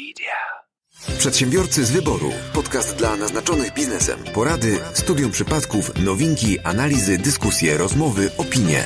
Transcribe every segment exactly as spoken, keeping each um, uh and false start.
Media. Przedsiębiorcy z wyboru. Podcast dla naznaczonych biznesem. Porady, studium przypadków, nowinki, analizy, dyskusje, rozmowy, opinie.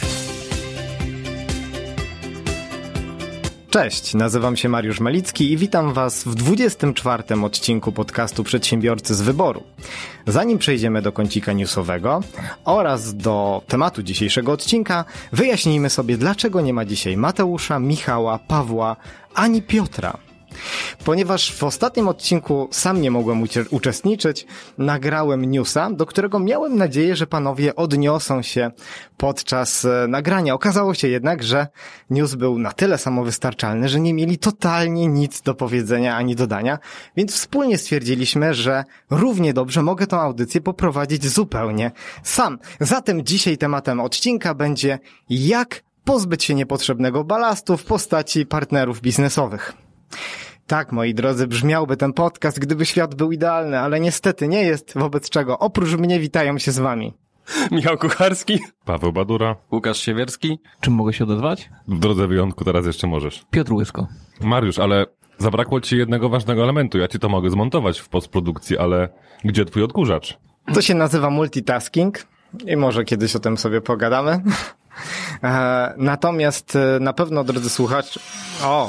Cześć, nazywam się Mariusz Malicki i witam Was w dwudziestym czwartym odcinku podcastu Przedsiębiorcy z wyboru. Zanim przejdziemy do kącika newsowego oraz do tematu dzisiejszego odcinka, wyjaśnijmy sobie, dlaczego nie ma dzisiaj Mateusza, Michała, Pawła ani Piotra. Ponieważ w ostatnim odcinku sam nie mogłem ucie- uczestniczyć, nagrałem newsa, do którego miałem nadzieję, że panowie odniosą się podczas e, nagrania. Okazało się jednak, że news był na tyle samowystarczalny, że nie mieli totalnie nic do powiedzenia ani dodania, więc wspólnie stwierdziliśmy, że równie dobrze mogę tą audycję poprowadzić zupełnie sam. Zatem dzisiaj tematem odcinka będzie jak pozbyć się niepotrzebnego balastu w postaci partnerów biznesowych. Tak, moi drodzy, brzmiałby ten podcast, gdyby świat był idealny, ale niestety nie jest, wobec czego oprócz mnie witają się z wami Michał Kucharski, Paweł Badura, Łukasz Siewierski. Czym mogę się odezwać? w drodze wyjątku teraz jeszcze możesz. Piotr Łysko. Mariusz, ale zabrakło ci jednego ważnego elementu. Ja ci to mogę zmontować w postprodukcji, ale gdzie twój odkurzacz? To się nazywa multitasking i może kiedyś o tym sobie pogadamy. E, natomiast e, na pewno, drodzy słuchacze... O!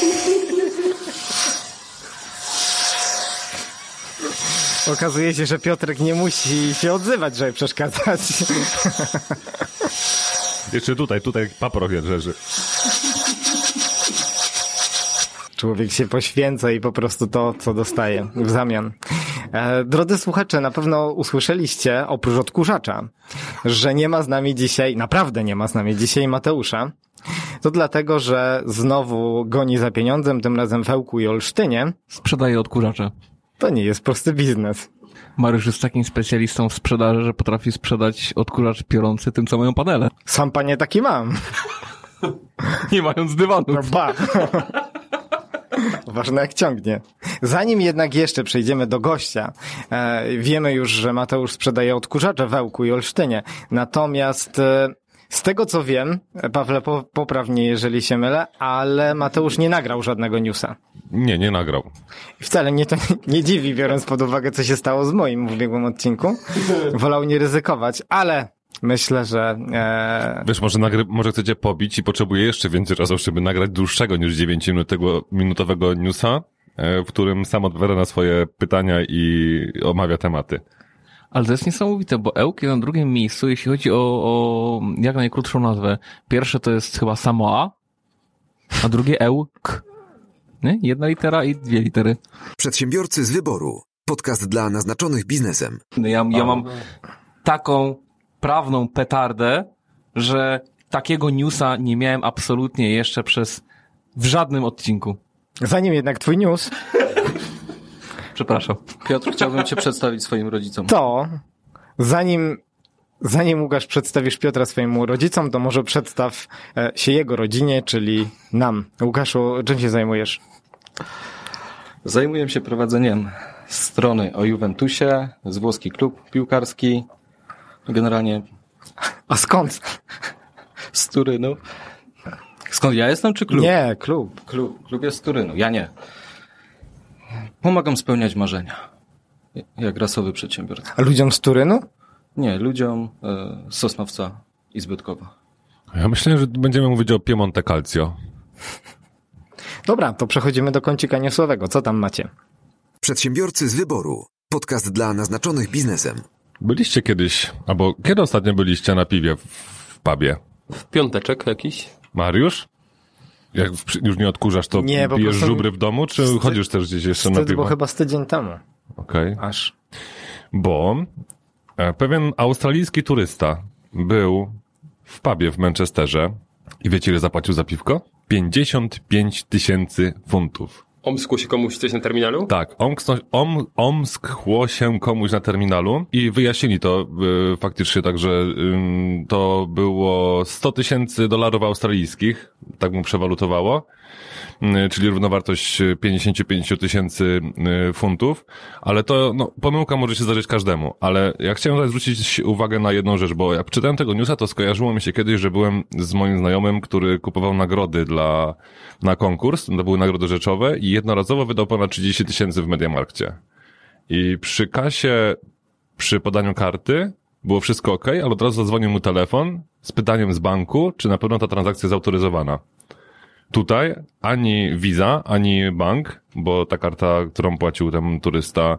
Okazuje się, że Piotrek nie musi się odzywać, żeby przeszkadzać. Jeszcze tutaj, tutaj paproch leży. Człowiek się poświęca i po prostu to, co dostaje w zamian. E, drodzy słuchacze, na pewno usłyszeliście, oprócz odkurzacza, że nie ma z nami dzisiaj, naprawdę nie ma z nami dzisiaj Mateusza. To dlatego, że znowu goni za pieniądzem, tym razem w Ełku i Olsztynie. Sprzedaję odkurzacze. To nie jest prosty biznes. Mariusz jest takim specjalistą w sprzedaży, że potrafi sprzedać odkurzacz piorący tym, co mają panele. Sam panie taki mam. Nie mając dywanu. No ba. Ważne jak ciągnie. Zanim jednak jeszcze przejdziemy do gościa, e, wiemy już, że Mateusz sprzedaje odkurzacze w Ełku i Olsztynie. Natomiast e, z tego co wiem, Pawle, po, popraw mnie, jeżeli się mylę, ale Mateusz nie nagrał żadnego newsa. Nie, nie nagrał. I wcale mnie to nie dziwi, biorąc pod uwagę, co się stało z moim w ubiegłym odcinku. Wolał nie ryzykować, ale myślę, że... E... Wiesz, może, nagry- może chcecie pobić i potrzebuję jeszcze więcej czasu, żeby nagrać dłuższego niż dziewięciominutowego newsa, e, w którym sam odpowiada na swoje pytania i omawia tematy. Ale to jest niesamowite, bo Ełk jest na drugim miejscu, jeśli chodzi o, o jak najkrótszą nazwę. Pierwsze to jest chyba Samoa, a drugie Ełk. Nie? Jedna litera i dwie litery. Przedsiębiorcy z wyboru. Podcast dla naznaczonych biznesem. Ja, ja mam taką prawną petardę, że takiego newsa nie miałem absolutnie jeszcze przez w żadnym odcinku. Zanim jednak twój news, Przepraszam. Piotr, chciałbym cię przedstawić swoim rodzicom. to zanim... Zanim, Łukasz, przedstawisz Piotra swojemu rodzicom, to może przedstaw e, się jego rodzinie, czyli nam. Łukaszu, czym się zajmujesz? Zajmuję się prowadzeniem strony o Juventusie, z włoski klub piłkarski, generalnie A skąd? z Turynu. Skąd ja jestem, czy klub? Nie, klub. Klub, klub jest z Turynu, ja nie. Pomagam spełniać marzenia, jak rasowy przedsiębiorca. A ludziom z Turynu? Nie, ludziom e, z Sosnowca i Zbytkowa. Ja myślę, że będziemy mówić o Piemonte Calcio. Dobra, to przechodzimy do kącika newsowego. Co tam macie? Przedsiębiorcy z wyboru. Podcast dla naznaczonych biznesem. Byliście kiedyś, albo kiedy ostatnio byliście na piwie w, w pubie? W piąteczek jakiś? Mariusz? Jak w, już nie odkurzasz, to Nie, po pijesz prostu- żubry w domu, czy Wstyd- chodzisz też gdzieś jeszcze na Wtedy piwo? było chyba z tydzień temu. Okej. Aż. Bo e, pewien australijski turysta był w pubie w Manchesterze i wiecie, ile zapłacił za piwko? pięćdziesiąt pięć tysięcy funtów. Omskło się komuś coś na terminalu? Tak, omsknął, om, omskło się komuś na terminalu i wyjaśnili to y, faktycznie tak, że y, to było sto tysięcy dolarów australijskich, tak mu przewalutowało, y, czyli równowartość pięćdziesiąt pięć tysięcy y, funtów, ale to, no, pomyłka może się zdarzyć każdemu, ale ja chciałem tutaj zwrócić uwagę na jedną rzecz, bo jak czytałem tego newsa, to skojarzyło mi się kiedyś, że byłem z moim znajomym, który kupował nagrody dla, na konkurs, to były nagrody rzeczowe i i jednorazowo wydał ponad trzydzieści tysięcy w Mediamarkcie. I przy kasie, przy podaniu karty było wszystko ok, ale od razu zadzwonił mu telefon z pytaniem z banku, czy na pewno ta transakcja jest autoryzowana. Tutaj ani Visa, ani bank, bo ta karta, którą płacił ten turysta,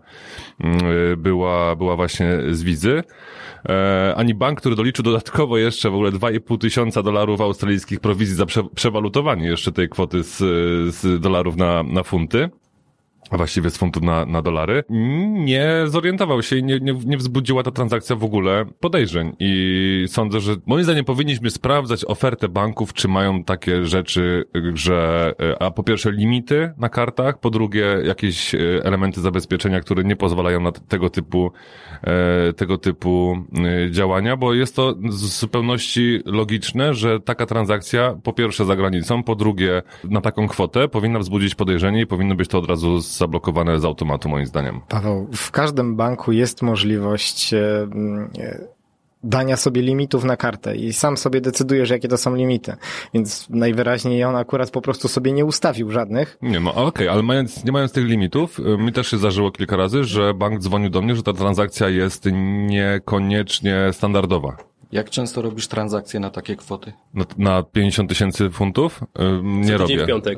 była, była właśnie z Wizy, e, ani bank, który doliczył dodatkowo jeszcze w ogóle dwa i pół tysiąca dolarów australijskich prowizji za prze, przewalutowanie jeszcze tej kwoty z, z dolarów na, na funty, a właściwie z funtów na, na dolary, nie zorientował się i nie, nie, nie wzbudziła ta transakcja w ogóle podejrzeń. I sądzę, że moim zdaniem powinniśmy sprawdzać ofertę banków, czy mają takie rzeczy, że a po pierwsze limity na kartach, po drugie jakieś elementy zabezpieczenia, które nie pozwalają na tego typu tego typu działania, bo jest to w zupełności logiczne, że taka transakcja po pierwsze za granicą, po drugie na taką kwotę powinna wzbudzić podejrzenie i powinno być to od razu zablokowane z automatu, moim zdaniem. Paweł, w każdym banku jest możliwość e, e, dania sobie limitów na kartę i sam sobie decydujesz, jakie to są limity. Więc najwyraźniej on akurat po prostu sobie nie ustawił żadnych. Nie, no okej, okay, ale mając, nie mając tych limitów, mi też się zdarzyło kilka razy, że bank dzwonił do mnie, że ta transakcja jest niekoniecznie standardowa. Jak często robisz transakcje na takie kwoty? Na, na pięćdziesiąt tysięcy funtów? Yy, nie robię. Dzień w piątek.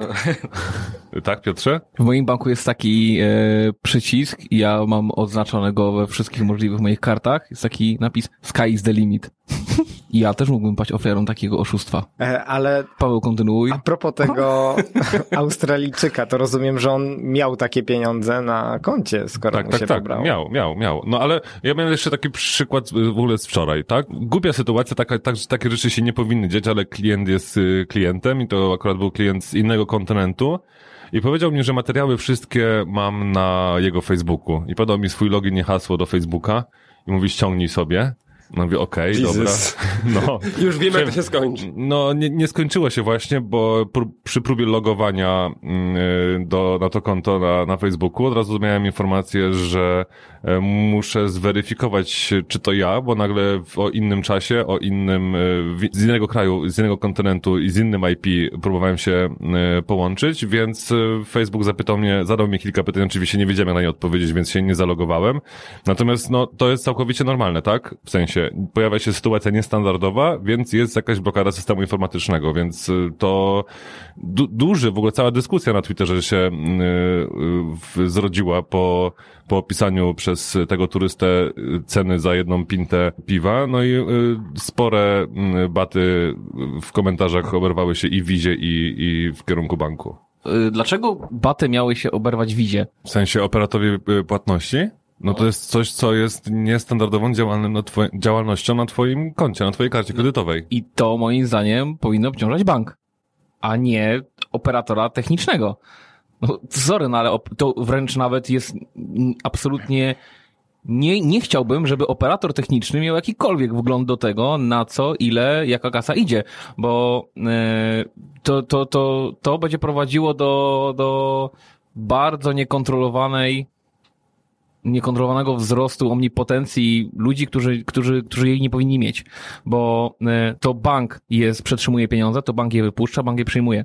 Tak, Piotrze? W moim banku jest taki e, przycisk, ja mam oznaczony go we wszystkich możliwych moich kartach, jest taki napis Sky is the limit. I ja też mógłbym paść ofiarą takiego oszustwa. E, ale Paweł, kontynuuj. A propos tego Australijczyka, to rozumiem, że on miał takie pieniądze na koncie, skoro tak, mu tak, się tak, pobrało. miał, miał, miał. No ale ja miałem jeszcze taki przykład w ogóle z wczoraj, tak? Głupia sytuacja, taka, tak, że takie rzeczy się nie powinny dziać, ale klient jest klientem i to akurat był klient z innego kontynentu. I powiedział mi, że materiały wszystkie mam na jego Facebooku. I podał mi swój login i hasło do Facebooka i mówi ściągnij sobie. No mówię, okej, okay, dobra. No, już wiemy, jak to się skończy. No, nie, nie skończyło się właśnie, bo pr- przy próbie logowania yy, do, na to konto na, na Facebooku od razu miałem informację, że y, muszę zweryfikować, czy to ja, bo nagle w, o innym czasie, o innym, y, z innego kraju, z innego kontynentu i z innym I P próbowałem się y, połączyć, więc y, Facebook zapytał mnie, zadał mi kilka pytań, oczywiście nie wiedziałem jak na nie odpowiedzieć, więc się nie zalogowałem. Natomiast no, to jest całkowicie normalne, tak? W sensie pojawia się sytuacja niestandardowa, więc jest jakaś blokada systemu informatycznego, więc to du- duży, w ogóle cała dyskusja na Twitterze się yy, zrodziła po, po opisaniu przez tego turystę ceny za jedną pintę piwa, no i yy, spore yy, baty w komentarzach oberwały się i w Wizie, i, i w kierunku banku. Dlaczego baty miały się oberwać w Wizie? W sensie operatowi płatności? No to jest coś, co jest niestandardową działalnym na twoi- działalnością na twoim koncie, na twojej karcie kredytowej. I to moim zdaniem powinno obciążać bank, a nie operatora technicznego. No, sorry, no ale op- to wręcz nawet jest absolutnie... Nie, nie chciałbym, żeby operator techniczny miał jakikolwiek wgląd do tego, na co, ile, jaka kasa idzie, bo yy, to, to, to, to będzie prowadziło do, do bardzo niekontrolowanej niekontrolowanego wzrostu omnipotencji ludzi, którzy, którzy, którzy jej nie powinni mieć, bo to bank jest, przetrzymuje pieniądze, to bank je wypuszcza, bank je przyjmuje.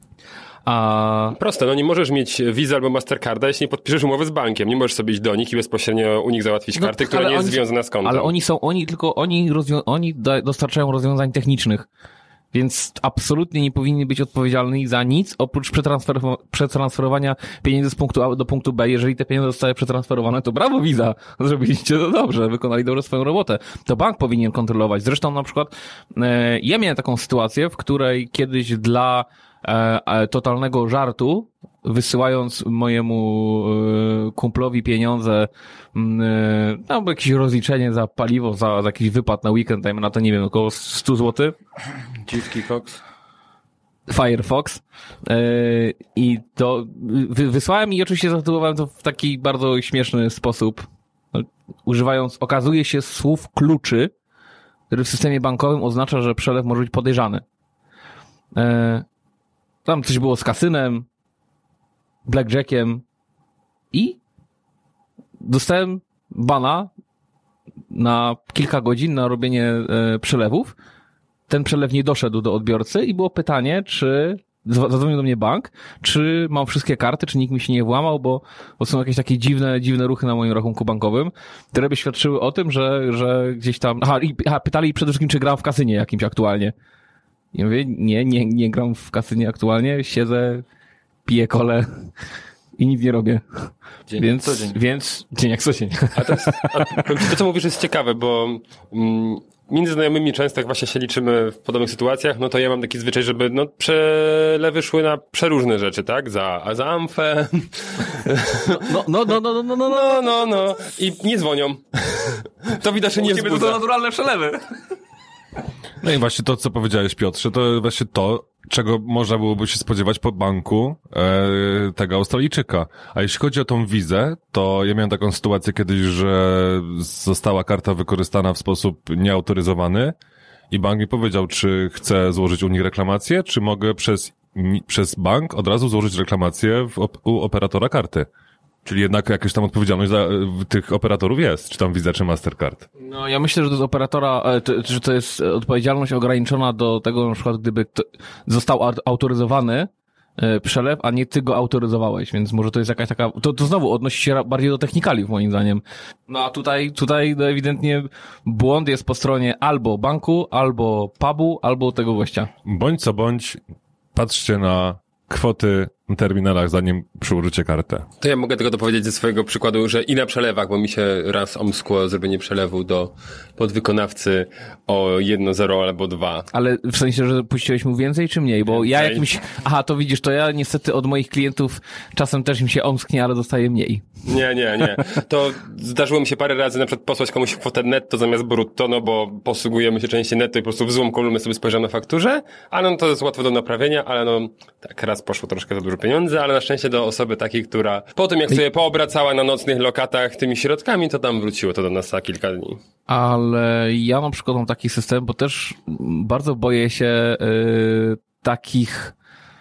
A... Proste, no nie możesz mieć Visa albo Mastercarda, jeśli nie podpiszesz umowy z bankiem. Nie możesz sobie iść do nich i bezpośrednio u nich załatwić no, karty, która nie jest oni, związana z kontem. Ale oni są, oni tylko, oni, rozwią- oni dostarczają rozwiązań technicznych. Więc absolutnie nie powinni być odpowiedzialni za nic, oprócz przetransfer- przetransferowania pieniędzy z punktu A do punktu B. Jeżeli te pieniądze zostały przetransferowane, to brawo Visa, zrobiliście to dobrze, wykonali dobrze swoją robotę. To bank powinien kontrolować. Zresztą na przykład e, ja miałem taką sytuację, w której kiedyś dla e, totalnego żartu, wysyłając mojemu e, kumplowi pieniądze, e, no jakieś rozliczenie za paliwo, za, za jakiś wypad na weekend, dajmy na to, nie wiem, około sto złotych. Dziwki Cox. Firefox. Yy, I to wy, wysłałem i oczywiście zatytułowałem to w taki bardzo śmieszny sposób, no, używając, okazuje się, słów kluczy, który w systemie bankowym oznacza, że przelew może być podejrzany. Yy, tam coś było z kasynem, blackjackiem i dostałem bana na kilka godzin na robienie yy, przelewów. Ten przelew nie doszedł do odbiorcy i było pytanie, czy zadzwonił do mnie bank, czy mam wszystkie karty, czy nikt mi się nie włamał, bo, bo są jakieś takie dziwne, dziwne ruchy na moim rachunku bankowym, które by świadczyły o tym, że, że gdzieś tam, aha, i, aha, pytali przede wszystkim, czy gram w kasynie jakimś aktualnie. I mówię, nie, nie, nie gram w kasynie aktualnie, siedzę, piję kolę i nic nie robię. Dzień więc, jak co dzień. Więc dzień jak co dzień. A to, jest, a to, co mówisz, jest ciekawe, bo mm, między znajomymi często, jak właśnie się liczymy w podobnych sytuacjach, no to ja mam taki zwyczaj, żeby no, przelewy szły na przeróżne rzeczy, tak? Za, a za amfę. No, no, no, no, no, no, no, No, no, no. I nie dzwonią. To widocznie nie to wzbudza. są naturalne przelewy. No i właśnie to, co powiedziałeś, Piotrze, to właśnie to, czego można byłoby się spodziewać po banku e, tego Australijczyka. A jeśli chodzi o tą wizę, to ja miałem taką sytuację kiedyś, że została karta wykorzystana w sposób nieautoryzowany i bank mi powiedział, czy chcę złożyć u nich reklamację, czy mogę przez, przez bank od razu złożyć reklamację w, u operatora karty. Czyli jednak jakaś tam odpowiedzialność za tych operatorów jest, czy tam Visa, czy Mastercard. No ja myślę, że to jest operatora, że to jest odpowiedzialność ograniczona do tego, na przykład gdyby został autoryzowany przelew, a nie ty go autoryzowałeś, więc może to jest jakaś taka, to, to znowu odnosi się bardziej do technikaliów moim zdaniem. No a tutaj, tutaj no ewidentnie błąd jest po stronie albo banku, albo pubu, albo tego gościa. Bądź co bądź, patrzcie na kwoty na terminalach, zanim przyłożycie kartę. To ja mogę tylko dopowiedzieć ze swojego przykładu, że i na przelewach, bo mi się raz omskło zrobienie przelewu do podwykonawcy o jedno zero albo dwa. Ale w sensie, że puściłeś mu więcej czy mniej? Bo ja Ej. jakimś... Aha, to widzisz, to ja niestety od moich klientów czasem też im się omsknie, ale dostaję mniej. Nie, nie, nie. To zdarzyło mi się parę razy na przykład posłać komuś kwotę netto zamiast brutto, no bo posługujemy się częściej netto i po prostu w złą kolumnę sobie spojrzałem na fakturze, ale no to jest łatwo do naprawienia, ale no tak raz poszło troszkę za dużo pieniędzy, ale na szczęście do osoby takiej, która po tym jak sobie poobracała na nocnych lokatach tymi środkami, to tam wróciło to do nas za kilka dni. Ale ja na przykład mam taki system, bo też bardzo boję się yy, takich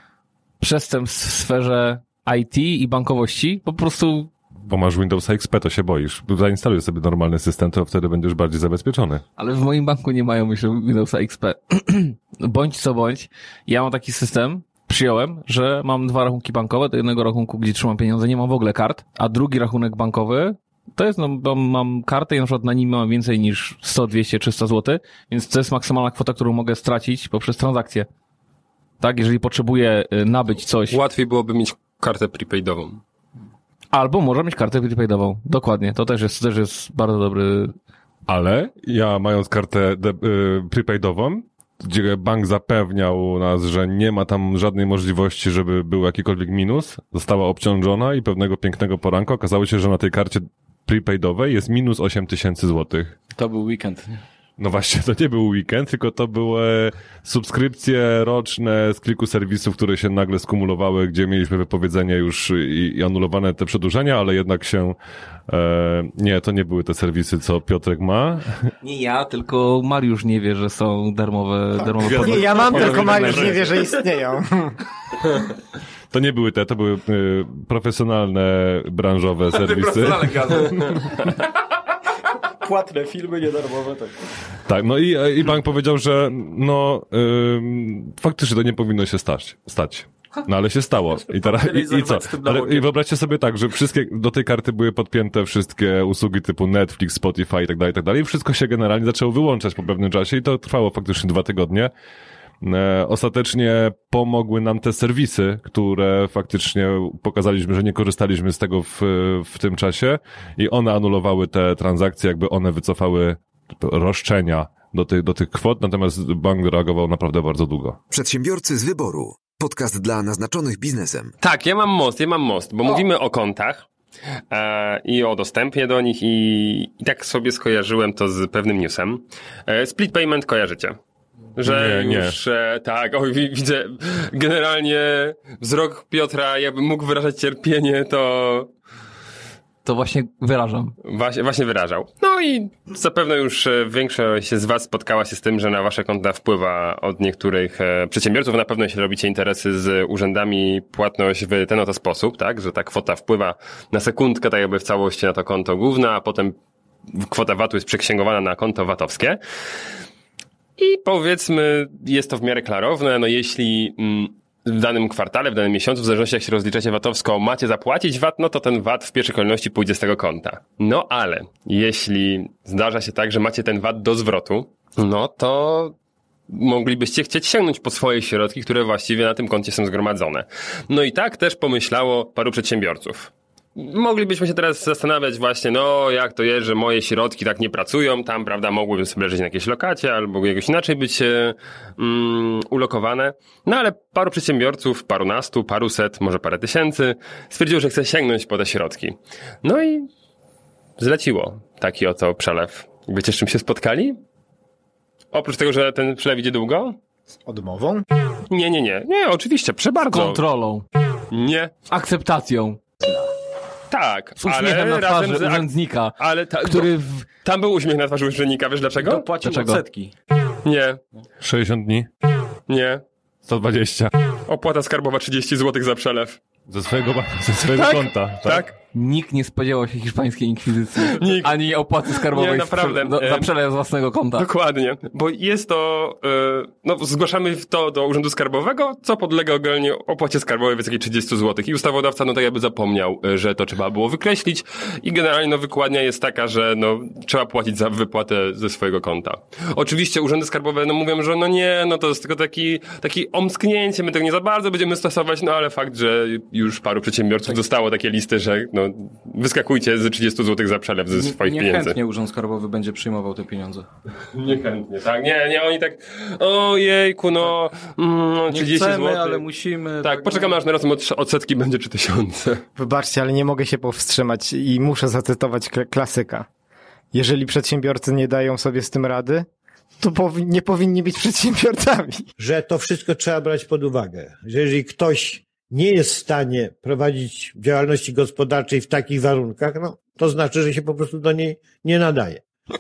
przestępstw w sferze I T i bankowości. Po prostu... Bo masz Windows X P, to się boisz. Zainstaluj sobie normalny system, to wtedy będziesz bardziej zabezpieczony. Ale w moim banku nie mają, myślę, Windowsa X P. Bądź co bądź, ja mam taki system, przyjąłem, że mam dwa rachunki bankowe, do jednego rachunku, gdzie trzymam pieniądze, nie mam w ogóle kart, a drugi rachunek bankowy, to jest, no, mam, mam kartę i na przykład na nim mam więcej niż sto, dwieście, trzysta złotych, więc to jest maksymalna kwota, którą mogę stracić poprzez transakcję. Tak, jeżeli potrzebuję nabyć coś. Łatwiej byłoby mieć kartę prepaidową. Albo może mieć kartę prepaidową. Dokładnie, to też jest, to też jest bardzo dobry... Ale ja mając kartę de- y, prepaidową, gdzie bank zapewniał nas, że nie ma tam żadnej możliwości, żeby był jakikolwiek minus, została obciążona i pewnego pięknego poranka okazało się, że na tej karcie prepaidowej jest minus osiem tysięcy złotych. To był weekend. Nie? No właśnie, to nie był weekend, tylko to były subskrypcje roczne z kilku serwisów, które się nagle skumulowały, gdzie mieliśmy wypowiedzenie już i, i anulowane te przedłużenia, ale jednak się... E, nie, to nie były te serwisy, co Piotrek ma. Nie ja, tylko Mariusz nie wie, że są darmowe, darmowe Nie, podmioty. ja mam, tylko Mariusz nie wie, że istnieją. To nie były te, to były y, profesjonalne, branżowe serwisy. Płatne filmy, niedarmowe, tak. Tak, no i, i bank powiedział, że no ym, faktycznie to nie powinno się stać. stać. No ale się stało. I teraz i, i co? Ale, I wyobraźcie sobie tak, że wszystkie do tej karty były podpięte wszystkie usługi typu Netflix, Spotify i tak dalej, i tak dalej. I wszystko się generalnie zaczęło wyłączać po pewnym czasie i to trwało faktycznie dwa tygodnie. E, ostatecznie pomogły nam te serwisy, które faktycznie pokazaliśmy, że nie korzystaliśmy z tego w, w tym czasie i one anulowały te transakcje, jakby one wycofały roszczenia do tych, do tych kwot, natomiast bank reagował naprawdę bardzo długo. Przedsiębiorcy z wyboru. Podcast dla naznaczonych biznesem. Tak, ja mam most, ja mam most, bo o. mówimy o kontach e, i o dostępie do nich i, i tak sobie skojarzyłem to z pewnym newsem. E, split payment kojarzycie? Że nie, już, nie. E, tak, oj, widzę, generalnie wzrok Piotra, jakby mógł wyrażać cierpienie, to... To właśnie wyrażam. Właśnie, właśnie wyrażał. No i zapewne już większość z was spotkała się z tym, że na wasze konta wpływa od niektórych przedsiębiorców. Na pewno jeśli robicie interesy z urzędami, płatność w ten oto sposób, tak, że ta kwota wpływa na sekundkę, tak jakby w całości na to konto główne, a potem kwota V A T-u jest przeksięgowana na konto vatowskie. I powiedzmy, jest to w miarę klarowne, no jeśli mm, w danym kwartale, w danym miesiącu, w zależności jak się rozliczacie vatowsko, macie zapłacić V A T, no to ten V A T w pierwszej kolejności pójdzie z tego konta. No ale jeśli zdarza się tak, że macie ten V A T do zwrotu, no to moglibyście chcieć sięgnąć po swoje środki, które właściwie na tym koncie są zgromadzone. No i tak też pomyślało paru przedsiębiorców. Moglibyśmy się teraz zastanawiać właśnie, no jak to jest, że moje środki tak nie pracują, tam, prawda, mogłyby sobie leżeć na jakiejś lokacie albo jakoś inaczej być e, um, ulokowane. No ale paru przedsiębiorców, parunastu, paruset, może parę tysięcy stwierdziło, że chce sięgnąć po te środki. No i zleciło taki oto przelew. Wiecie, z czym się spotkali? Oprócz tego, że ten przelew idzie długo? Z odmową? Nie, nie, nie. Nie, oczywiście, przebardzo. Kontrolą. Nie. Akceptacją. Tak, Z uśmiechem ale na twarzy razem z... urzędnika, ale ta, który... W... Tam był uśmiech na twarzy urzędnika, wiesz dlaczego? Dopłacił Dlaczego? odsetki. Nie, sześćdziesiąt dni, nie. sto dwadzieścia. Opłata skarbowa trzydzieści złotych za przelew. Ze swojego, ze swojego Tak, konta. Tak? Tak? Nikt nie spodziewał się hiszpańskiej inkwizycji. Nikt. Ani opłaty skarbowej Nie, naprawdę. w prze... do, za przelew z własnego konta. Dokładnie, bo jest to, yy, no zgłaszamy to do Urzędu Skarbowego, co podlega ogólnie opłacie skarbowej w wysokiej trzydzieści złotych i ustawodawca no tak jakby zapomniał, yy, że to trzeba było wykreślić i generalnie no wykładnia jest taka, że no trzeba płacić za wypłatę ze swojego konta. Oczywiście Urzędy Skarbowe no mówią, że no nie, no to jest tylko taki, taki omsknięcie, my tego nie za bardzo będziemy stosować, no ale fakt, że już paru przedsiębiorców tak dostało takie listy, że no wyskakujcie ze trzydzieści złotych za przelew ze swoich pieniędzy. Niechętnie Urząd Skarbowy będzie przyjmował te pieniądze. Niechętnie, tak. Nie, nie, oni tak, ojejku, no, mm, trzydzieści chcemy, złotych. ale musimy. Tak, tak poczekamy aż na rozum od, odsetki będzie trzy tysiące. Wybaczcie, ale nie mogę się powstrzymać i muszę zacytować kl- klasyka. Jeżeli przedsiębiorcy nie dają sobie z tym rady, to powi- nie powinni być przedsiębiorcami. Że to wszystko trzeba brać pod uwagę. Że jeżeli ktoś nie jest w stanie prowadzić działalności gospodarczej w takich warunkach, no to znaczy, że się po prostu do niej nie nadaje.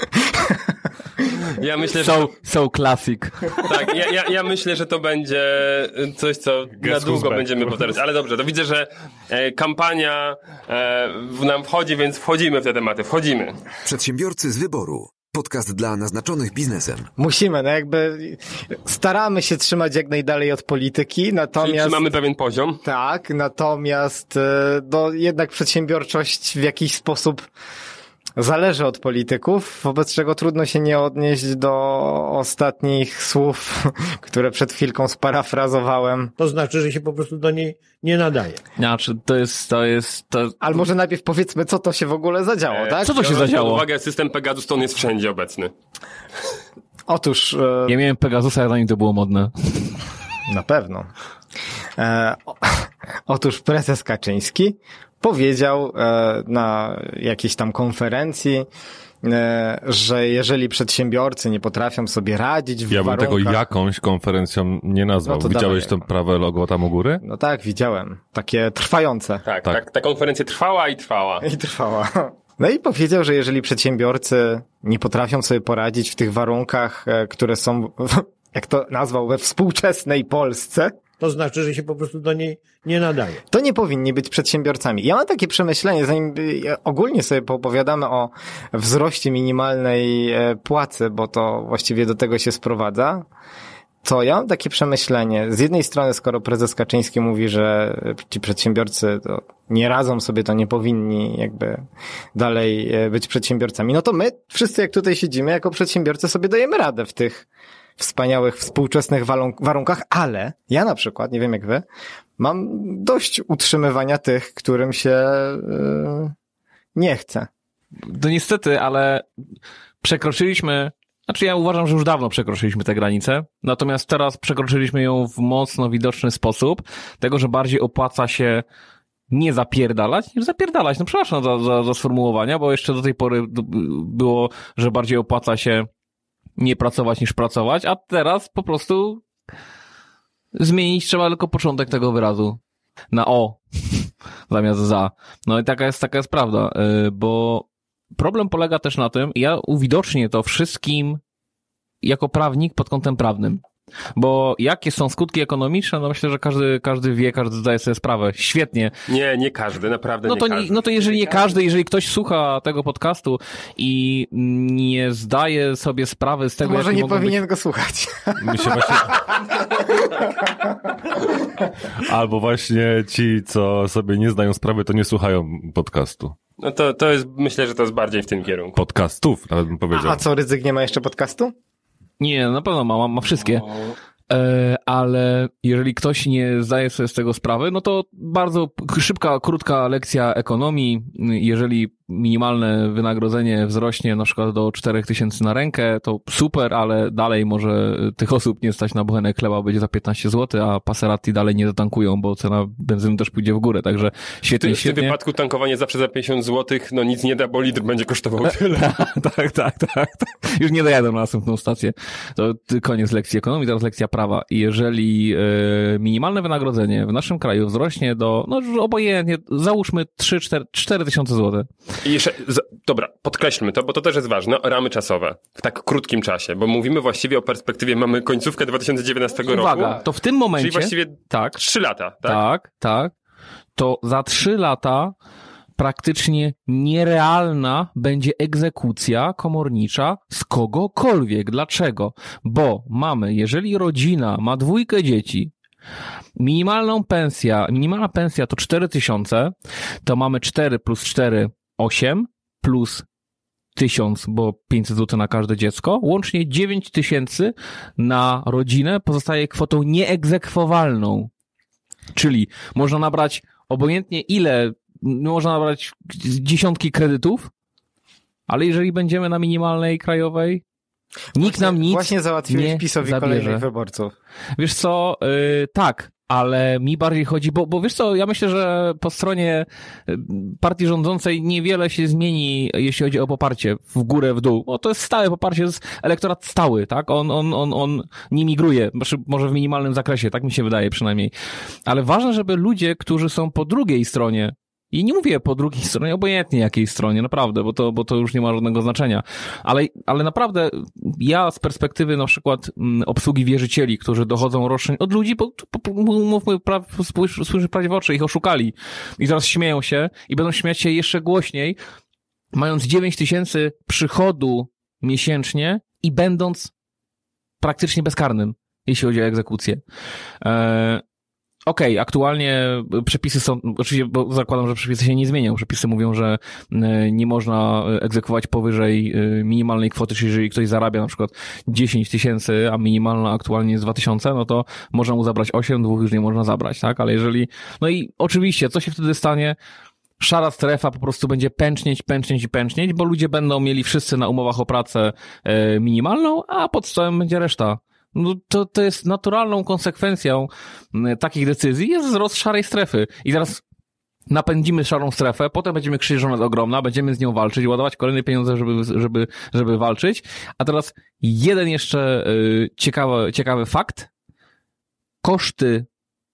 Ja myślę, że... So, so classic. Tak, ja, ja, ja myślę, że to będzie coś, co na długo będziemy powtarzać. Ale dobrze, to widzę, że e, kampania e, w nam wchodzi, więc wchodzimy w te tematy. Wchodzimy. Przedsiębiorcy z wyboru. Podcast dla naznaczonych biznesem. Musimy, no jakby staramy się trzymać jak najdalej od polityki, natomiast... Czyli mamy pewien poziom. Tak, natomiast no, jednak przedsiębiorczość w jakiś sposób zależy od polityków, wobec czego trudno się nie odnieść do ostatnich słów, które przed chwilką sparafrazowałem. To znaczy, że się po prostu do niej nie nadaje. Znaczy, to jest, to jest, to... Ale może najpierw powiedzmy, co to się w ogóle zadziało, E, tak? Co to się biorąc zadziało? pod uwagę system Pegasus, to on jest wszędzie obecny. Otóż... E... Ja miałem Pegasusa, zanim to było modne. Na pewno. E, o, otóż prezes Kaczyński powiedział e, na jakiejś tam konferencji, e, że jeżeli przedsiębiorcy nie potrafią sobie radzić w Ja bym warunkach... tego jakąś konferencją nie nazwał. No to Widziałeś dawaj. to prawe logo tam u góry? No tak, widziałem. Takie trwające. Tak, Tak. tak. Ta konferencja trwała i trwała. I trwała. No i powiedział, że jeżeli przedsiębiorcy nie potrafią sobie poradzić w tych warunkach, e, które są, jak to nazwał, we współczesnej Polsce, To znaczy, że się po prostu do niej nie nadaje. to nie powinni być przedsiębiorcami. Ja mam takie przemyślenie, zanim y, ogólnie sobie poopowiadamy o wzroście minimalnej e, płacy, bo to właściwie do tego się sprowadza, to ja mam takie przemyślenie. Z jednej strony, skoro prezes Kaczyński mówi, że ci przedsiębiorcy to nie radzą sobie, to nie powinni jakby dalej e, być przedsiębiorcami, no to my wszyscy, jak tutaj siedzimy, jako przedsiębiorcy sobie dajemy radę w tych wspaniałych, współczesnych walunk- warunkach, ale ja na przykład, nie wiem jak wy, mam dość utrzymywania tych, którym się yy, nie chce. To niestety, ale przekroczyliśmy, znaczy ja uważam, że już dawno przekroczyliśmy tę granicę, natomiast teraz przekroczyliśmy ją w mocno widoczny sposób, tego, że bardziej opłaca się nie zapierdalać, niż zapierdalać. No przepraszam za, za, za sformułowania, bo jeszcze do tej pory było, że bardziej opłaca się nie pracować niż pracować, a teraz po prostu zmienić trzeba tylko początek tego wyrazu na o zamiast za. No i taka jest, taka jest prawda, bo problem polega też na tym, ja uwidocznię to wszystkim jako prawnik pod kątem prawnym. Bo jakie są skutki ekonomiczne, no myślę, że każdy, każdy wie, każdy zdaje sobie sprawę. Świetnie. Nie, nie każdy, naprawdę no to, nie każdy. No to jeżeli nie każdy, jeżeli ktoś słucha tego podcastu i nie zdaje sobie sprawy z tego, to może nie powinien być... go słuchać. My się właśnie... Albo właśnie ci, co sobie nie zdają sprawy, to nie słuchają podcastu. No to, to jest, myślę, że to jest bardziej w tym kierunku. Podcastów, nawet bym powiedział. A co, Rydzyk nie ma jeszcze podcastu? Nie, na pewno ma, ma, ma wszystkie. E, ale jeżeli ktoś nie zdaje sobie z tego sprawy, no to bardzo szybka, krótka lekcja ekonomii. Jeżeli minimalne wynagrodzenie wzrośnie na przykład do czterech tysięcy na rękę, to super, ale dalej może tych osób nie stać na bochenek chleba, będzie za piętnaście złotych, a Passerati dalej nie zatankują, bo cena benzyny też pójdzie w górę, także świetnie, w, świetnie. W tym wypadku tankowanie zawsze za pięćdziesiąt złotych, no nic nie da, bo litr będzie kosztował tyle. tak, tak, tak, tak. Już nie dojadę na następną stację. To koniec lekcji ekonomii, teraz lekcja prawa. I jeżeli e, minimalne wynagrodzenie w naszym kraju wzrośnie do, no obojętnie, załóżmy trzy cztery tysiące złotych. I jeszcze, z, dobra, podkreślmy to, bo to też jest ważne, ramy czasowe, w tak krótkim czasie, bo mówimy właściwie o perspektywie, mamy końcówkę dwa tysiące dziewiętnastego Uwaga, roku. to w tym momencie... Czyli właściwie tak, trzy lata, tak? Tak, tak. To za trzy lata praktycznie nierealna będzie egzekucja komornicza z kogokolwiek. Dlaczego? Bo mamy, jeżeli rodzina ma dwójkę dzieci, minimalną pensja, minimalna pensja to cztery tysiące, to mamy cztery plus cztery, osiem, plus tysiąc, bo pięćset złotych na każde dziecko, łącznie dziewięć tysięcy na rodzinę pozostaje kwotą nieegzekwowalną. Czyli można nabrać obojętnie ile, można nabrać dziesiątki kredytów, ale jeżeli będziemy na minimalnej krajowej, nikt właśnie, nam nic Właśnie załatwiłeś nie PiS-owi zabierze. kolejnych wyborców. Wiesz co, yy, tak, ale mi bardziej chodzi, bo, bo wiesz co, ja myślę, że po stronie partii rządzącej niewiele się zmieni, jeśli chodzi o poparcie w górę, w dół, bo to jest stałe poparcie, to jest elektorat stały, tak, on, on, on, on nie migruje, może w minimalnym zakresie, tak mi się wydaje przynajmniej, ale ważne, żeby ludzie, którzy są po drugiej stronie, i nie mówię po drugiej stronie, obojętnie jakiej stronie, naprawdę, bo to, bo to już nie ma żadnego znaczenia. Ale, ale naprawdę ja z perspektywy na przykład obsługi wierzycieli, którzy dochodzą roszczeń od ludzi, bo, bo mówmy, spójrz prawie w oczy, ich oszukali i teraz śmieją się i będą śmiać się jeszcze głośniej, mając dziewięć tysięcy przychodu miesięcznie i będąc praktycznie bezkarnym, jeśli chodzi o egzekucję. Eee, Okej, okay, aktualnie przepisy są, oczywiście, bo zakładam, że przepisy się nie zmienią. Przepisy mówią, że nie można egzekwować powyżej minimalnej kwoty, czyli jeżeli ktoś zarabia na przykład dziesięć tysięcy, a minimalna aktualnie jest dwa tysiące, no to można mu zabrać osiem, dwóch już nie można zabrać, tak? Ale jeżeli, no i oczywiście, co się wtedy stanie? Szara strefa po prostu będzie pęcznieć, pęcznieć i pęcznieć, bo ludzie będą mieli wszyscy na umowach o pracę minimalną, a pod stołem będzie reszta. No to, to jest naturalną konsekwencją takich decyzji, jest wzrost szarej strefy. I teraz napędzimy szarą strefę, potem będziemy krzyczeć, że ona jest ogromna, będziemy z nią walczyć, ładować kolejne pieniądze, żeby, żeby, żeby walczyć. A teraz jeden jeszcze y, ciekawy, ciekawy fakt. Koszty,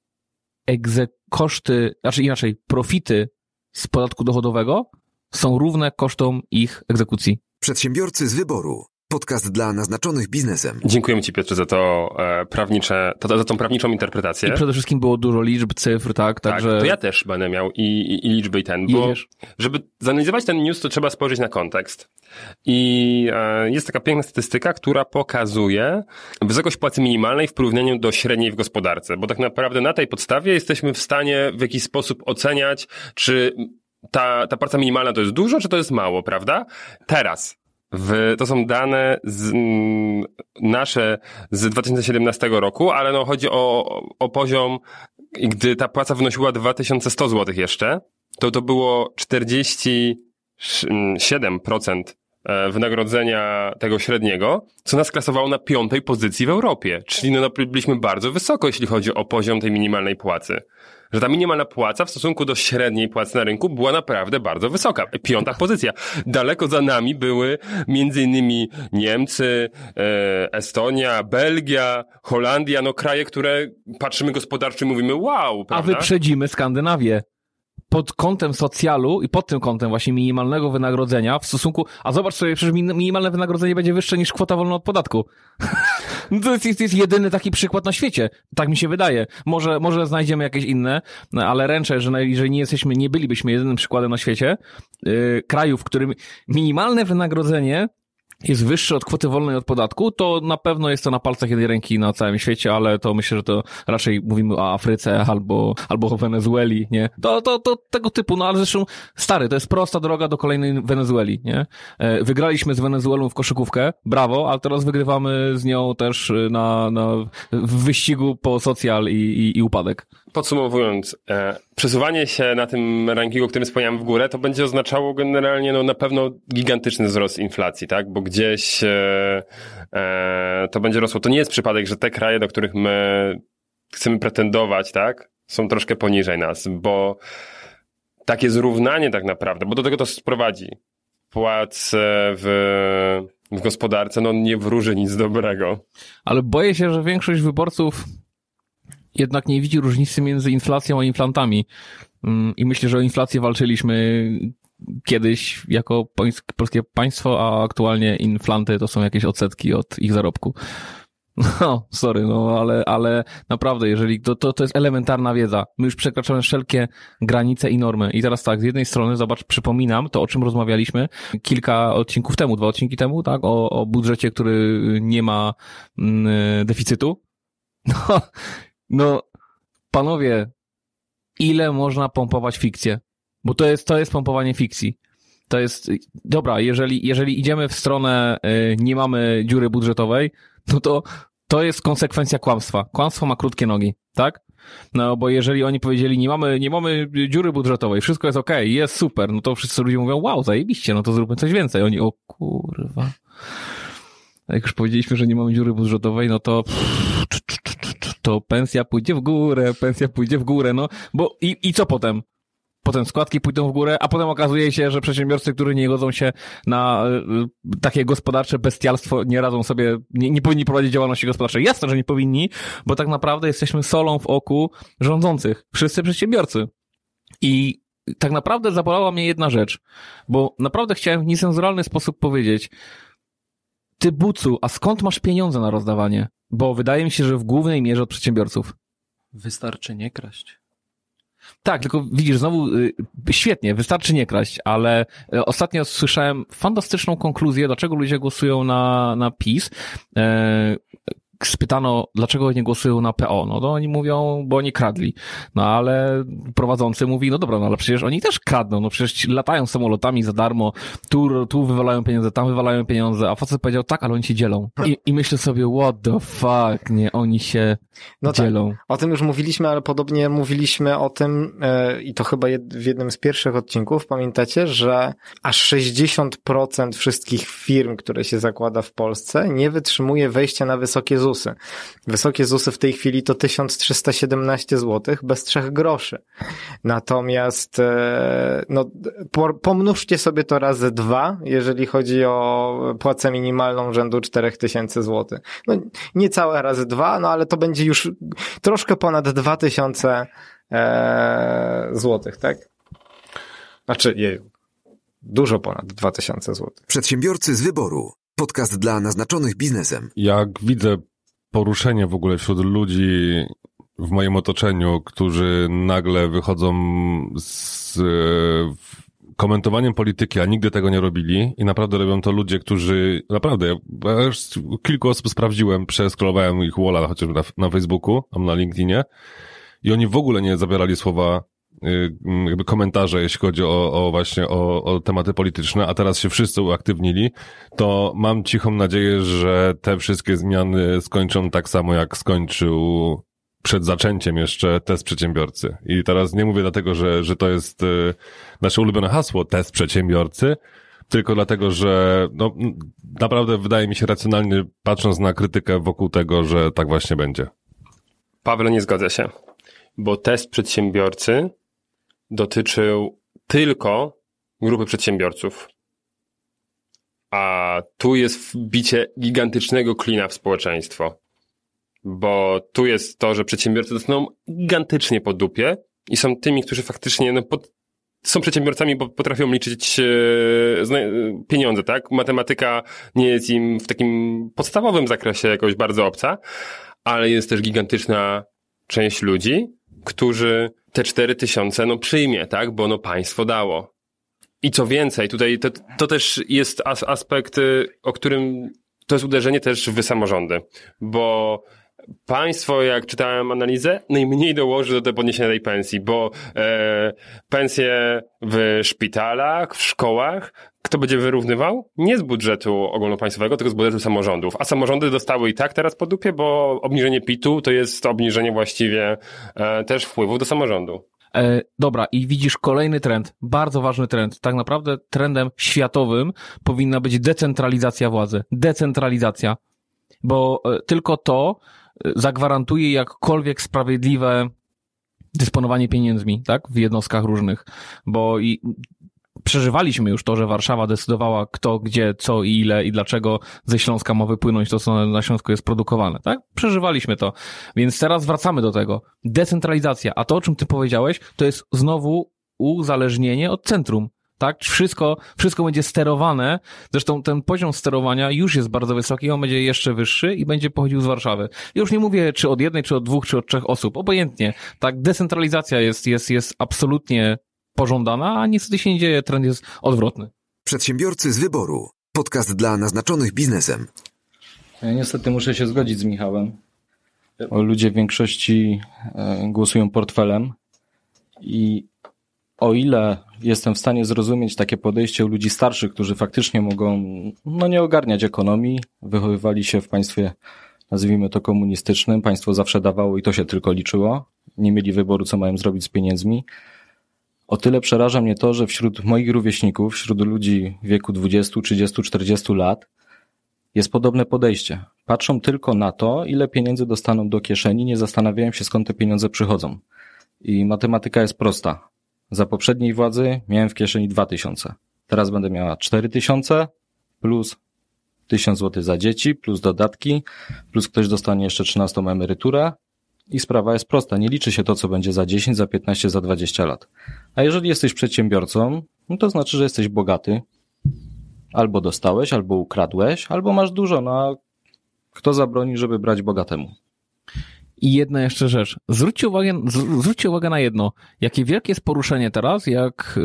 egze, koszty, znaczy inaczej, profity z podatku dochodowego są równe kosztom ich egzekucji. Przedsiębiorcy z wyboru. Podcast dla naznaczonych biznesem. Dziękujemy Ci, Piotrze, za to e, prawnicze, to, za tą prawniczą interpretację. I przede wszystkim było dużo liczb, cyfr, tak? Tak, Także... to ja też będę miał i, i, i liczby i ten, bo Jedziesz. Żeby zanalizować ten news, to trzeba spojrzeć na kontekst. I e, jest taka piękna statystyka, która pokazuje wysokość płacy minimalnej w porównaniu do średniej w gospodarce, bo tak naprawdę na tej podstawie jesteśmy w stanie w jakiś sposób oceniać, czy ta, ta płaca minimalna to jest dużo, czy to jest mało, prawda? Teraz. W, to są dane z, m, nasze z dwa tysiące siedemnastego roku, ale no chodzi o, o poziom, gdy ta płaca wynosiła dwa tysiące sto złotych jeszcze, to to było czterdzieści siedem procent wynagrodzenia tego średniego, co nas klasowało na piątej pozycji w Europie. Czyli no, byliśmy bardzo wysoko, jeśli chodzi o poziom tej minimalnej płacy. Że ta minimalna płaca w stosunku do średniej płacy na rynku była naprawdę bardzo wysoka. Piąta pozycja. Daleko za nami były między innymi Niemcy, Estonia, Belgia, Holandia, no kraje, które patrzymy gospodarczo i mówimy wow, prawda? A wyprzedzimy Skandynawię. Pod kątem socjalu i pod tym kątem właśnie minimalnego wynagrodzenia w stosunku, a zobacz sobie, przecież minimalne wynagrodzenie będzie wyższe niż kwota wolna od podatku. No to jest, to jest jedyny taki przykład na świecie. Tak mi się wydaje. Może, może znajdziemy jakieś inne, no, ale ręczę, że jeżeli nie jesteśmy, nie bylibyśmy jedynym przykładem na świecie yy, kraju, w którym minimalne wynagrodzenie jest wyższy od kwoty wolnej od podatku, to na pewno jest to na palcach jednej ręki na całym świecie, ale to myślę, że to raczej mówimy o Afryce albo, albo o Wenezueli, nie? To, to, to tego typu, no ale zresztą stary, to jest prosta droga do kolejnej Wenezueli, nie? Wygraliśmy z Wenezuelą w koszykówkę, brawo, ale teraz wygrywamy z nią też na, na w wyścigu po socjal i, i, i upadek. Podsumowując, e, przesuwanie się na tym rankingu, o którym wspomniałem w górę, to będzie oznaczało generalnie no, na pewno gigantyczny wzrost inflacji, tak? Bo gdzieś e, e, to będzie rosło. To nie jest przypadek, że te kraje, do których my chcemy pretendować, tak? Są troszkę poniżej nas, bo takie zrównanie tak naprawdę, bo do tego to sprowadzi płac w, w gospodarce, no nie wróży nic dobrego. Ale boję się, że większość wyborców jednak nie widzi różnicy między inflacją a inflantami. I myślę, że o inflację walczyliśmy kiedyś jako polskie państwo, a aktualnie inflanty to są jakieś odsetki od ich zarobku. No, sorry, no, ale, ale naprawdę, jeżeli to, to, to jest elementarna wiedza. My już przekraczamy wszelkie granice i normy. I teraz tak, z jednej strony, zobacz, przypominam to, o czym rozmawialiśmy kilka odcinków temu, dwa odcinki temu, tak, o, o budżecie, który nie ma mm, deficytu. No, no, panowie, ile można pompować fikcję? Bo to jest, to jest pompowanie fikcji. To jest, dobra, jeżeli, jeżeli idziemy w stronę, y, nie mamy dziury budżetowej, no to to jest konsekwencja kłamstwa. Kłamstwo ma krótkie nogi, tak? No, bo jeżeli oni powiedzieli, nie mamy, nie mamy dziury budżetowej, wszystko jest okej, okay, jest super, no to wszyscy ludzie mówią, wow, zajebiście, no to zróbmy coś więcej. Oni, o kurwa. Jak już powiedzieliśmy, że nie mamy dziury budżetowej, no to to pensja pójdzie w górę, pensja pójdzie w górę, no, bo i, i co potem? Potem składki pójdą w górę, a potem okazuje się, że przedsiębiorcy, którzy nie godzą się na y, takie gospodarcze bestialstwo, nie radzą sobie, nie, nie powinni prowadzić działalności gospodarczej. Jasne, że nie powinni, bo tak naprawdę jesteśmy solą w oku rządzących. Wszyscy przedsiębiorcy. I tak naprawdę zabolała mnie jedna rzecz, bo naprawdę chciałem w niecenzuralny sposób powiedzieć, ty bucu, a skąd masz pieniądze na rozdawanie? Bo wydaje mi się, że w głównej mierze od przedsiębiorców. Wystarczy nie kraść. Tak, tylko widzisz, znowu y, świetnie, wystarczy nie kraść, ale y, ostatnio słyszałem fantastyczną konkluzję, dlaczego ludzie głosują na, na PiS. Y, spytano, dlaczego nie głosują na P O. No to oni mówią, bo oni kradli. No ale prowadzący mówi, no dobra, no ale przecież oni też kradną, no przecież latają samolotami za darmo, tu, tu wywalają pieniądze, tam wywalają pieniądze, a facet powiedział, tak, ale oni się dzielą. I, i myślę sobie, what the fuck, nie, oni się no dzielą. Tak. O tym już mówiliśmy, ale podobnie mówiliśmy o tym yy, i to chyba jed, w jednym z pierwszych odcinków, pamiętacie, że aż sześćdziesiąt procent wszystkich firm, które się zakłada w Polsce, nie wytrzymuje wejścia na wysokie zusy. Wysokie zusy w tej chwili to tysiąc trzysta siedemnaście złotych bez trzech groszy. Natomiast no, pomnóżcie sobie to razy dwa, jeżeli chodzi o płacę minimalną rzędu cztery tysiące złotych. No, niecałe razy dwa, no ale to będzie już troszkę ponad dwa tysiące złotych, tak? Znaczy, jeju, dużo ponad dwa tysiące złotych. Przedsiębiorcy z wyboru. Podcast dla naznaczonych biznesem. Jak widzę poruszenie w ogóle wśród ludzi w moim otoczeniu, którzy nagle wychodzą z komentowaniem polityki, a nigdy tego nie robili i naprawdę robią to ludzie, którzy naprawdę, ja już kilku osób sprawdziłem, przeskrolowałem ich walla chociażby na, na Facebooku, tam na LinkedInie i oni w ogóle nie zabierali słowa jakby komentarze, jeśli chodzi o, o właśnie o, o tematy polityczne, a teraz się wszyscy uaktywnili, to mam cichą nadzieję, że te wszystkie zmiany skończą tak samo, jak skończył przed zaczęciem jeszcze test przedsiębiorcy. I teraz nie mówię dlatego, że, że to jest y, nasze ulubione hasło, test przedsiębiorcy, tylko dlatego, że no, naprawdę wydaje mi się racjonalnie, patrząc na krytykę wokół tego, że tak właśnie będzie. Paweł, nie zgodzę się, bo test przedsiębiorcy dotyczył tylko grupy przedsiębiorców. A tu jest wbicie gigantycznego klina w społeczeństwo. Bo tu jest to, że przedsiębiorcy dostaną gigantycznie po dupie i są tymi, którzy faktycznie no, pod, są przedsiębiorcami, bo potrafią liczyć e, zna, pieniądze, tak? Matematyka nie jest im w takim podstawowym zakresie jakoś bardzo obca, ale jest też gigantyczna część ludzi, którzy te cztery tysiące no przyjmie, tak? Bo no państwo dało. I co więcej, tutaj to, to też jest as, aspekt, o którym to jest uderzenie też w samorządy, bo państwo, jak czytałem analizę, najmniej dołoży do podniesienia tej pensji, bo e, pensje w szpitalach, w szkołach, kto będzie wyrównywał? Nie z budżetu ogólnopaństwowego, tylko z budżetu samorządów. A samorządy dostały i tak teraz po dupie, bo obniżenie P I T-u to jest obniżenie właściwie e, też wpływów do samorządu. E, dobra, i widzisz kolejny trend, bardzo ważny trend. Tak naprawdę trendem światowym powinna być decentralizacja władzy. Decentralizacja. Bo e, tylko to e, zagwarantuje jakkolwiek sprawiedliwe dysponowanie pieniędzmi, tak? W jednostkach różnych. Bo i przeżywaliśmy już to, że Warszawa decydowała kto, gdzie, co i ile i dlaczego ze Śląska ma wypłynąć to, co na Śląsku jest produkowane, tak? Przeżywaliśmy to. Więc teraz wracamy do tego. Decentralizacja. A to, o czym ty powiedziałeś, to jest znowu uzależnienie od centrum, tak? Wszystko, wszystko będzie sterowane. Zresztą ten poziom sterowania już jest bardzo wysoki, on będzie jeszcze wyższy i będzie pochodził z Warszawy. Już nie mówię, czy od jednej, czy od dwóch, czy od trzech osób. Obojętnie. Tak, decentralizacja jest, jest, jest absolutnie pożądana, a niestety się nie dzieje, trend jest odwrotny. Przedsiębiorcy z wyboru. Podcast dla naznaczonych biznesem. Ja niestety muszę się zgodzić z Michałem. O, ludzie w większości głosują portfelem i o ile jestem w stanie zrozumieć takie podejście u ludzi starszych, którzy faktycznie mogą no nie ogarniać ekonomii, wychowywali się w państwie, nazwijmy to komunistycznym, państwo zawsze dawało i to się tylko liczyło, nie mieli wyboru, co mają zrobić z pieniędzmi. O tyle przeraża mnie to, że wśród moich rówieśników, wśród ludzi w wieku dwudziestu, trzydziestu, czterdziestu lat jest podobne podejście. Patrzą tylko na to, ile pieniędzy dostaną do kieszeni, nie zastanawiają się, skąd te pieniądze przychodzą. I matematyka jest prosta. Za poprzedniej władzy miałem w kieszeni dwa tysiące. Teraz będę miała cztery tysiące plus tysiąc złotych za dzieci, plus dodatki, plus ktoś dostanie jeszcze trzynastą emeryturę. I sprawa jest prosta. Nie liczy się to, co będzie za dziesięć, za piętnaście, za dwadzieścia lat. A jeżeli jesteś przedsiębiorcą, no to znaczy, że jesteś bogaty. Albo dostałeś, albo ukradłeś, albo masz dużo. No a kto zabroni, żeby brać bogatemu? I jedna jeszcze rzecz. Zwróćcie uwagę, zwróćcie uwagę na jedno. Jakie wielkie jest poruszenie teraz, jak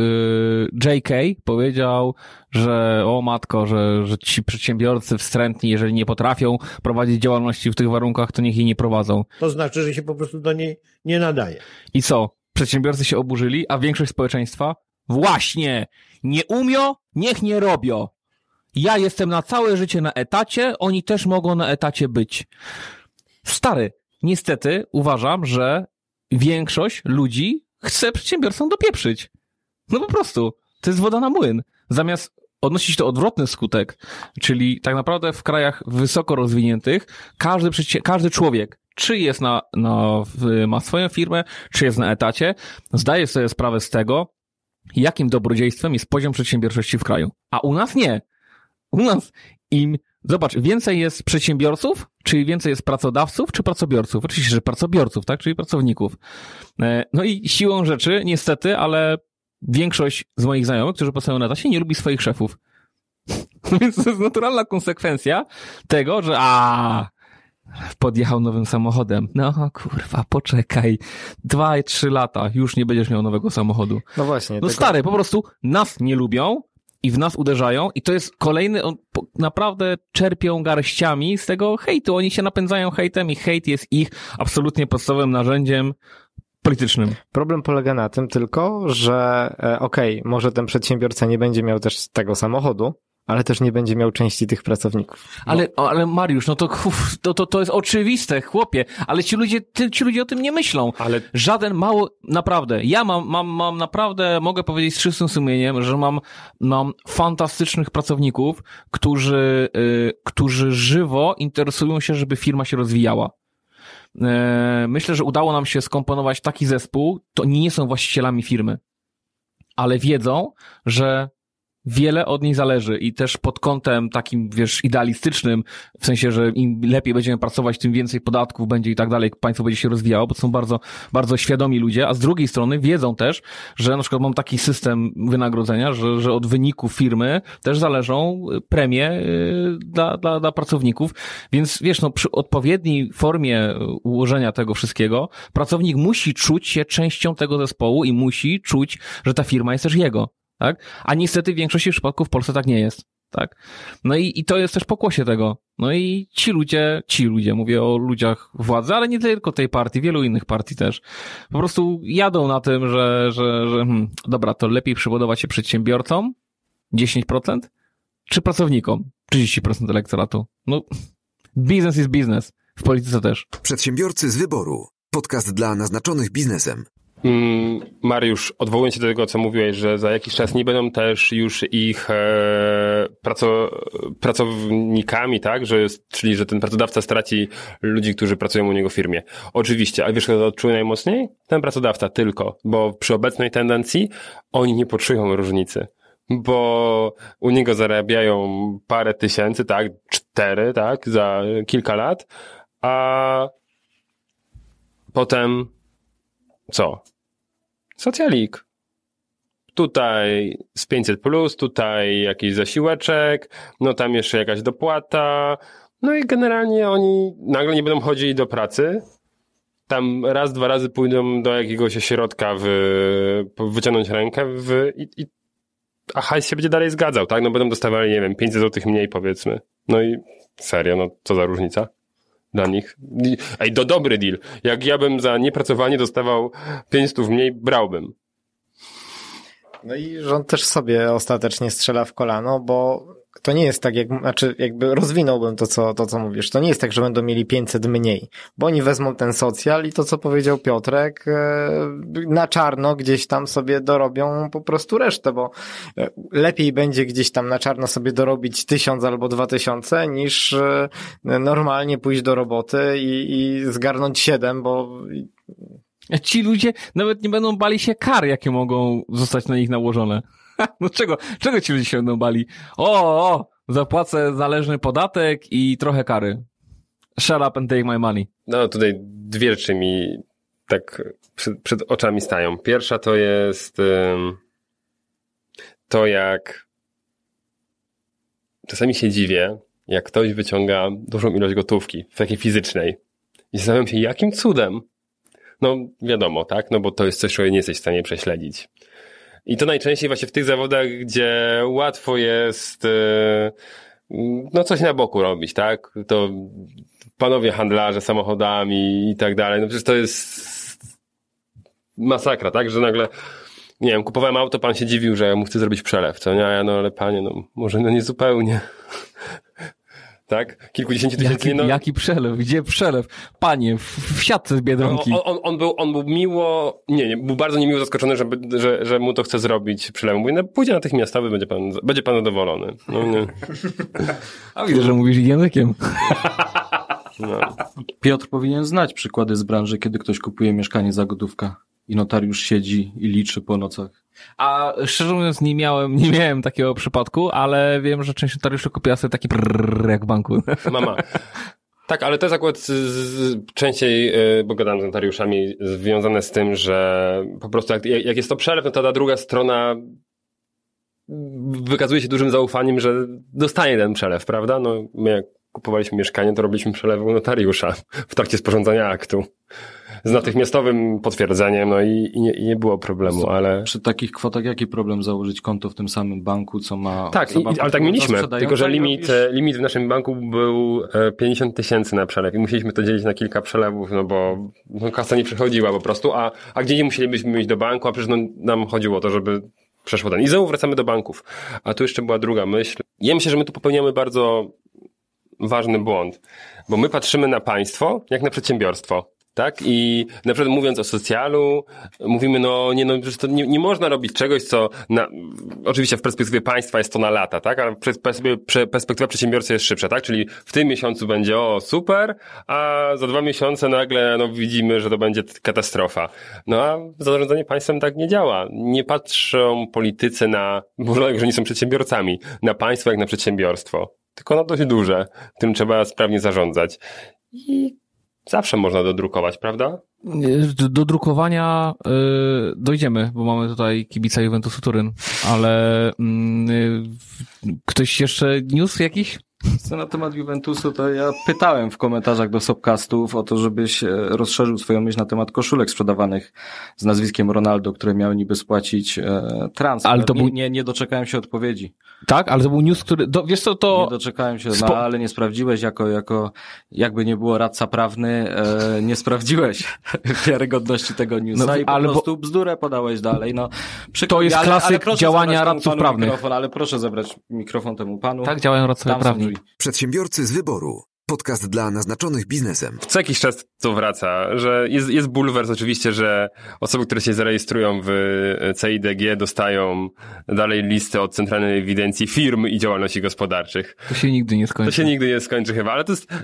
J K powiedział, że o matko, że, że ci przedsiębiorcy wstrętni, jeżeli nie potrafią prowadzić działalności w tych warunkach, to niech jej nie prowadzą. To znaczy, że się po prostu do niej nie nadaje. I co? Przedsiębiorcy się oburzyli, a większość społeczeństwa? Właśnie! Nie umią, niech nie robią. Ja jestem na całe życie na etacie, oni też mogą na etacie być. Stary, niestety uważam, że większość ludzi chce przedsiębiorcom dopieprzyć. No po prostu. To jest woda na młyn. Zamiast odnosić to odwrotny skutek, czyli tak naprawdę w krajach wysoko rozwiniętych każdy, każdy człowiek, czy jest na, na, ma swoją firmę, czy jest na etacie, zdaje sobie sprawę z tego, jakim dobrodziejstwem jest poziom przedsiębiorczości w kraju. A u nas nie. U nas im, zobacz, więcej jest przedsiębiorców, czyli więcej jest pracodawców, czy pracobiorców? Oczywiście, że pracobiorców, tak, czyli pracowników. No i siłą rzeczy, niestety, ale większość z moich znajomych, którzy pracują na etacie, nie lubi swoich szefów. No więc to jest naturalna konsekwencja tego, że a podjechał nowym samochodem. No kurwa, poczekaj. Dwa, trzy lata, już nie będziesz miał nowego samochodu. No właśnie. No tego... stary, po prostu nas nie lubią i w nas uderzają i to jest kolejny, on, po, naprawdę czerpią garściami z tego hejtu. Oni się napędzają hejtem i hejt jest ich absolutnie podstawowym narzędziem politycznym. Problem polega na tym tylko, że e, okej, okay, może ten przedsiębiorca nie będzie miał też tego samochodu, ale też nie będzie miał części tych pracowników. No. Ale, ale Mariusz, no to, to, to, to jest oczywiste, chłopie, ale ci ludzie, ty, ci ludzie o tym nie myślą. Ale... Żaden mało, naprawdę, ja mam, mam, mam naprawdę, mogę powiedzieć z czystym sumieniem, że mam, mam fantastycznych pracowników, którzy, yy, którzy żywo interesują się, żeby firma się rozwijała. Yy, myślę, że udało nam się skomponować taki zespół, to nie są właścicielami firmy, ale wiedzą, że wiele od niej zależy i też pod kątem takim, wiesz, idealistycznym, w sensie, że im lepiej będziemy pracować, tym więcej podatków będzie i tak dalej, państwo będzie się rozwijało, bo to są bardzo, bardzo świadomi ludzie, a z drugiej strony wiedzą też, że na przykład mam taki system wynagrodzenia, że, że od wyniku firmy też zależą premie dla, dla, dla pracowników, więc wiesz, no przy odpowiedniej formie ułożenia tego wszystkiego, pracownik musi czuć się częścią tego zespołu i musi czuć, że ta firma jest też jego. Tak? A niestety w większości przypadków w Polsce tak nie jest. Tak? No i, i to jest też pokłosie tego. No i ci ludzie, ci ludzie, mówię o ludziach władzy, ale nie tylko tej partii, wielu innych partii też, po prostu jadą na tym, że, że, że hmm, dobra, to lepiej przybudować się przedsiębiorcom dziesięć procent czy pracownikom trzydzieści procent elektoratu. No, biznes jest biznes. W polityce też. Przedsiębiorcy z wyboru. Podcast dla naznaczonych biznesem. Mariusz, odwołując się do tego, co mówiłeś, że za jakiś czas nie będą też już ich e, praco, pracownikami, tak? Że, czyli, że ten pracodawca straci ludzi, którzy pracują u niego w firmie. Oczywiście, a wiesz, kto to odczuje najmocniej? Ten pracodawca tylko, bo przy obecnej tendencji oni nie poczują różnicy. Bo u niego zarabiają parę tysięcy, tak? Cztery, tak? Za kilka lat, a potem co? Socjalik. Tutaj z pięćset plus, tutaj jakiś zasiłeczek, no tam jeszcze jakaś dopłata, no i generalnie oni nagle nie będą chodzili do pracy, tam raz, dwa razy pójdą do jakiegoś ośrodka w, wyciągnąć rękę w, i, i, a hajs się będzie dalej zgadzał, tak? No będą dostawali, nie wiem, pięćset złotych mniej powiedzmy. No i serio, no co za różnica dla nich. Ej, to dobry deal. Jak ja bym za niepracowanie dostawał pięćset mniej, brałbym. No i rząd też sobie ostatecznie strzela w kolano, bo to nie jest tak, jak, znaczy jakby rozwinąłbym to co, to, co mówisz. To nie jest tak, że będą mieli pięćset mniej, bo oni wezmą ten socjal i to, co powiedział Piotrek, na czarno gdzieś tam sobie dorobią po prostu resztę, bo lepiej będzie gdzieś tam na czarno sobie dorobić tysiąc albo dwa tysiące, niż normalnie pójść do roboty i, i zgarnąć siedem, bo ci ludzie nawet nie będą bali się kar, jakie mogą zostać na nich nałożone. No czego, czego ci ludzie się będą bali? O, o, zapłacę zależny podatek i trochę kary. Shut up and take my money. No tutaj dwie rzeczy mi tak przed, przed oczami stają. Pierwsza to jest um, to, jak czasami się dziwię, jak ktoś wyciąga dużą ilość gotówki, w takiej fizycznej. I zastanawiam się, jakim cudem. No wiadomo, tak? No bo to jest coś, czego nie jesteś w stanie prześledzić. I to najczęściej właśnie w tych zawodach, gdzie łatwo jest no coś na boku robić, tak? To panowie handlarze samochodami i tak dalej. No przecież to jest masakra, tak? Że nagle, nie wiem, kupowałem auto, pan się dziwił, że ja mu chcę zrobić przelew, co nie? A ja, no ale panie, no może no nie zupełnie. Tak? Kilkudziesięciu tysięcy. Jaki, no... jaki przelew? Gdzie przelew? Panie, w, w siatce z Biedronki. On, on, on, był, on był miło, nie, nie, był bardzo niemiło zaskoczony, żeby, że, że mu to chce zrobić przelew. Mówi, no pójdzie natychmiastowy, będzie pan, będzie pan zadowolony. No nie. A widzę, że mówisz językiem. No. Piotr powinien znać przykłady z branży, kiedy ktoś kupuje mieszkanie za gotówkę i notariusz siedzi i liczy po nocach. A szczerze mówiąc nie miałem, nie miałem takiego przypadku, ale wiem, że część notariuszy kupiła sobie taki prrrr jak w banku. Mama. Tak, ale to jest akurat z, z, częściej, bo gadam z notariuszami, związane z tym, że po prostu jak, jak jest to przelew, no to ta druga strona wykazuje się dużym zaufaniem, że dostanie ten przelew, prawda? No my jak kupowaliśmy mieszkanie, to robiliśmy przelew u notariusza w trakcie sporządzania aktu. Z natychmiastowym potwierdzeniem, no i, i, nie, i nie było problemu, ale... Przy takich kwotach jaki problem założyć konto w tym samym banku, co ma... Tak, i, ale tak mieliśmy, tylko że limit, limit w naszym banku był pięćdziesiąt tysięcy na przelew i musieliśmy to dzielić na kilka przelewów, no bo no, kasa nie przechodziła po prostu, a, a gdzie nie musielibyśmy iść do banku, a przecież no, nam chodziło o to, żeby przeszło ten. I znowu wracamy do banków. A tu jeszcze była druga myśl. Ja myślę, że my tu popełniamy bardzo ważny błąd, bo my patrzymy na państwo jak na przedsiębiorstwo. Tak? I na przykład mówiąc o socjalu, mówimy, no nie, no, przecież to nie, nie można robić czegoś, co na, oczywiście w perspektywie państwa jest to na lata, tak? Ale perspektywa przedsiębiorcy jest szybsza, tak? Czyli w tym miesiącu będzie o super, a za dwa miesiące nagle no, widzimy, że to będzie katastrofa. No a zarządzanie państwem tak nie działa. Nie patrzą politycy na, bo że nie są przedsiębiorcami, na państwo jak na przedsiębiorstwo, tylko na dość duże, którym trzeba sprawnie zarządzać. I zawsze można dodrukować, prawda? Do, do drukowania yy, dojdziemy, bo mamy tutaj kibica Juventusu Turyn, ale yy, ktoś jeszcze news jakiś? Co na temat Juventusu, to ja pytałem w komentarzach do Sobcastów o to, żebyś rozszerzył swoją myśl na temat koszulek sprzedawanych z nazwiskiem Ronaldo, które miały niby spłacić e, transfer. Ale to nie, był... nie, nie doczekałem się odpowiedzi. Tak, ale to był news, który... Do, wiesz co, to... Nie doczekałem się, Spo... no ale nie sprawdziłeś jako, jako jakby nie było radca prawny, e, nie sprawdziłeś wiarygodności tego newsa no, i po ale prostu bo... bzdurę podałeś dalej. No, przykład, to jest ale, klasyk ale działania radców prawnych. Mikrofon, ale proszę zabrać mikrofon temu panu. Tak działają radcowie prawni. Przedsiębiorcy z wyboru. Podcast dla naznaczonych biznesem. Co jakiś czas to wraca, że jest, jest bulwers oczywiście, że osoby, które się zarejestrują w C I D G dostają dalej listy od Centralnej Ewidencji Firm i Działalności Gospodarczych. To się nigdy nie skończy. To się nigdy nie skończy chyba, ale to jest...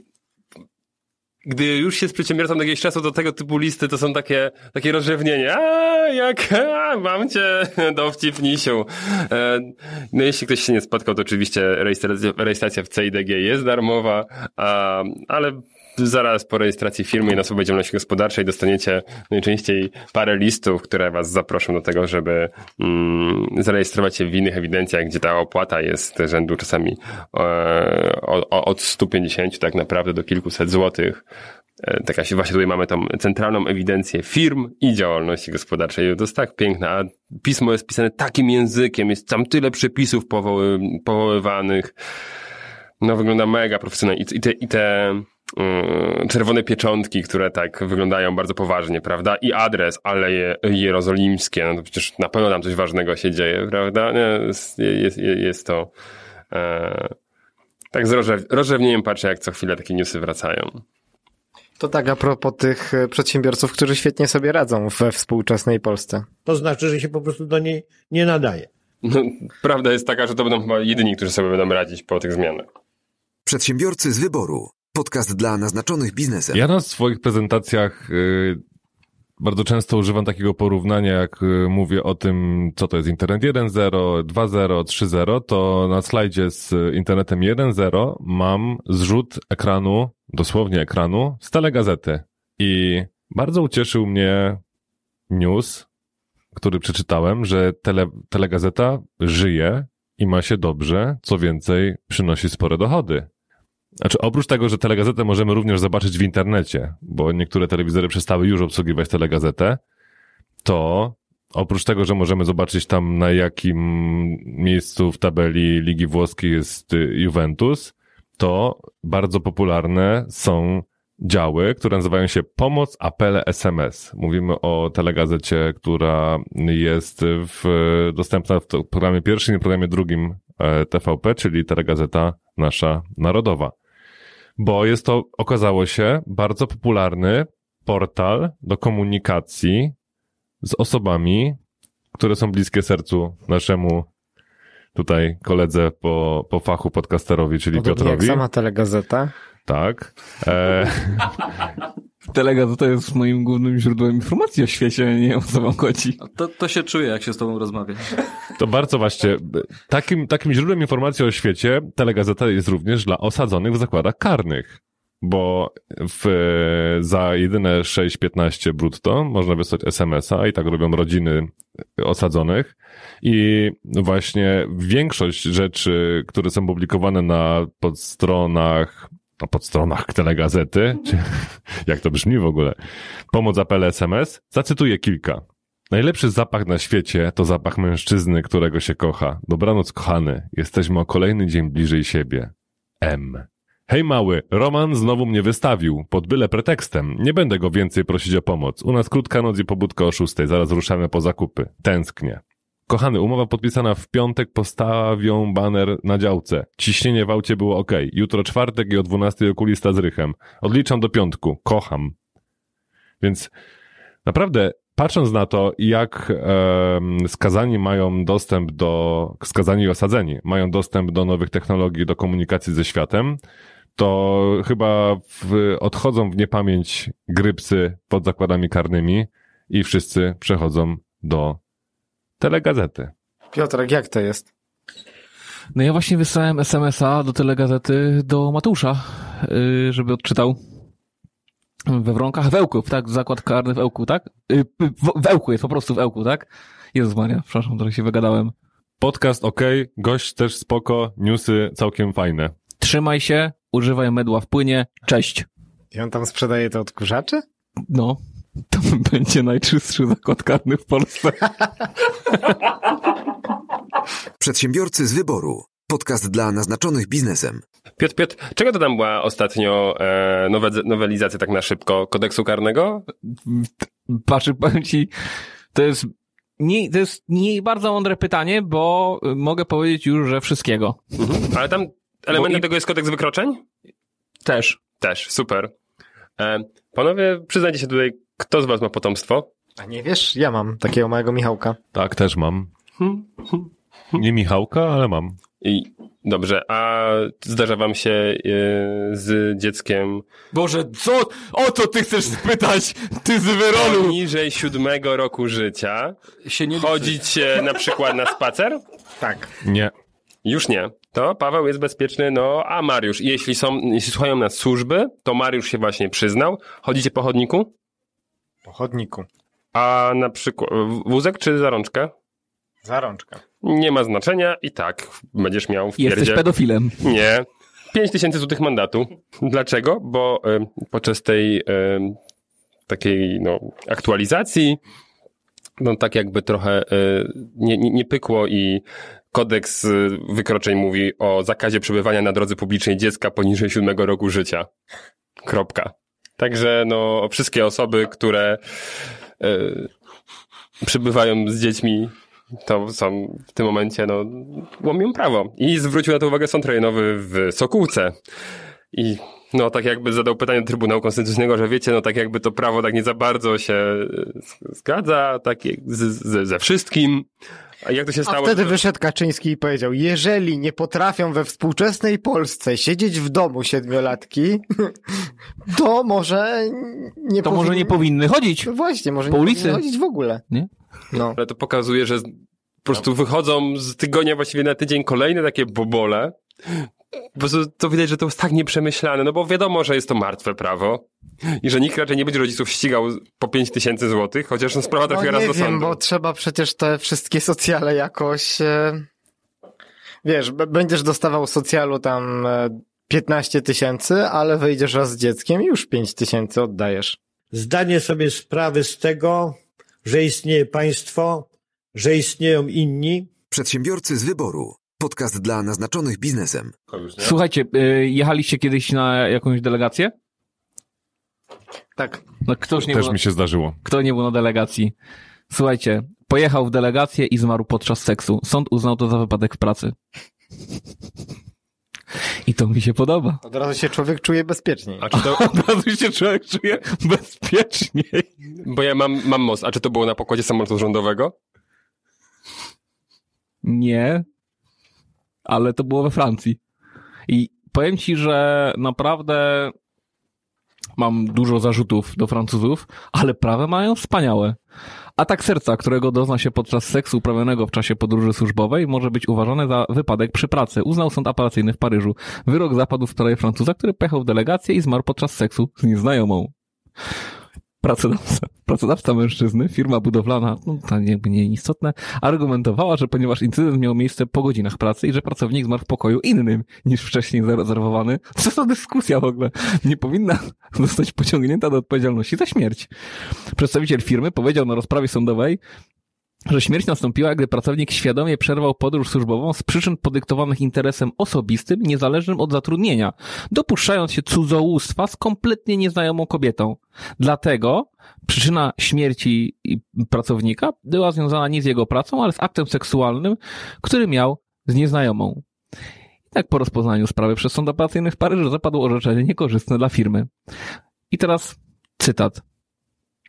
Gdy już się z przedsiębiorcą do jakiegoś czasu, to tego typu listy to są takie, takie rozrzewnienie. A, jak, a, mam cię, dowcip nisiu. E, no jeśli ktoś się nie spotkał, to oczywiście rejestracja, rejestracja w C I D G jest darmowa, a, ale zaraz po rejestracji firmy i na osobę działalności gospodarczej dostaniecie najczęściej parę listów, które was zaproszą do tego, żeby mm, zarejestrować się w innych ewidencjach, gdzie ta opłata jest rzędu czasami e, o, od stu pięćdziesięciu tak naprawdę do kilkuset złotych. E, tak właśnie tutaj mamy tą centralną ewidencję firm i działalności gospodarczej. To jest tak piękne, a pismo jest pisane takim językiem, jest tam tyle przepisów powoły, powoływanych. No wygląda mega profesjonalnie i, i te, i te czerwone pieczątki, które tak wyglądają bardzo poważnie, prawda? I adres, Aleje Jerozolimskie, no to przecież na pewno tam coś ważnego się dzieje, prawda? Jest, jest, jest to e, tak z rozrzew, rozrzewnieniem patrzę, jak co chwilę takie newsy wracają. To tak a propos tych przedsiębiorców, którzy świetnie sobie radzą we współczesnej Polsce. To znaczy, że się po prostu do niej nie nadaje. No, prawda jest taka, że to będą chyba jedyni, którzy sobie będą radzić po tych zmianach. Przedsiębiorcy z wyboru. Podcast dla naznaczonych biznesem. Ja na swoich prezentacjach y, bardzo często używam takiego porównania, jak y, mówię o tym, co to jest internet jeden zero, dwa zero, trzy zero, to na slajdzie z internetem jeden zero mam zrzut ekranu, dosłownie ekranu, z telegazety. I bardzo ucieszył mnie news, który przeczytałem, że tele, telegazeta żyje i ma się dobrze, co więcej przynosi spore dochody. Znaczy, oprócz tego, że telegazetę możemy również zobaczyć w internecie, bo niektóre telewizory przestały już obsługiwać telegazetę, to oprócz tego, że możemy zobaczyć tam, na jakim miejscu w tabeli Ligi Włoskiej jest Juventus, to bardzo popularne są działy, które nazywają się Pomoc, Apele, S M S. Mówimy o telegazecie, która jest w, dostępna w programie pierwszym i programie drugim T V P, czyli telegazeta nasza narodowa. Bo jest to, okazało się, bardzo popularny portal do komunikacji z osobami, które są bliskie sercu naszemu tutaj koledze po, po fachu podcasterowi, czyli Podobnie Piotrowi. Jak sama telegazeta. Tak. E... Telegazeta jest moim głównym źródłem informacji o świecie, nie o co wam chodzi. To, to się czuje, jak się z tobą rozmawia. To bardzo właśnie. Takim, takim źródłem informacji o świecie telegazeta jest również dla osadzonych w zakładach karnych. Bo w, za jedyne sześć piętnaście brutto można wysłać es em es a i tak robią rodziny osadzonych. I właśnie większość rzeczy, które są publikowane na podstronach na podstronach telegazety, czy jak to brzmi w ogóle, Pomoc, apele, es em es, zacytuję kilka. Najlepszy zapach na świecie to zapach mężczyzny, którego się kocha. Dobranoc, kochany. Jesteśmy o kolejny dzień bliżej siebie. M. Hej mały, Roman znowu mnie wystawił, pod byle pretekstem. Nie będę go więcej prosić o pomoc. U nas krótka noc i pobudka o szóstej, zaraz ruszamy po zakupy. Tęsknię. Kochany, umowa podpisana w piątek, postawią baner na działce. Ciśnienie w aucie było ok. Jutro czwartek i o dwunastej okulista z rychem. Odliczam do piątku. Kocham. Więc naprawdę patrząc na to, jak e, skazani mają dostęp do, skazani i osadzeni mają dostęp do nowych technologii, do komunikacji ze światem, to chyba w, odchodzą w niepamięć grypsy pod zakładami karnymi i wszyscy przechodzą do telegazety. Piotrek, jak to jest? No ja właśnie wysłałem es em es a do telegazety do Mateusza, yy, żeby odczytał. We Wronkach, w Ełku, tak? Zakład karny w Ełku, tak? Yy, w, w Ełku jest, po prostu w Ełku, tak? Jezus Maria, przepraszam, trochę się wygadałem. Podcast ok, gość też spoko, newsy całkiem fajne. Trzymaj się, używaj mydła w płynie, cześć. I on tam sprzedaje te odkurzacze? No, to będzie najczystszy zakład karny w Polsce. Przedsiębiorcy z wyboru. Podcast dla naznaczonych biznesem. Piotr, Piotr, czego to tam była ostatnio e, nowe, nowelizacja tak na szybko? Kodeksu karnego? Patrz, powiem ci, to jest nie, to jest nie bardzo mądre pytanie, bo mogę powiedzieć już, że wszystkiego. Mhm. Ale tam elementem i... tego jest kodeks wykroczeń? Też. Też, super. E, panowie, przyznajcie się tutaj, kto z was ma potomstwo? A nie wiesz? Ja mam takiego małego Michałka. Tak, też mam. Nie Michałka, ale mam. I dobrze, a zdarza wam się e, z dzieckiem Boże, co? O co ty chcesz spytać? Ty z wyrolu! poniżej siódmego roku życia Się nie chodzić e, na przykład na spacer? Tak. Nie. Już nie. To Paweł jest bezpieczny, no a Mariusz, jeśli są, jeśli słuchają nas służby, to Mariusz się właśnie przyznał. Chodzicie po chodniku? Po chodniku. A na przykład wózek czy za rączkę? Za rączkę. Nie ma znaczenia i tak będziesz miał w pierdzie. Jesteś pedofilem. Nie. pięć tysięcy złotych mandatu. Dlaczego? Bo y, podczas tej y, takiej no, aktualizacji no tak jakby trochę y, nie, nie, nie pykło i kodeks y, wykroczeń mówi o zakazie przebywania na drodze publicznej dziecka poniżej siódmego roku życia. Kropka. Także no wszystkie osoby, które y, przebywają z dziećmi, to są w tym momencie, no, łamią prawo. I zwrócił na to uwagę Sąd Rejonowy w Sokółce. I no, tak jakby zadał pytanie do Trybunału Konstytucyjnego, że wiecie, no tak jakby to prawo tak nie za bardzo się zgadza, tak z, z, ze wszystkim. A jak to się stało? A wtedy że... wyszedł Kaczyński i powiedział, jeżeli nie potrafią we współczesnej Polsce siedzieć w domu siedmiolatki, to może nie To powin... może nie powinny chodzić. Właśnie, może po nie ulicy. powinny chodzić w ogóle. Nie? No. Ale to pokazuje, że po prostu wychodzą z tygodnia właściwie na tydzień kolejne takie bobole. Po prostu to widać, że to jest tak nieprzemyślane, no bo wiadomo, że jest to martwe prawo i że nikt raczej nie będzie rodziców ścigał po pięć tysięcy złotych, chociaż no sprawa trafia No raz nie do wiem, sądu. bo trzeba przecież te wszystkie socjale jakoś... E... Wiesz, b- będziesz dostawał socjalu tam e, piętnaście tysięcy, ale wyjdziesz raz z dzieckiem i już pięć tysięcy oddajesz. Zdanie sobie sprawy z tego, że istnieje państwo, że istnieją inni. Przedsiębiorcy z wyboru. Podcast dla naznaczonych biznesem. Słuchajcie, y, jechaliście kiedyś na jakąś delegację? Tak. No ktoś nie Też był, mi się zdarzyło. kto nie był na delegacji? Słuchajcie, pojechał w delegację i zmarł podczas seksu. Sąd uznał to za wypadek w pracy. I to mi się podoba. Od razu się człowiek czuje bezpieczniej. A czy to, Od razu się człowiek czuje bezpieczniej. bo ja mam, mam most, a czy to było na pokładzie samolotu rządowego? Nie, ale to było we Francji. I powiem ci, że naprawdę mam dużo zarzutów do Francuzów, ale prawe mają wspaniałe. Atak serca, którego dozna się podczas seksu uprawianego w czasie podróży służbowej, może być uważany za wypadek przy pracy, uznał sąd apelacyjny w Paryżu. Wyrok zapadł w sprawie Francuza, który pojechał w delegację i zmarł podczas seksu z nieznajomą. Pracodawca, pracodawca mężczyzny, firma budowlana, no to jakby nieistotne, argumentowała, że ponieważ incydent miał miejsce po godzinach pracy i że pracownik zmarł w pokoju innym niż wcześniej zarezerwowany, co za dyskusja w ogóle, nie powinna zostać pociągnięta do odpowiedzialności za śmierć. Przedstawiciel firmy powiedział na rozprawie sądowej, że śmierć nastąpiła, gdy pracownik świadomie przerwał podróż służbową z przyczyn podyktowanych interesem osobistym, niezależnym od zatrudnienia, dopuszczając się cudzołóstwa z kompletnie nieznajomą kobietą. Dlatego przyczyna śmierci pracownika była związana nie z jego pracą, ale z aktem seksualnym, który miał z nieznajomą. I tak po rozpoznaniu sprawy przez sąd apelacyjny w Paryżu zapadło orzeczenie niekorzystne dla firmy. I teraz cytat.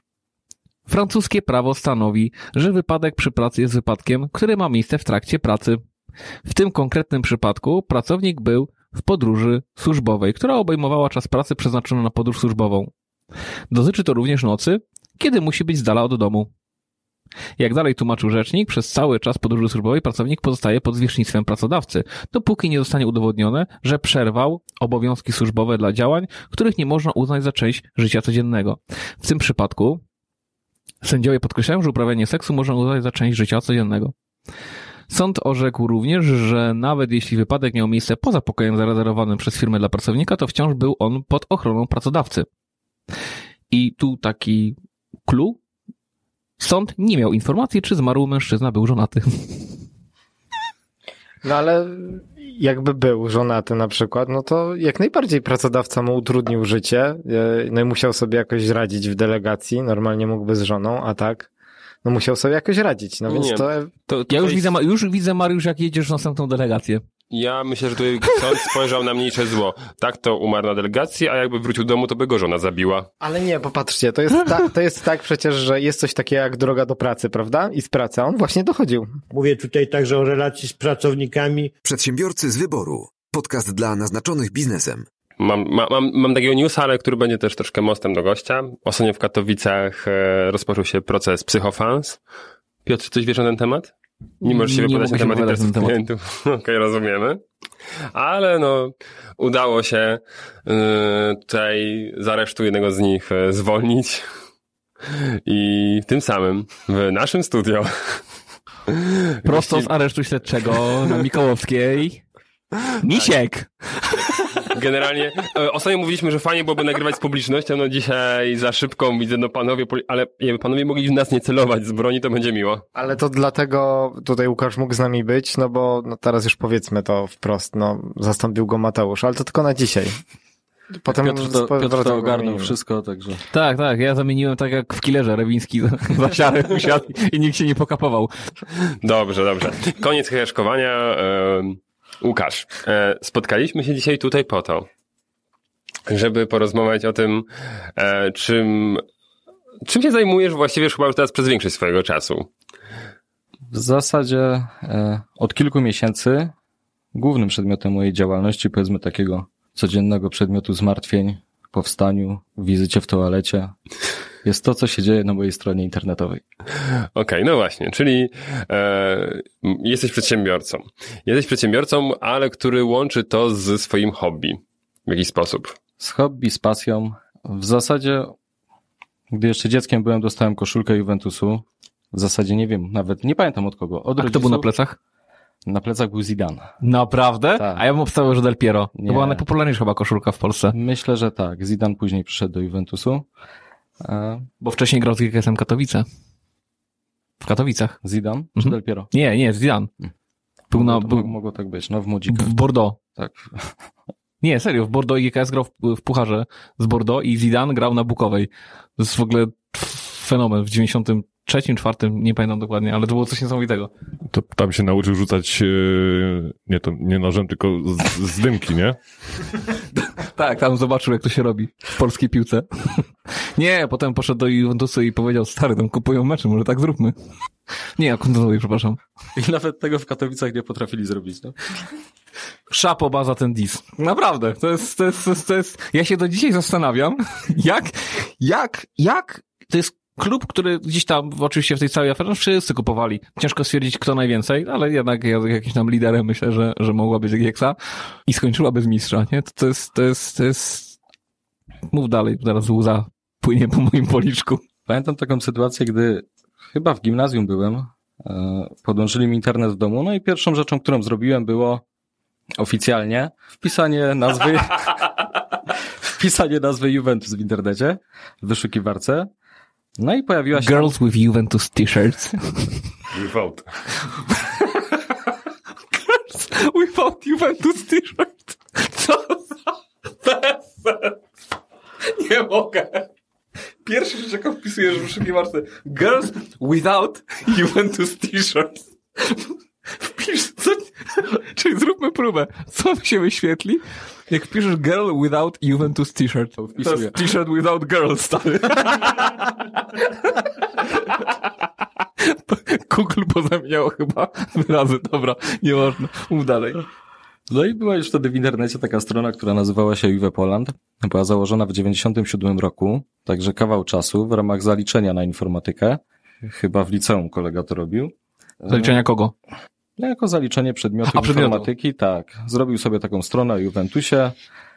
Francuskie prawo stanowi, że wypadek przy pracy jest wypadkiem, który ma miejsce w trakcie pracy. W tym konkretnym przypadku pracownik był w podróży służbowej, która obejmowała czas pracy przeznaczony na podróż służbową. Dotyczy to również nocy, kiedy musi być z dala od domu. Jak dalej tłumaczył rzecznik, przez cały czas podróży służbowej pracownik pozostaje pod zwierzchnictwem pracodawcy, dopóki nie zostanie udowodnione, że przerwał obowiązki służbowe dla działań, których nie można uznać za część życia codziennego. W tym przypadku sędziowie podkreślają, że uprawianie seksu można uznać za część życia codziennego. Sąd orzekł również, że nawet jeśli wypadek miał miejsce poza pokojem zarezerwowanym przez firmę dla pracownika, to wciąż był on pod ochroną pracodawcy. I tu taki clue. Sąd nie miał informacji, czy zmarły mężczyzna był żonaty. No ale jakby był żonaty na przykład, no to jak najbardziej pracodawca mu utrudnił życie, no i musiał sobie jakoś radzić w delegacji, normalnie mógłby z żoną, a tak, no musiał sobie jakoś radzić, no więc Nie, to... to, to Ja już jest... widzę, już widzę, Mariusz, jak jedziesz w następną delegację. Ja myślę, że tutaj sąd spojrzał na mniejsze zło. Tak to umarł na delegacji, a jakby wrócił do domu, to by go żona zabiła. Ale nie, popatrzcie, to jest, ta, to jest tak przecież, że jest coś takiego jak droga do pracy, prawda? I z pracy, a on właśnie dochodził. Mówię tutaj także o relacji z pracownikami. Przedsiębiorcy z wyboru. Podcast dla naznaczonych biznesem. Mam, ma, mam, mam takiego newsa, ale który będzie też troszkę mostem do gościa. Ostatnio w Katowicach e, rozpoczął się proces Psychofans. Piotr, coś wiesz na ten temat? Nie możesz się Nie wypowiadać na temat mogę się interesów wypowiadać klientów. Okej, okay, rozumiemy. Ale no, udało się y, tutaj z aresztu jednego z nich y, zwolnić. I tym samym w naszym studio Prosto z aresztu śledczego na Mikołowskiej. Misiek! Generalnie, e, ostatnio mówiliśmy, że fajnie byłoby nagrywać z publicznością, no dzisiaj za szybko widzę, no panowie, ale jakby panowie mogli w nas nie celować z broni, to będzie miło. Ale to dlatego tutaj Łukasz mógł z nami być, no bo no teraz już powiedzmy to wprost, no zastąpił go Mateusz, ale to tylko na dzisiaj. Potem Piotr to, z- Piotr to ogarnął wymienimy. wszystko, także... Tak, tak, ja zamieniłem tak jak w Killerze Rewiński za, za siarę usiadł i nikt się nie pokapował. Dobrze, dobrze. Koniec heheszkowania. E, Łukasz, e, spotkaliśmy się dzisiaj tutaj po to, żeby porozmawiać o tym, e, czym, czym się zajmujesz właściwie już chyba już teraz przez większość swojego czasu. W zasadzie e, od kilku miesięcy głównym przedmiotem mojej działalności, powiedzmy takiego codziennego przedmiotu zmartwień, po wstaniu, wizycie w toalecie, jest to, co się dzieje na mojej stronie internetowej. Okej, okay, no właśnie, czyli e, jesteś przedsiębiorcą. Jesteś przedsiębiorcą, ale który łączy to z swoim hobby w jakiś sposób. Z hobby, z pasją. W zasadzie, gdy jeszcze dzieckiem byłem, dostałem koszulkę Juventusu. W zasadzie nie wiem, nawet nie pamiętam od kogo. Od A kto był na plecach? Na plecach był Zidane. Naprawdę? Tak. A ja bym obstawiał, że Del Piero. Nie. To była najpopularniejsza chyba koszulka w Polsce. Myślę, że tak. Zidane później przyszedł do Juventusu. E, Bo wcześniej grał z G K S-em Katowice. W Katowicach. Zidane czy Mhm. Del Piero? Nie, nie, Zidane. Był na, Mogło, był mogło tak być, no w Młodzikach. w Bordeaux. Tak. Nie, serio, w Bordeaux G K S grał w, w pucharze z Bordeaux i Zidane grał na Bukowej. To jest w ogóle fenomen. W dziewięćdziesiątym trzecim, czwartym, nie pamiętam dokładnie, ale to było coś niesamowitego. To tam się nauczył rzucać yy, nie, to, nie nożem, tylko z, z dymki, nie? Tak, tam zobaczył, jak to się robi w polskiej piłce. Nie, potem poszedł do Juventusu i powiedział, stary, tam kupują mecze, może tak zróbmy. Nie, ja kontynuuję, przepraszam. I nawet tego w Katowicach nie potrafili zrobić, no. Szapoba za ten dis. Naprawdę, to jest, to jest, to jest, to jest, ja się do dzisiaj zastanawiam, jak, jak, jak, to jest klub, który gdzieś tam, oczywiście w tej całej aferze, wszyscy kupowali. Ciężko stwierdzić, kto najwięcej, ale jednak jakimś tam liderem myślę, że, że mogła być Gieksa i skończyła bez mistrza, nie? To, to jest, to jest, to jest, mów dalej, zaraz łza płynie po moim policzku. Pamiętam taką sytuację, gdy chyba w gimnazjum byłem, e, podłączyli mi internet w domu, no i pierwszą rzeczą, którą zrobiłem, było oficjalnie wpisanie nazwy wpisanie nazwy Juventus w internecie, w wyszukiwarce. No i pojawiła się... Girls with Juventus t-shirts. Without. Girls without Juventus t-shirt. Co za bezsens. Nie mogę. Pierwsza rzecz, jaką wpisujesz w wyszukiwarce. Girls without Juventus t-shirts. Wpisz, co... Czyli zróbmy próbę. Co mi się wyświetli? Jak piszesz girl without Juventus t-shirt, to jest t-shirt without girl, stary. Google pozamieniało chyba wyrazy, dobra, nieważne, mów dalej. No i była już wtedy w internecie taka strona, która nazywała się Juve Poland. Była założona w dziewięćdziesiątym siódmym roku, także kawał czasu w ramach zaliczenia na informatykę. Chyba w liceum kolega to robił. Zaliczenia kogo? No, jako zaliczenie przedmiotu A, przedmiotu. informatyki, tak. Zrobił sobie taką stronę o Juventusie.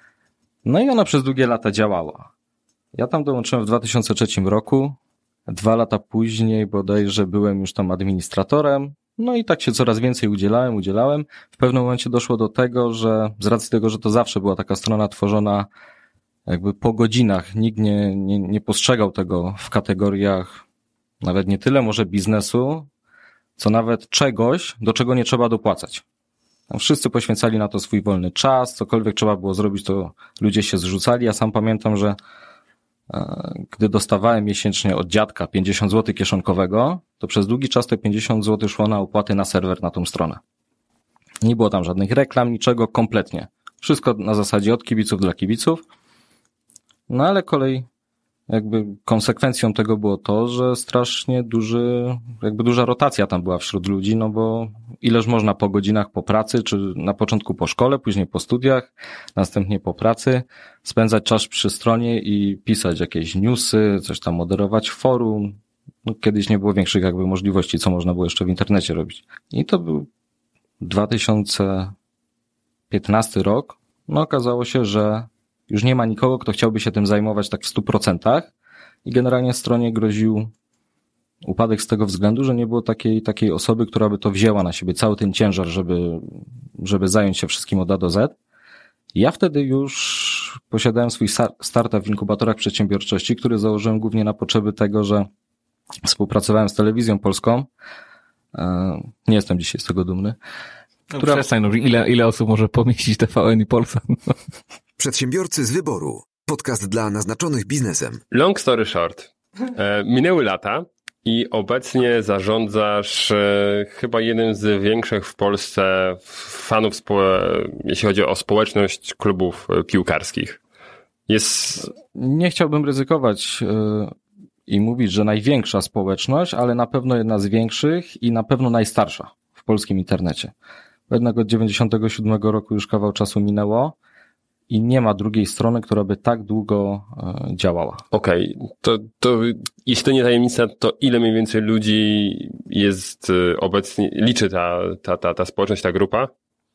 No i ona przez długie lata działała. Ja tam dołączyłem w dwa tysiące trzecim roku. Dwa lata później bodajże byłem już tam administratorem. No i tak się coraz więcej udzielałem, udzielałem. W pewnym momencie doszło do tego, że z racji tego, że to zawsze była taka strona tworzona jakby po godzinach, nikt nie, nie, nie postrzegał tego w kategoriach nawet nie tyle może biznesu, co nawet czegoś, do czego nie trzeba dopłacać. Tam wszyscy poświęcali na to swój wolny czas, cokolwiek trzeba było zrobić, to ludzie się zrzucali. Ja sam pamiętam, że e, gdy dostawałem miesięcznie od dziadka pięćdziesiąt złotych kieszonkowego, to przez długi czas te pięćdziesiąt złotych szło na opłaty na serwer, na tą stronę. Nie było tam żadnych reklam, niczego, kompletnie. Wszystko na zasadzie od kibiców dla kibiców. No ale kolej, jakby konsekwencją tego było to, że strasznie duży, jakby duża rotacja tam była wśród ludzi, no bo ileż można po godzinach po pracy, czy na początku po szkole, później po studiach, następnie po pracy, spędzać czas przy stronie i pisać jakieś newsy, coś tam moderować forum. No, kiedyś nie było większych jakby możliwości, co można było jeszcze w internecie robić. I to był dwa tysiące piętnasty rok. No okazało się, że już nie ma nikogo, kto chciałby się tym zajmować tak w stu procentach i generalnie stronie groził upadek z tego względu, że nie było takiej takiej osoby, która by to wzięła na siebie, cały ten ciężar, żeby, żeby zająć się wszystkim od A do Z. Ja wtedy już posiadałem swój startup w inkubatorach przedsiębiorczości, który założyłem głównie na potrzeby tego, że współpracowałem z Telewizją Polską. Nie jestem dzisiaj z tego dumny. No, która... Przestań, no, ile, ile osób może pomieścić T V N i Polsa? Przedsiębiorcy z wyboru. Podcast dla naznaczonych biznesem. Long story short. E, minęły lata i obecnie zarządzasz e, chyba jednym z większych w Polsce fanów, spo, jeśli chodzi o społeczność klubów piłkarskich. Jest... Nie chciałbym ryzykować e, i mówić, że największa społeczność, ale na pewno jedna z większych i na pewno najstarsza w polskim internecie. Jednak od dziewięćdziesiątego siódmego roku już kawał czasu minęło i nie ma drugiej strony, która by tak długo e, działała. Okej, okay. to, to jeśli to nie tajemnica, to ile mniej więcej ludzi jest obecnie, liczy ta, ta, ta, ta społeczność, ta grupa?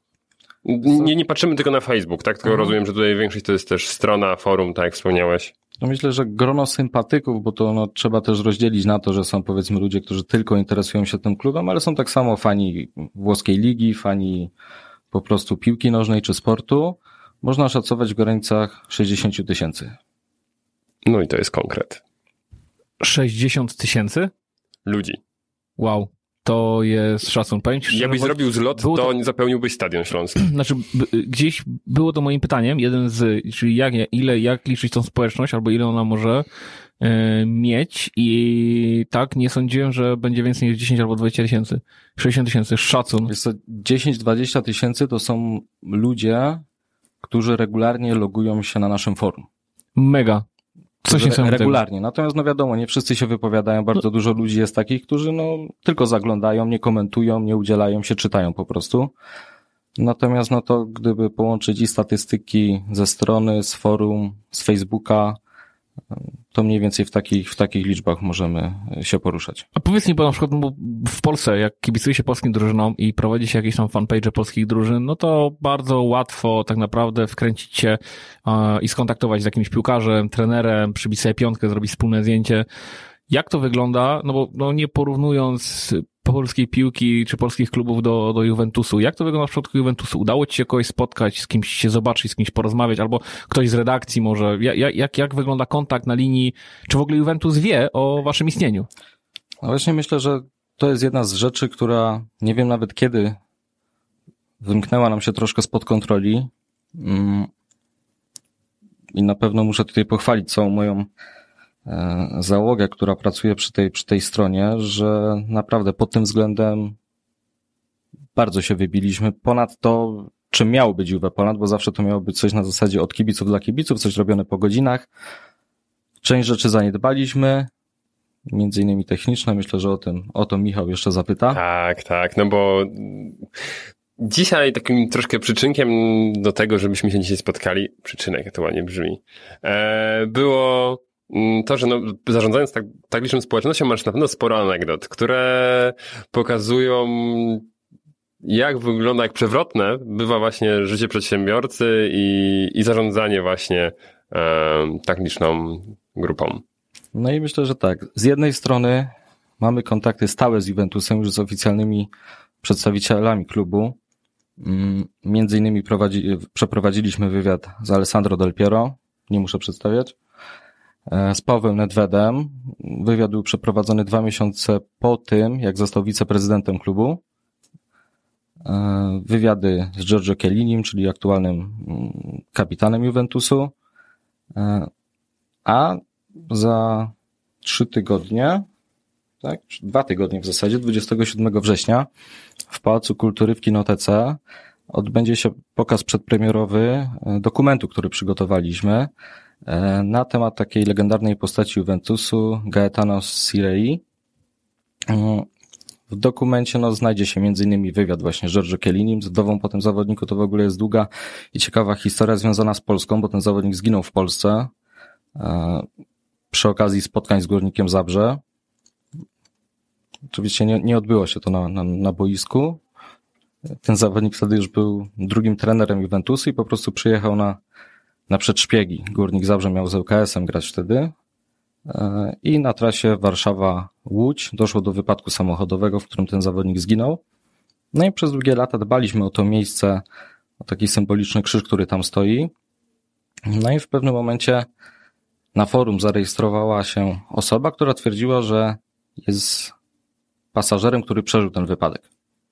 Nie, nie patrzymy tylko na Facebook, tak? Tylko mhm. rozumiem, że tutaj większość to jest też strona, forum, tak jak wspomniałeś. No myślę, że grono sympatyków, bo to no, trzeba też rozdzielić na to, że są powiedzmy ludzie, którzy tylko interesują się tym klubem, ale są tak samo fani włoskiej ligi, fani po prostu piłki nożnej czy sportu. Można szacować w granicach sześćdziesiąt tysięcy. No i to jest konkret. sześćdziesiąt tysięcy? Ludzi. Wow. To jest szacun. Powiem ci, Jakbyś że zrobił zlot, to, to zapełniłbyś Stadion Śląski. Znaczy, b- gdzieś było to moim pytaniem, jeden z, czyli jak, ile, jak liczyć tą społeczność, albo ile ona może e, mieć i tak, nie sądziłem, że będzie więcej niż dziesięć albo dwadzieścia tysięcy. sześćdziesiąt tysięcy, szacun. Wiesz co, dziesięć dwadzieścia tysięcy to są ludzie, którzy regularnie logują się na naszym forum. Mega. Coś Re- regularnie. Natomiast no wiadomo, nie wszyscy się wypowiadają, bardzo dużo ludzi jest takich, którzy no tylko zaglądają, nie komentują, nie udzielają się, czytają po prostu. Natomiast no to gdyby połączyć i statystyki ze strony, z forum, z Facebooka, to mniej więcej w takich, w takich liczbach możemy się poruszać. A powiedz mi, bo na przykład bo w Polsce, jak kibicuje się polskim drużynom i prowadzi się jakieś tam fanpage polskich drużyn, no to bardzo łatwo tak naprawdę wkręcić się uh, i skontaktować z jakimś piłkarzem, trenerem, przybić sobie piątkę, zrobić wspólne zdjęcie. Jak to wygląda? No bo no nie porównując polskiej piłki czy polskich klubów do, do Juventusu, jak to wygląda w przypadku Juventusu? Udało ci się kogoś spotkać, z kimś się zobaczyć, z kimś porozmawiać, albo ktoś z redakcji może? Jak, jak, jak wygląda kontakt na linii? Czy w ogóle Juventus wie o waszym istnieniu? No właśnie myślę, że to jest jedna z rzeczy, która nie wiem nawet kiedy wymknęła nam się troszkę spod kontroli i na pewno muszę tutaj pochwalić całą moją załogę, która pracuje przy tej, przy tej stronie, że naprawdę pod tym względem bardzo się wybiliśmy. Ponadto czym miało być Juve Poland, bo zawsze to miało być coś na zasadzie od kibiców dla kibiców, coś robione po godzinach. Część rzeczy zaniedbaliśmy, między innymi techniczne. Myślę, że o tym, o to Michał jeszcze zapyta. Tak, tak, no bo dzisiaj takim troszkę przyczynkiem do tego, żebyśmy się dzisiaj spotkali, przyczynek, to ładnie brzmi, e, było to, że no, zarządzając tak, tak liczną społecznością masz na pewno sporo anegdot, które pokazują, jak wygląda, jak przewrotne bywa właśnie życie przedsiębiorcy i, i zarządzanie właśnie e, tak liczną grupą. No i myślę, że tak. Z jednej strony mamy kontakty stałe z Juventusem, już z oficjalnymi przedstawicielami klubu. Między innymi prowadzi, przeprowadziliśmy wywiad z Alessandro Del Piero, nie muszę przedstawiać, z Pawłem Nedvedem. Wywiad był przeprowadzony dwa miesiące po tym, jak został wiceprezydentem klubu. Wywiady z Giorgio Chiellinim, czyli aktualnym kapitanem Juventusu. A za trzy tygodnie, tak, dwa tygodnie w zasadzie, dwudziestego siódmego września w Pałacu Kultury w Kinotece odbędzie się pokaz przedpremierowy dokumentu, który przygotowaliśmy na temat takiej legendarnej postaci Juventusu, Gaetano Sirei. W dokumencie no, znajdzie się między innymi wywiad właśnie z Giorgio Chiellinim, z wdową po tym zawodniku. To w ogóle jest długa i ciekawa historia związana z Polską, bo ten zawodnik zginął w Polsce przy okazji spotkań z Górnikiem Zabrze. Oczywiście nie, nie odbyło się to na, na, na boisku. Ten zawodnik wtedy już był drugim trenerem Juventusu i po prostu przyjechał na, na przedszpiegi. Górnik Zabrze miał z L K S-em grać wtedy. I na trasie Warszawa-Łódź doszło do wypadku samochodowego, w którym ten zawodnik zginął. No i przez długie lata dbaliśmy o to miejsce, o taki symboliczny krzyż, który tam stoi. No i w pewnym momencie na forum zarejestrowała się osoba, która twierdziła, że jest pasażerem, który przeżył ten wypadek.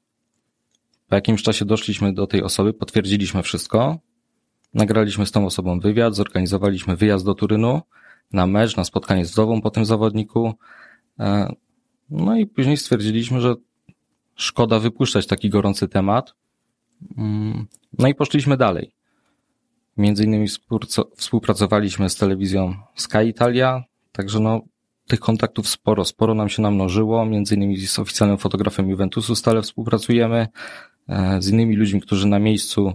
Po jakimś czasie doszliśmy do tej osoby, potwierdziliśmy wszystko, nagraliśmy z tą osobą wywiad, zorganizowaliśmy wyjazd do Turynu na mecz, na spotkanie z wdową po tym zawodniku. No i później stwierdziliśmy, że szkoda wypuszczać taki gorący temat. No i poszliśmy dalej. Między innymi współpracowaliśmy z telewizją Sky Italia, także no tych kontaktów sporo, sporo nam się namnożyło, między innymi z oficjalnym fotografem Juventusu stale współpracujemy, z innymi ludźmi, którzy na miejscu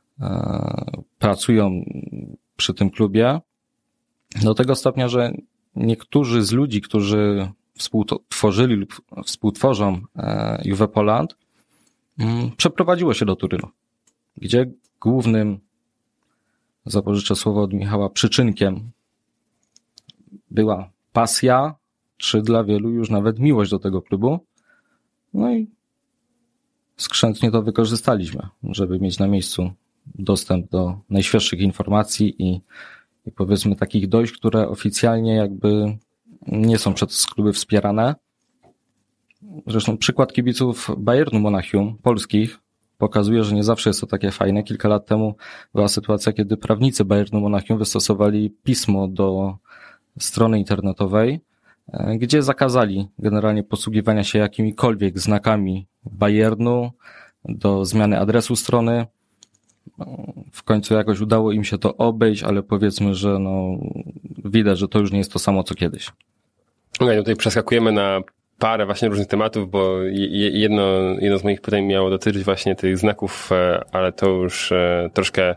pracują przy tym klubie, do tego stopnia, że niektórzy z ludzi, którzy współtworzyli lub współtworzą Juve Poland, przeprowadziło się do Turynu, gdzie głównym, zapożyczę słowo od Michała, przyczynkiem była pasja, czy dla wielu już nawet miłość do tego klubu. No i skrzętnie to wykorzystaliśmy, żeby mieć na miejscu dostęp do najświeższych informacji i, i powiedzmy takich dojść, które oficjalnie jakby nie są przez kluby wspierane. Zresztą przykład kibiców Bayernu Monachium, polskich, pokazuje, że nie zawsze jest to takie fajne. Kilka lat temu była sytuacja, kiedy prawnicy Bayernu Monachium wystosowali pismo do strony internetowej, gdzie zakazali generalnie posługiwania się jakimikolwiek znakami Bayernu do zmiany adresu strony. W końcu jakoś udało im się to obejść, ale powiedzmy, że no widać, że to już nie jest to samo co kiedyś. Okay, tutaj przeskakujemy na parę właśnie różnych tematów, bo jedno, jedno z moich pytań miało dotyczyć właśnie tych znaków, ale to już troszkę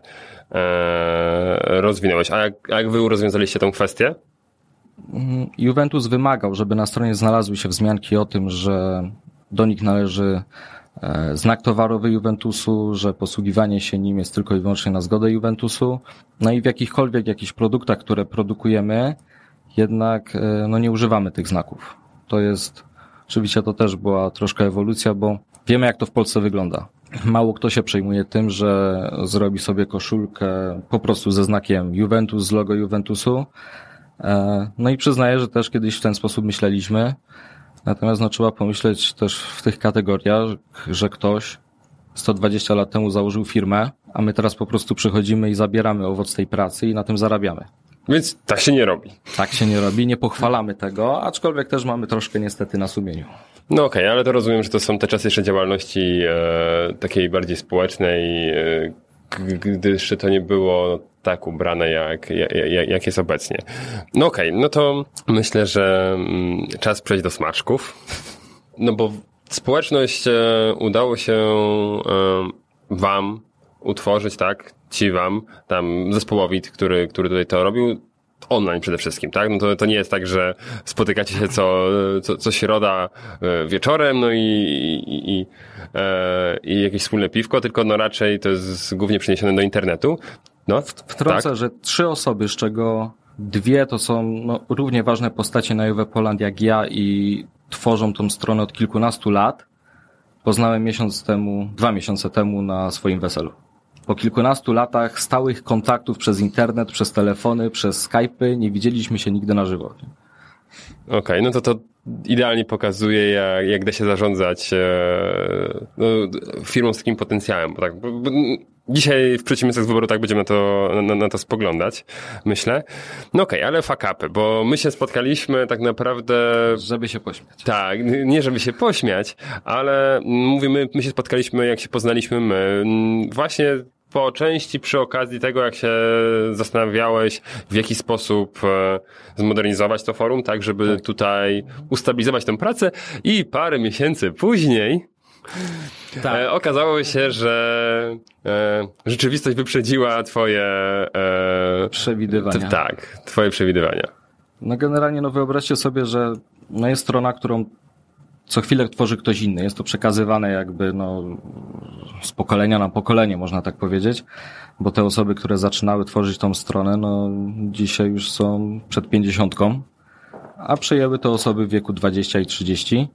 rozwinąłeś. A jak, jak wy rozwiązaliście tę kwestię? Juventus wymagał, żeby na stronie znalazły się wzmianki o tym, że do nich należy znak towarowy Juventusu, że posługiwanie się nim jest tylko i wyłącznie na zgodę Juventusu. No i w jakichkolwiek jakichś produktach, które produkujemy, jednak no nie używamy tych znaków. To jest, oczywiście to też była troszkę ewolucja, bo wiemy jak to w Polsce wygląda. Mało kto się przejmuje tym, że zrobi sobie koszulkę po prostu ze znakiem Juventus, z logo Juventusu. No i przyznaję, że też kiedyś w ten sposób myśleliśmy. Natomiast no, trzeba pomyśleć też w tych kategoriach, że ktoś sto dwadzieścia lat temu założył firmę, a my teraz po prostu przychodzimy i zabieramy owoc tej pracy i na tym zarabiamy. Więc tak się nie robi. Tak się nie robi, nie pochwalamy tego, aczkolwiek też mamy troszkę niestety na sumieniu. No okej, okay, ale to rozumiem, że to są te czasy jeszcze działalności e, takiej bardziej społecznej, e, gdy jeszcze to nie było tak ubrane, jak, jak, jak jest obecnie. No okej, okay, no to myślę, że mm, czas przejść do smaczków. No bo społeczność e, udało się e, wam utworzyć, tak? Ci wam, tam zespołowi, który, który tutaj to robił, online przede wszystkim, tak? No to, to nie jest tak, że spotykacie się co, co, co środa wieczorem, no i, i, i, e, i jakieś wspólne piwko, tylko no raczej to jest głównie przeniesione do internetu. No, Wtrącę, tak? że trzy osoby, z czego dwie to są no, równie ważne postacie na Juve Poland jak ja i tworzą tą stronę od kilkunastu lat, poznałem miesiąc temu, dwa miesiące temu na swoim weselu. Po kilkunastu latach stałych kontaktów przez internet, przez telefony, przez Skype'y nie widzieliśmy się nigdy na żywo. Okej, okay, no to to idealnie pokazuje, jak, jak da się zarządzać e, no, firmą z takim potencjałem. Bo tak, bo, bo dzisiaj w Przedsiębiorcach z Wyboru tak będziemy na to, na, na to spoglądać, myślę. No okej, okay, ale fuck upy, bo my się spotkaliśmy tak naprawdę... Żeby się pośmiać. Tak, nie żeby się pośmiać, ale mówimy, my się spotkaliśmy, jak się poznaliśmy my. Właśnie po części przy okazji tego, jak się zastanawiałeś, w jaki sposób zmodernizować to forum, tak, żeby tak. tutaj ustabilizować tę pracę i parę miesięcy później tak. e, okazało się, że e, rzeczywistość wyprzedziła twoje e, przewidywania. T, tak, twoje przewidywania. No generalnie, no wyobraźcie sobie, że no jest strona, którą co chwilę tworzy ktoś inny. Jest to przekazywane jakby no z pokolenia na pokolenie, można tak powiedzieć, bo te osoby, które zaczynały tworzyć tą stronę, no dzisiaj już są przed pięćdziesiątką, a przejęły to osoby w wieku dwadzieścia i trzydzieści.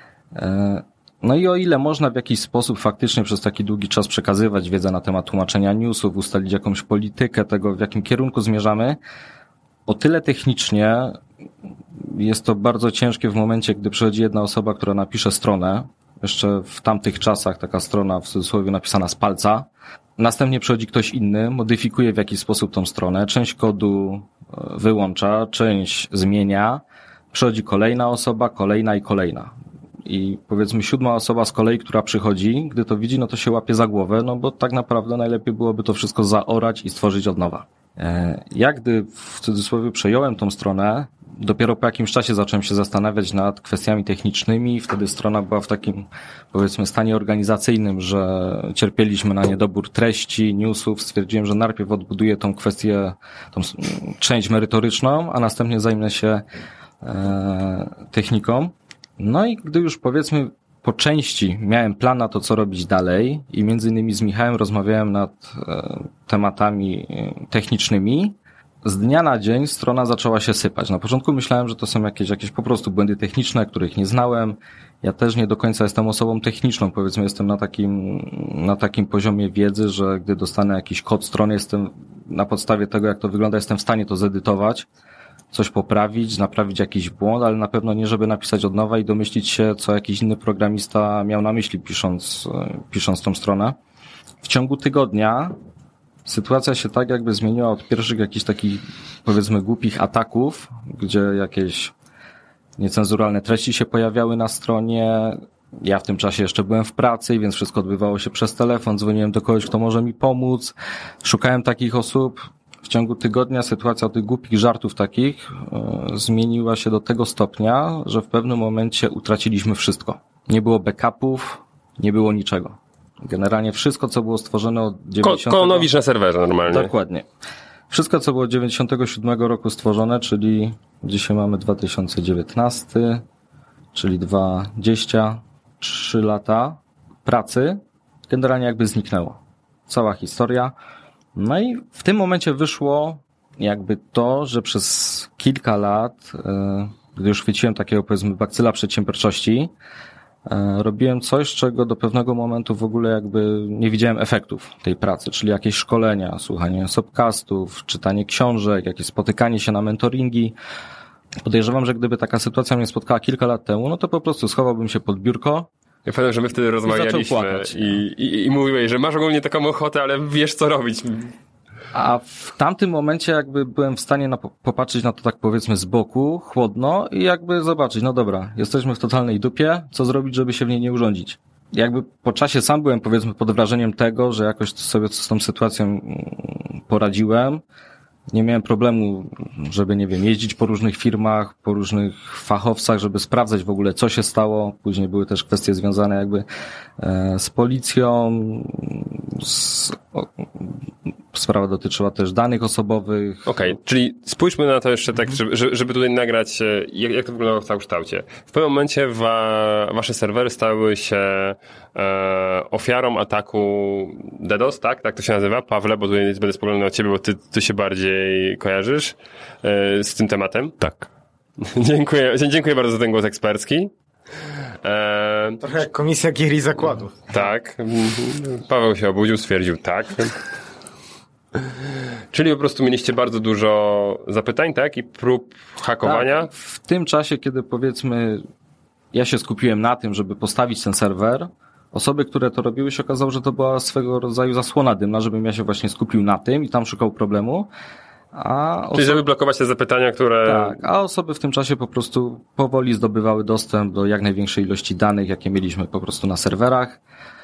No i o ile można w jakiś sposób faktycznie przez taki długi czas przekazywać wiedzę na temat tłumaczenia newsów, ustalić jakąś politykę tego, w jakim kierunku zmierzamy, o tyle technicznie jest to bardzo ciężkie w momencie, gdy przychodzi jedna osoba, która napisze stronę, jeszcze w tamtych czasach taka strona w cudzysłowie napisana z palca, następnie przychodzi ktoś inny, modyfikuje w jakiś sposób tą stronę, część kodu wyłącza, część zmienia, przychodzi kolejna osoba, kolejna i kolejna. I powiedzmy siódma osoba z kolei, która przychodzi, gdy to widzi, no to się łapie za głowę, no bo tak naprawdę najlepiej byłoby to wszystko zaorać i stworzyć od nowa. Ja gdy w cudzysłowie przejąłem tą stronę, dopiero po jakimś czasie zacząłem się zastanawiać nad kwestiami technicznymi. Wtedy strona była w takim, powiedzmy, stanie organizacyjnym, że cierpieliśmy na niedobór treści, newsów. Stwierdziłem, że najpierw odbuduję tą kwestię, tą część merytoryczną, a następnie zajmę się e, techniką. No i gdy już powiedzmy po części miałem plan na to, co robić dalej i między innymi z Michałem rozmawiałem nad e, tematami technicznymi, z dnia na dzień strona zaczęła się sypać. Na początku myślałem, że to są jakieś, jakieś po prostu błędy techniczne, których nie znałem. Ja też nie do końca jestem osobą techniczną. Powiedzmy, jestem na takim, na takim poziomie wiedzy, że gdy dostanę jakiś kod strony, jestem na podstawie tego, jak to wygląda, jestem w stanie to zedytować, coś poprawić, naprawić jakiś błąd, ale na pewno nie, żeby napisać od nowa i domyślić się, co jakiś inny programista miał na myśli, pisząc, pisząc tą stronę. W ciągu tygodnia sytuacja się tak jakby zmieniła od pierwszych jakichś takich, powiedzmy, głupich ataków, gdzie jakieś niecenzuralne treści się pojawiały na stronie. Ja w tym czasie jeszcze byłem w pracy, więc wszystko odbywało się przez telefon. Dzwoniłem do kogoś, kto może mi pomóc. Szukałem takich osób. W ciągu tygodnia sytuacja od tych głupich żartów takich yy, zmieniła się do tego stopnia, że w pewnym momencie utraciliśmy wszystko. Nie było backupów, nie było niczego. Generalnie wszystko, co było stworzone od dziewięćdziesiątego... Konowicz na serwerze normalnie. Dokładnie. Wszystko, co było od dziewięćdziesiątego siódmego roku stworzone, czyli dzisiaj mamy dwa tysiące dziewiętnasty, czyli dwadzieścia trzy lata pracy, generalnie jakby zniknęło. Cała historia. No i w tym momencie wyszło jakby to, że przez kilka lat, gdy już chwyciłem takiego, powiedzmy, bakcyla przedsiębiorczości, robiłem coś, czego do pewnego momentu w ogóle jakby nie widziałem efektów tej pracy, czyli jakieś szkolenia, słuchanie sobcastów, czytanie książek, jakieś spotykanie się na mentoringi. Podejrzewam, że gdyby taka sytuacja mnie spotkała kilka lat temu, no to po prostu schowałbym się pod biurko. Ja pamiętam, że my wtedy rozmawialiśmy i, i, i mówiłeś, że masz ogólnie taką ochotę, ale wiesz co robić. A w tamtym momencie jakby byłem w stanie na, popatrzeć na to tak powiedzmy z boku, chłodno i jakby zobaczyć, no dobra, jesteśmy w totalnej dupie, co zrobić, żeby się w niej nie urządzić. Jakby po czasie sam byłem powiedzmy pod wrażeniem tego, że jakoś sobie z tą sytuacją poradziłem. Nie miałem problemu, żeby, nie wiem, jeździć po różnych firmach, po różnych fachowcach, żeby sprawdzać w ogóle, co się stało. Później były też kwestie związane jakby z policją. Z, o, sprawa dotyczyła też danych osobowych. Okej, okay, czyli spójrzmy na to jeszcze tak, żeby, żeby tutaj nagrać, jak, jak to wyglądało w całokształcie. W pewnym momencie wa, wasze serwery stały się e, ofiarą ataku DDoS, tak? Tak to się nazywa? Pawle, bo tutaj będę spoglądał na ciebie, bo ty, ty się bardziej kojarzysz e, z tym tematem. Tak. Dziękuję, dziękuję bardzo za ten głos ekspercki. E, Trochę jak komisja gier i zakładów. Tak. Paweł się obudził, stwierdził tak. Czyli po prostu mieliście bardzo dużo zapytań, tak? I prób hakowania? Tak, w tym czasie, kiedy powiedzmy ja się skupiłem na tym, żeby postawić ten serwer, osoby, które to robiły, się okazało, że to była swego rodzaju zasłona dymna, żebym ja się właśnie skupił na tym i tam szukał problemu. A Czyli żeby blokować te zapytania, które... Tak, a osoby w tym czasie po prostu powoli zdobywały dostęp do jak największej ilości danych, jakie mieliśmy po prostu na serwerach.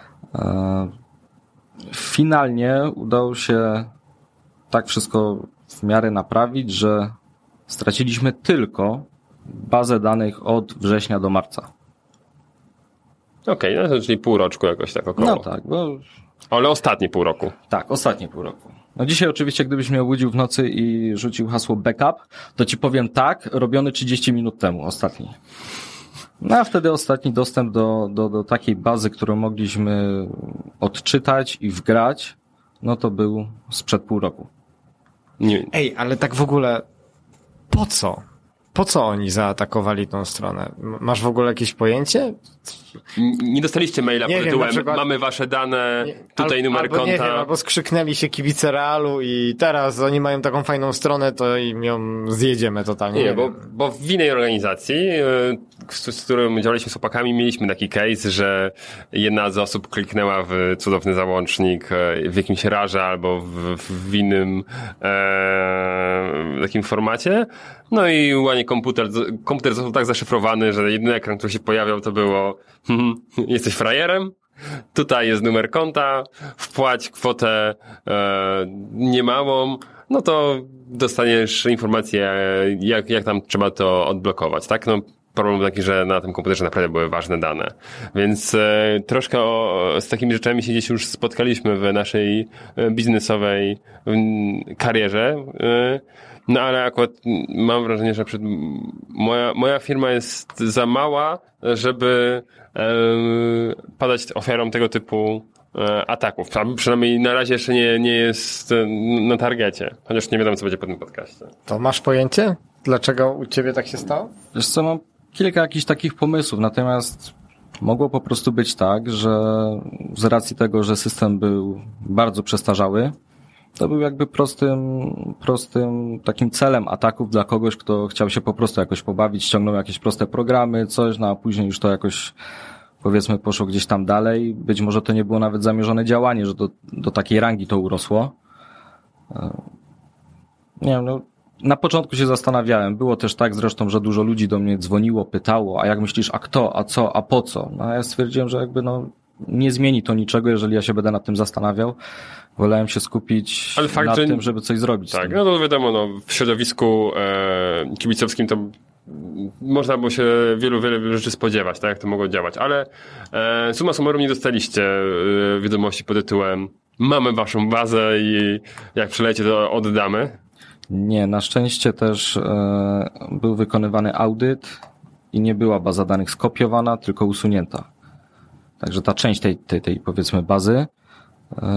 Finalnie udało się tak wszystko w miarę naprawić, że straciliśmy tylko bazę danych od września do marca. Okej, okay, no to czyli pół roczku jakoś tak około. No tak, bo... Ale ostatnie pół roku. Tak, ostatnie pół roku. No dzisiaj oczywiście, gdybyś mnie obudził w nocy i rzucił hasło backup, to ci powiem tak, robiony trzydzieści minut temu, ostatni. No a wtedy ostatni dostęp do, do, do takiej bazy, którą mogliśmy odczytać i wgrać, no to był sprzed pół roku. Nie. Ej, ale tak w ogóle po co? Po co oni zaatakowali tą stronę? Masz w ogóle jakieś pojęcie? Nie dostaliście maila nie pod tytułem, przykład... mamy wasze dane, nie, tutaj al, numer albo konta. Nie wiem, albo skrzyknęli się kibice Realu i teraz oni mają taką fajną stronę, to im ją zjedziemy totalnie. Nie, nie bo, bo w innej organizacji, z, z którą działaliśmy z chłopakami, mieliśmy taki case, że jedna z osób kliknęła w cudowny załącznik w jakimś rarze albo w, w innym e, takim formacie. No i ładnie komputer, komputer został tak zaszyfrowany, że jedyny ekran, który się pojawiał, to było hmm, jesteś frajerem, tutaj jest numer konta, wpłać kwotę e, niemałą, no to dostaniesz informację, jak, jak tam trzeba to odblokować, tak? No, problem był taki, że na tym komputerze naprawdę były ważne dane. Więc e, troszkę o, z takimi rzeczami się gdzieś już spotkaliśmy w naszej e, biznesowej m, karierze. E, no ale akurat mam wrażenie, że przed, moja, moja firma jest za mała, żeby e, padać ofiarą tego typu e, ataków. Przynajmniej na razie jeszcze nie, nie jest na targecie. Chociaż nie wiadomo, co będzie po tym podcaście. To masz pojęcie? Dlaczego u ciebie tak się stało? Wiesz co, mam kilka jakichś takich pomysłów, natomiast mogło po prostu być tak, że z racji tego, że system był bardzo przestarzały, to był jakby prostym, prostym takim celem ataków dla kogoś, kto chciał się po prostu jakoś pobawić, ściągnął jakieś proste programy, coś, no a później już to jakoś, powiedzmy, poszło gdzieś tam dalej. Być może to nie było nawet zamierzone działanie, że do, do takiej rangi to urosło. Nie wiem, no, na początku się zastanawiałem. Było też tak zresztą, że dużo ludzi do mnie dzwoniło, pytało, a jak myślisz, a kto, a co, a po co? No a ja stwierdziłem, że jakby no nie zmieni to niczego, jeżeli ja się będę nad tym zastanawiał. Wolałem się skupić Ale fakt, nad że... tym, żeby coś zrobić. Tak, no to wiadomo, no, w środowisku e, kibicowskim to można było się wielu, wielu rzeczy spodziewać, tak, jak to mogło działać, ale e, summa summarum nie dostaliście e, wiadomości pod tytułem mamy waszą bazę i jak przelecie, to oddamy. Nie, na szczęście też e, był wykonywany audyt i nie była baza danych skopiowana, tylko usunięta. Także ta część tej, tej, tej powiedzmy bazy e,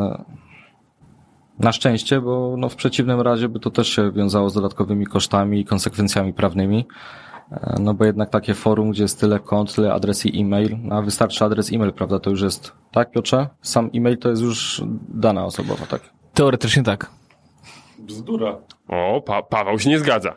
na szczęście, bo no w przeciwnym razie by to też się wiązało z dodatkowymi kosztami i konsekwencjami prawnymi, e, no bo jednak takie forum, gdzie jest tyle kont, tyle adres i e-mail, no a wystarczy adres e-mail, prawda, to już jest, tak Piotrze? Sam e-mail to jest już dana osobowa, tak? Teoretycznie tak. Bzdura. O, pa- Paweł się nie zgadza.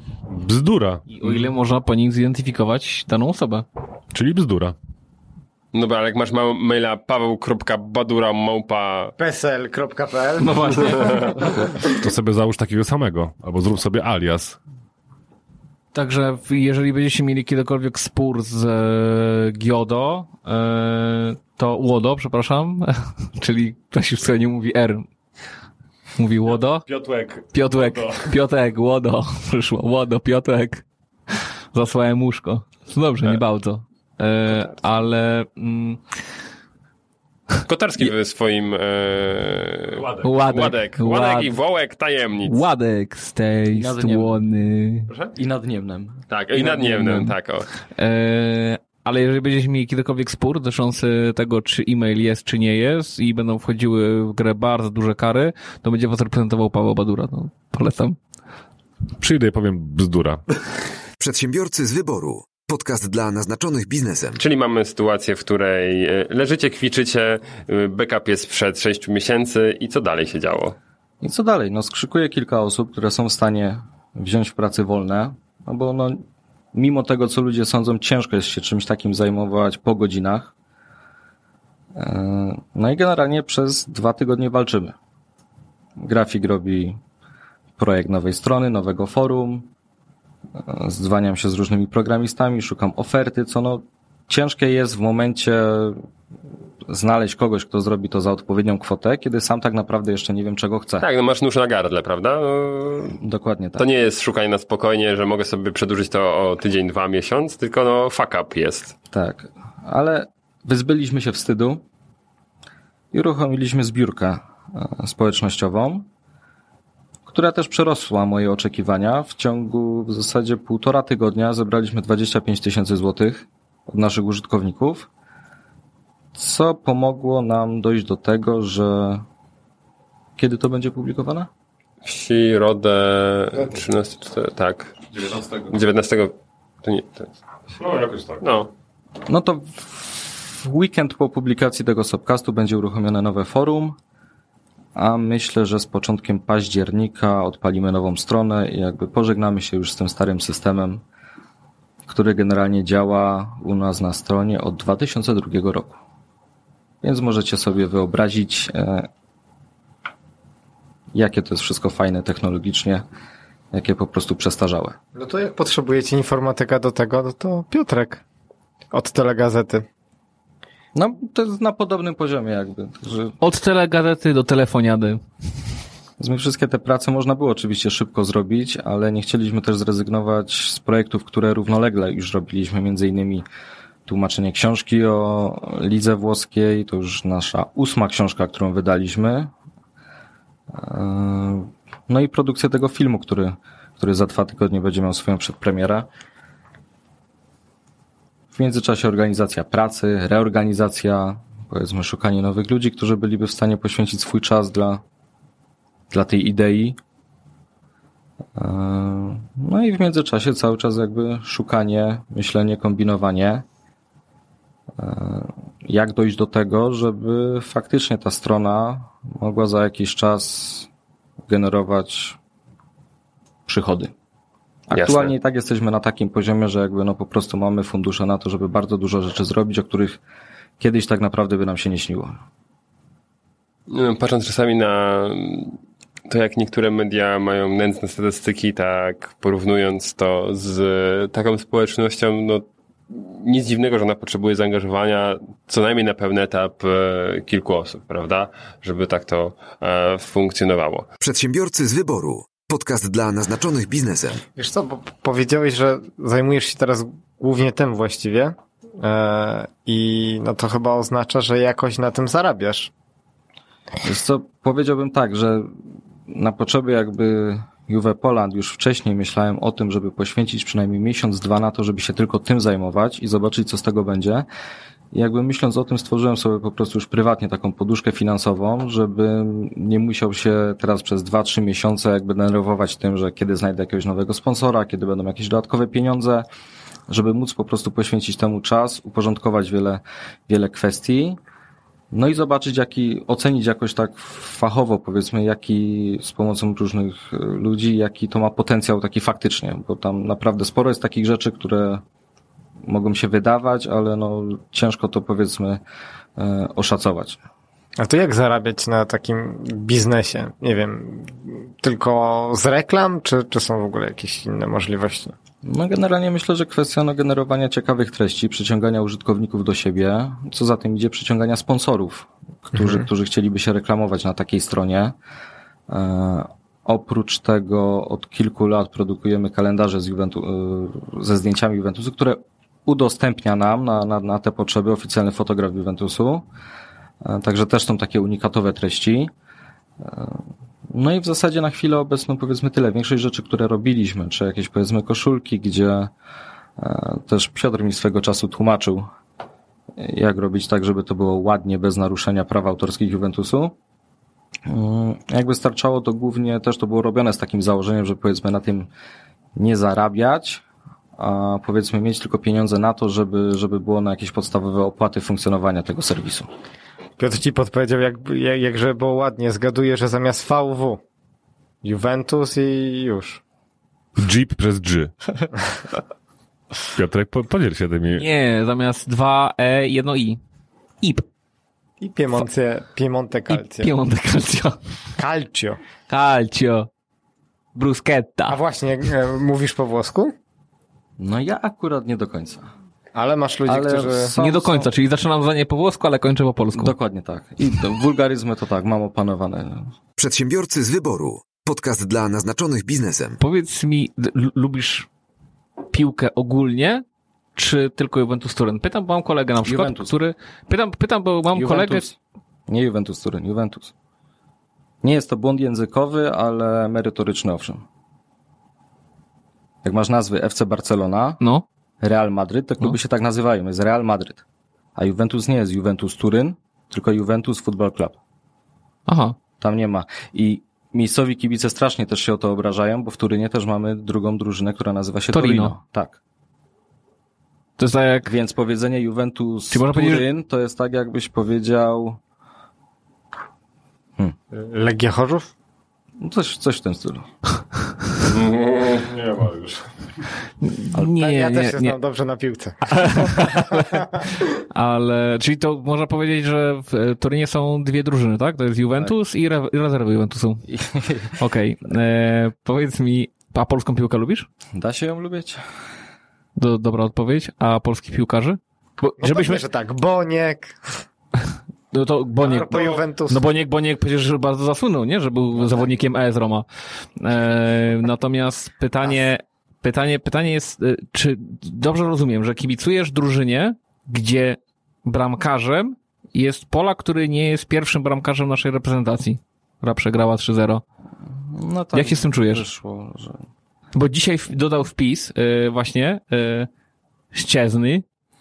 Bzdura. I o ile można po nich zidentyfikować daną osobę. Czyli bzdura. No dobra, ale jak masz ma- maila paweł kropka badura małpa... pesel kropka pe el. No właśnie. To sobie załóż takiego samego, albo zrób sobie alias. Także jeżeli będziecie mieli kiedykolwiek spór z e, Giodo, e, to Łodo, przepraszam, czyli ktoś już sobie nie mówi R. Mówi Łodo? Piotrek. Piotrek, Piotrek, Łodo, przyszło, Łodo, Piotrek. Zasłałem łóżko. No dobrze, nie bardzo. E, ale... Mm, Kotarski w swoim... E... Ładek. Ładek, Ładek. Ładek i wołek tajemnic. Ładek z tej Nad strony. I nad Niemnem. Tak, i nad Niemnem, tak o. E, ale jeżeli będziecie mieli kiedykolwiek spór dotyczący tego, czy e-mail jest, czy nie jest i będą wchodziły w grę bardzo duże kary, to będzie was reprezentował Paweł Badura. No, polecam. Przyjdę i powiem bzdura. Przedsiębiorcy z wyboru. Podcast dla naznaczonych biznesem. Czyli mamy sytuację, w której e, leżycie, kwiczycie, e, backup jest sprzed sześciu miesięcy i co dalej się działo? I co dalej? No skrzykuje kilka osób, które są w stanie wziąć w pracy wolne, no bo no, mimo tego, co ludzie sądzą, ciężko jest się czymś takim zajmować po godzinach. No i generalnie przez dwa tygodnie walczymy. Grafik robi projekt nowej strony, nowego forum, zdzwaniam się z różnymi programistami, szukam oferty, co no ciężkie jest w momencie znaleźć kogoś, kto zrobi to za odpowiednią kwotę, kiedy sam tak naprawdę jeszcze nie wiem, czego chcę. Tak, no masz nóż na gardle, prawda? No, Dokładnie tak. to nie jest szukanie na spokojnie, że mogę sobie przedłużyć to o tydzień, dwa, miesiąc, tylko no fuck up jest. Tak, ale wyzbyliśmy się wstydu i uruchomiliśmy zbiórkę społecznościową, która też przerosła moje oczekiwania. W ciągu w zasadzie półtora tygodnia zebraliśmy dwadzieścia pięć tysięcy złotych od naszych użytkowników, co pomogło nam dojść do tego, że kiedy to będzie publikowane? W środę trzynastego, tak. dziewiętnastego. dziewiętnastego, to nie, to jest. No, jakoś tak. No. No to w weekend po publikacji tego Sobcastu będzie uruchomione nowe forum, a myślę, że z początkiem października odpalimy nową stronę i jakby pożegnamy się już z tym starym systemem, który generalnie działa u nas na stronie od dwa tysiące drugiego roku. Więc możecie sobie wyobrazić, e, jakie to jest wszystko fajne technologicznie, jakie po prostu przestarzałe. No to jak potrzebujecie informatyka do tego, no to Piotrek od Telegazety. No, to jest na podobnym poziomie jakby. Że Od telegazety do telefoniady. my wszystkie te prace można było oczywiście szybko zrobić, ale nie chcieliśmy też zrezygnować z projektów, które równolegle już robiliśmy, między innymi tłumaczenie książki o lidze włoskiej, to już nasza ósma książka, którą wydaliśmy. No i produkcja tego filmu, który, który za dwa tygodnie będzie miał swoją przedpremierę. W międzyczasie organizacja pracy, reorganizacja, powiedzmy szukanie nowych ludzi, którzy byliby w stanie poświęcić swój czas dla, dla tej idei. No i w międzyczasie cały czas jakby szukanie, myślenie, kombinowanie, jak dojść do tego, żeby faktycznie ta strona mogła za jakiś czas generować przychody. Aktualnie i tak jesteśmy na takim poziomie, że jakby no po prostu mamy fundusze na to, żeby bardzo dużo rzeczy zrobić, o których kiedyś tak naprawdę by nam się nie śniło. Patrząc czasami na to, jak niektóre media mają nędzne statystyki, tak porównując to z taką społecznością, no nic dziwnego, że ona potrzebuje zaangażowania co najmniej na pewien etap kilku osób, prawda? Żeby tak to e, funkcjonowało. Przedsiębiorcy z wyboru. Podcast dla naznaczonych biznesem. Wiesz co, bo powiedziałeś, że zajmujesz się teraz głównie tym właściwie e, i no to chyba oznacza, że jakoś na tym zarabiasz. Wiesz co, powiedziałbym tak, że na potrzeby jakby Juve Poland już wcześniej myślałem o tym, żeby poświęcić przynajmniej miesiąc, dwa na to, żeby się tylko tym zajmować i zobaczyć, co z tego będzie. I jakby myśląc o tym, stworzyłem sobie po prostu już prywatnie taką poduszkę finansową, żeby nie musiał się teraz przez dwa, trzy miesiące jakby denerwować tym, że kiedy znajdę jakiegoś nowego sponsora, kiedy będą jakieś dodatkowe pieniądze, żeby móc po prostu poświęcić temu czas, uporządkować wiele, wiele kwestii. No i zobaczyć, jaki, ocenić jakoś tak fachowo, powiedzmy, jaki z pomocą różnych ludzi, jaki to ma potencjał taki faktycznie, bo tam naprawdę sporo jest takich rzeczy, które mogą się wydawać, ale no ciężko to powiedzmy e, oszacować. A to jak zarabiać na takim biznesie? Nie wiem, tylko z reklam, czy, czy są w ogóle jakieś inne możliwości? No generalnie myślę, że kwestia no, generowania ciekawych treści, przyciągania użytkowników do siebie, co za tym idzie przyciągania sponsorów, którzy, mhm. którzy chcieliby się reklamować na takiej stronie. E, oprócz tego od kilku lat produkujemy kalendarze z Juventu, e, ze zdjęciami Juventusu, które udostępnia nam na, na, na te potrzeby oficjalny fotograf Juventusu. E, także też są takie unikatowe treści. E, No i w zasadzie na chwilę obecną powiedzmy tyle. Większość rzeczy, które robiliśmy, czy jakieś powiedzmy koszulki, gdzie e, też Piotr mi swego czasu tłumaczył, jak robić tak, żeby to było ładnie, bez naruszenia praw autorskich Juventusu. E, jakby starczało to głównie, też to było robione z takim założeniem, że powiedzmy na tym nie zarabiać, a powiedzmy mieć tylko pieniądze na to, żeby, żeby było na jakieś podstawowe opłaty funkcjonowania tego serwisu. Piotr ci podpowiedział, jak, jak, jakże było ładnie. Zgaduję, że zamiast V W Juventus i już. Jeep przez G. Piotrek, po, podziel się tymi... Nie, zamiast dwa E, jedno I. I P. I Piemonte, Piemonte Calcio. I Piemonte Calcio. Calcio. Calcio. Bruschetta. A właśnie, e, mówisz po włosku? No ja akurat nie do końca. Ale masz ludzi, Ale którzy... są, nie do końca, są... czyli zaczynam zdanie po włosku, ale kończę po polsku. Dokładnie tak. I to, wulgaryzmy to tak, mam opanowane. Przedsiębiorcy z wyboru. Podcast dla naznaczonych biznesem. Powiedz mi, l- lubisz piłkę ogólnie, czy tylko Juventus Turyn? Pytam, bo mam kolegę na przykład, Juventus. który... Pytam, pytam, bo mam Juventus. kolegę... Nie Juventus Turyn, Juventus. Nie jest to błąd językowy, ale merytoryczny owszem. Jak masz nazwy F C Barcelona, No. Real Madryt, te kluby No. się tak nazywają, jest Real Madryt. A Juventus nie jest Juventus Turyn, tylko Juventus Football Club. Aha. Tam nie ma. I miejscowi kibice strasznie też się o to obrażają, bo w Turynie też mamy drugą drużynę, która nazywa się Torino. Torino. Tak. To jest tak jak... Więc powiedzenie Juventus Czy można Turyn powiedzieć, to jest tak, jakbyś powiedział Hmm. Legia Chorzów? coś, coś w tym stylu. Nie ma już. Nie, ja nie, też się nie. znam dobrze na piłce. Ale, czyli to można powiedzieć, że w Turynie są dwie drużyny, tak? To jest Juventus tak. i, re- i rezerwy Juventusu. Okej. Okay. Powiedz mi, a polską piłkę lubisz? Da się ją lubić? Do, dobra odpowiedź. A polskich piłkarzy? Bo, No żebyśmy... że tak, Boniek. No to Boniek, po Juventus. no Boniek, Boniek przecież bardzo zasłynął, nie? Że był no zawodnikiem tak. A S Roma. E, natomiast pytanie, pytanie, pytanie jest, czy dobrze rozumiem, że kibicujesz drużynie, gdzie bramkarzem jest Polak, który nie jest pierwszym bramkarzem naszej reprezentacji, która przegrała trzy zero. No tak. Jak się z tym czujesz? Wyszło, że... Bo dzisiaj dodał wpis, yy, właśnie, yy, Szczęsny,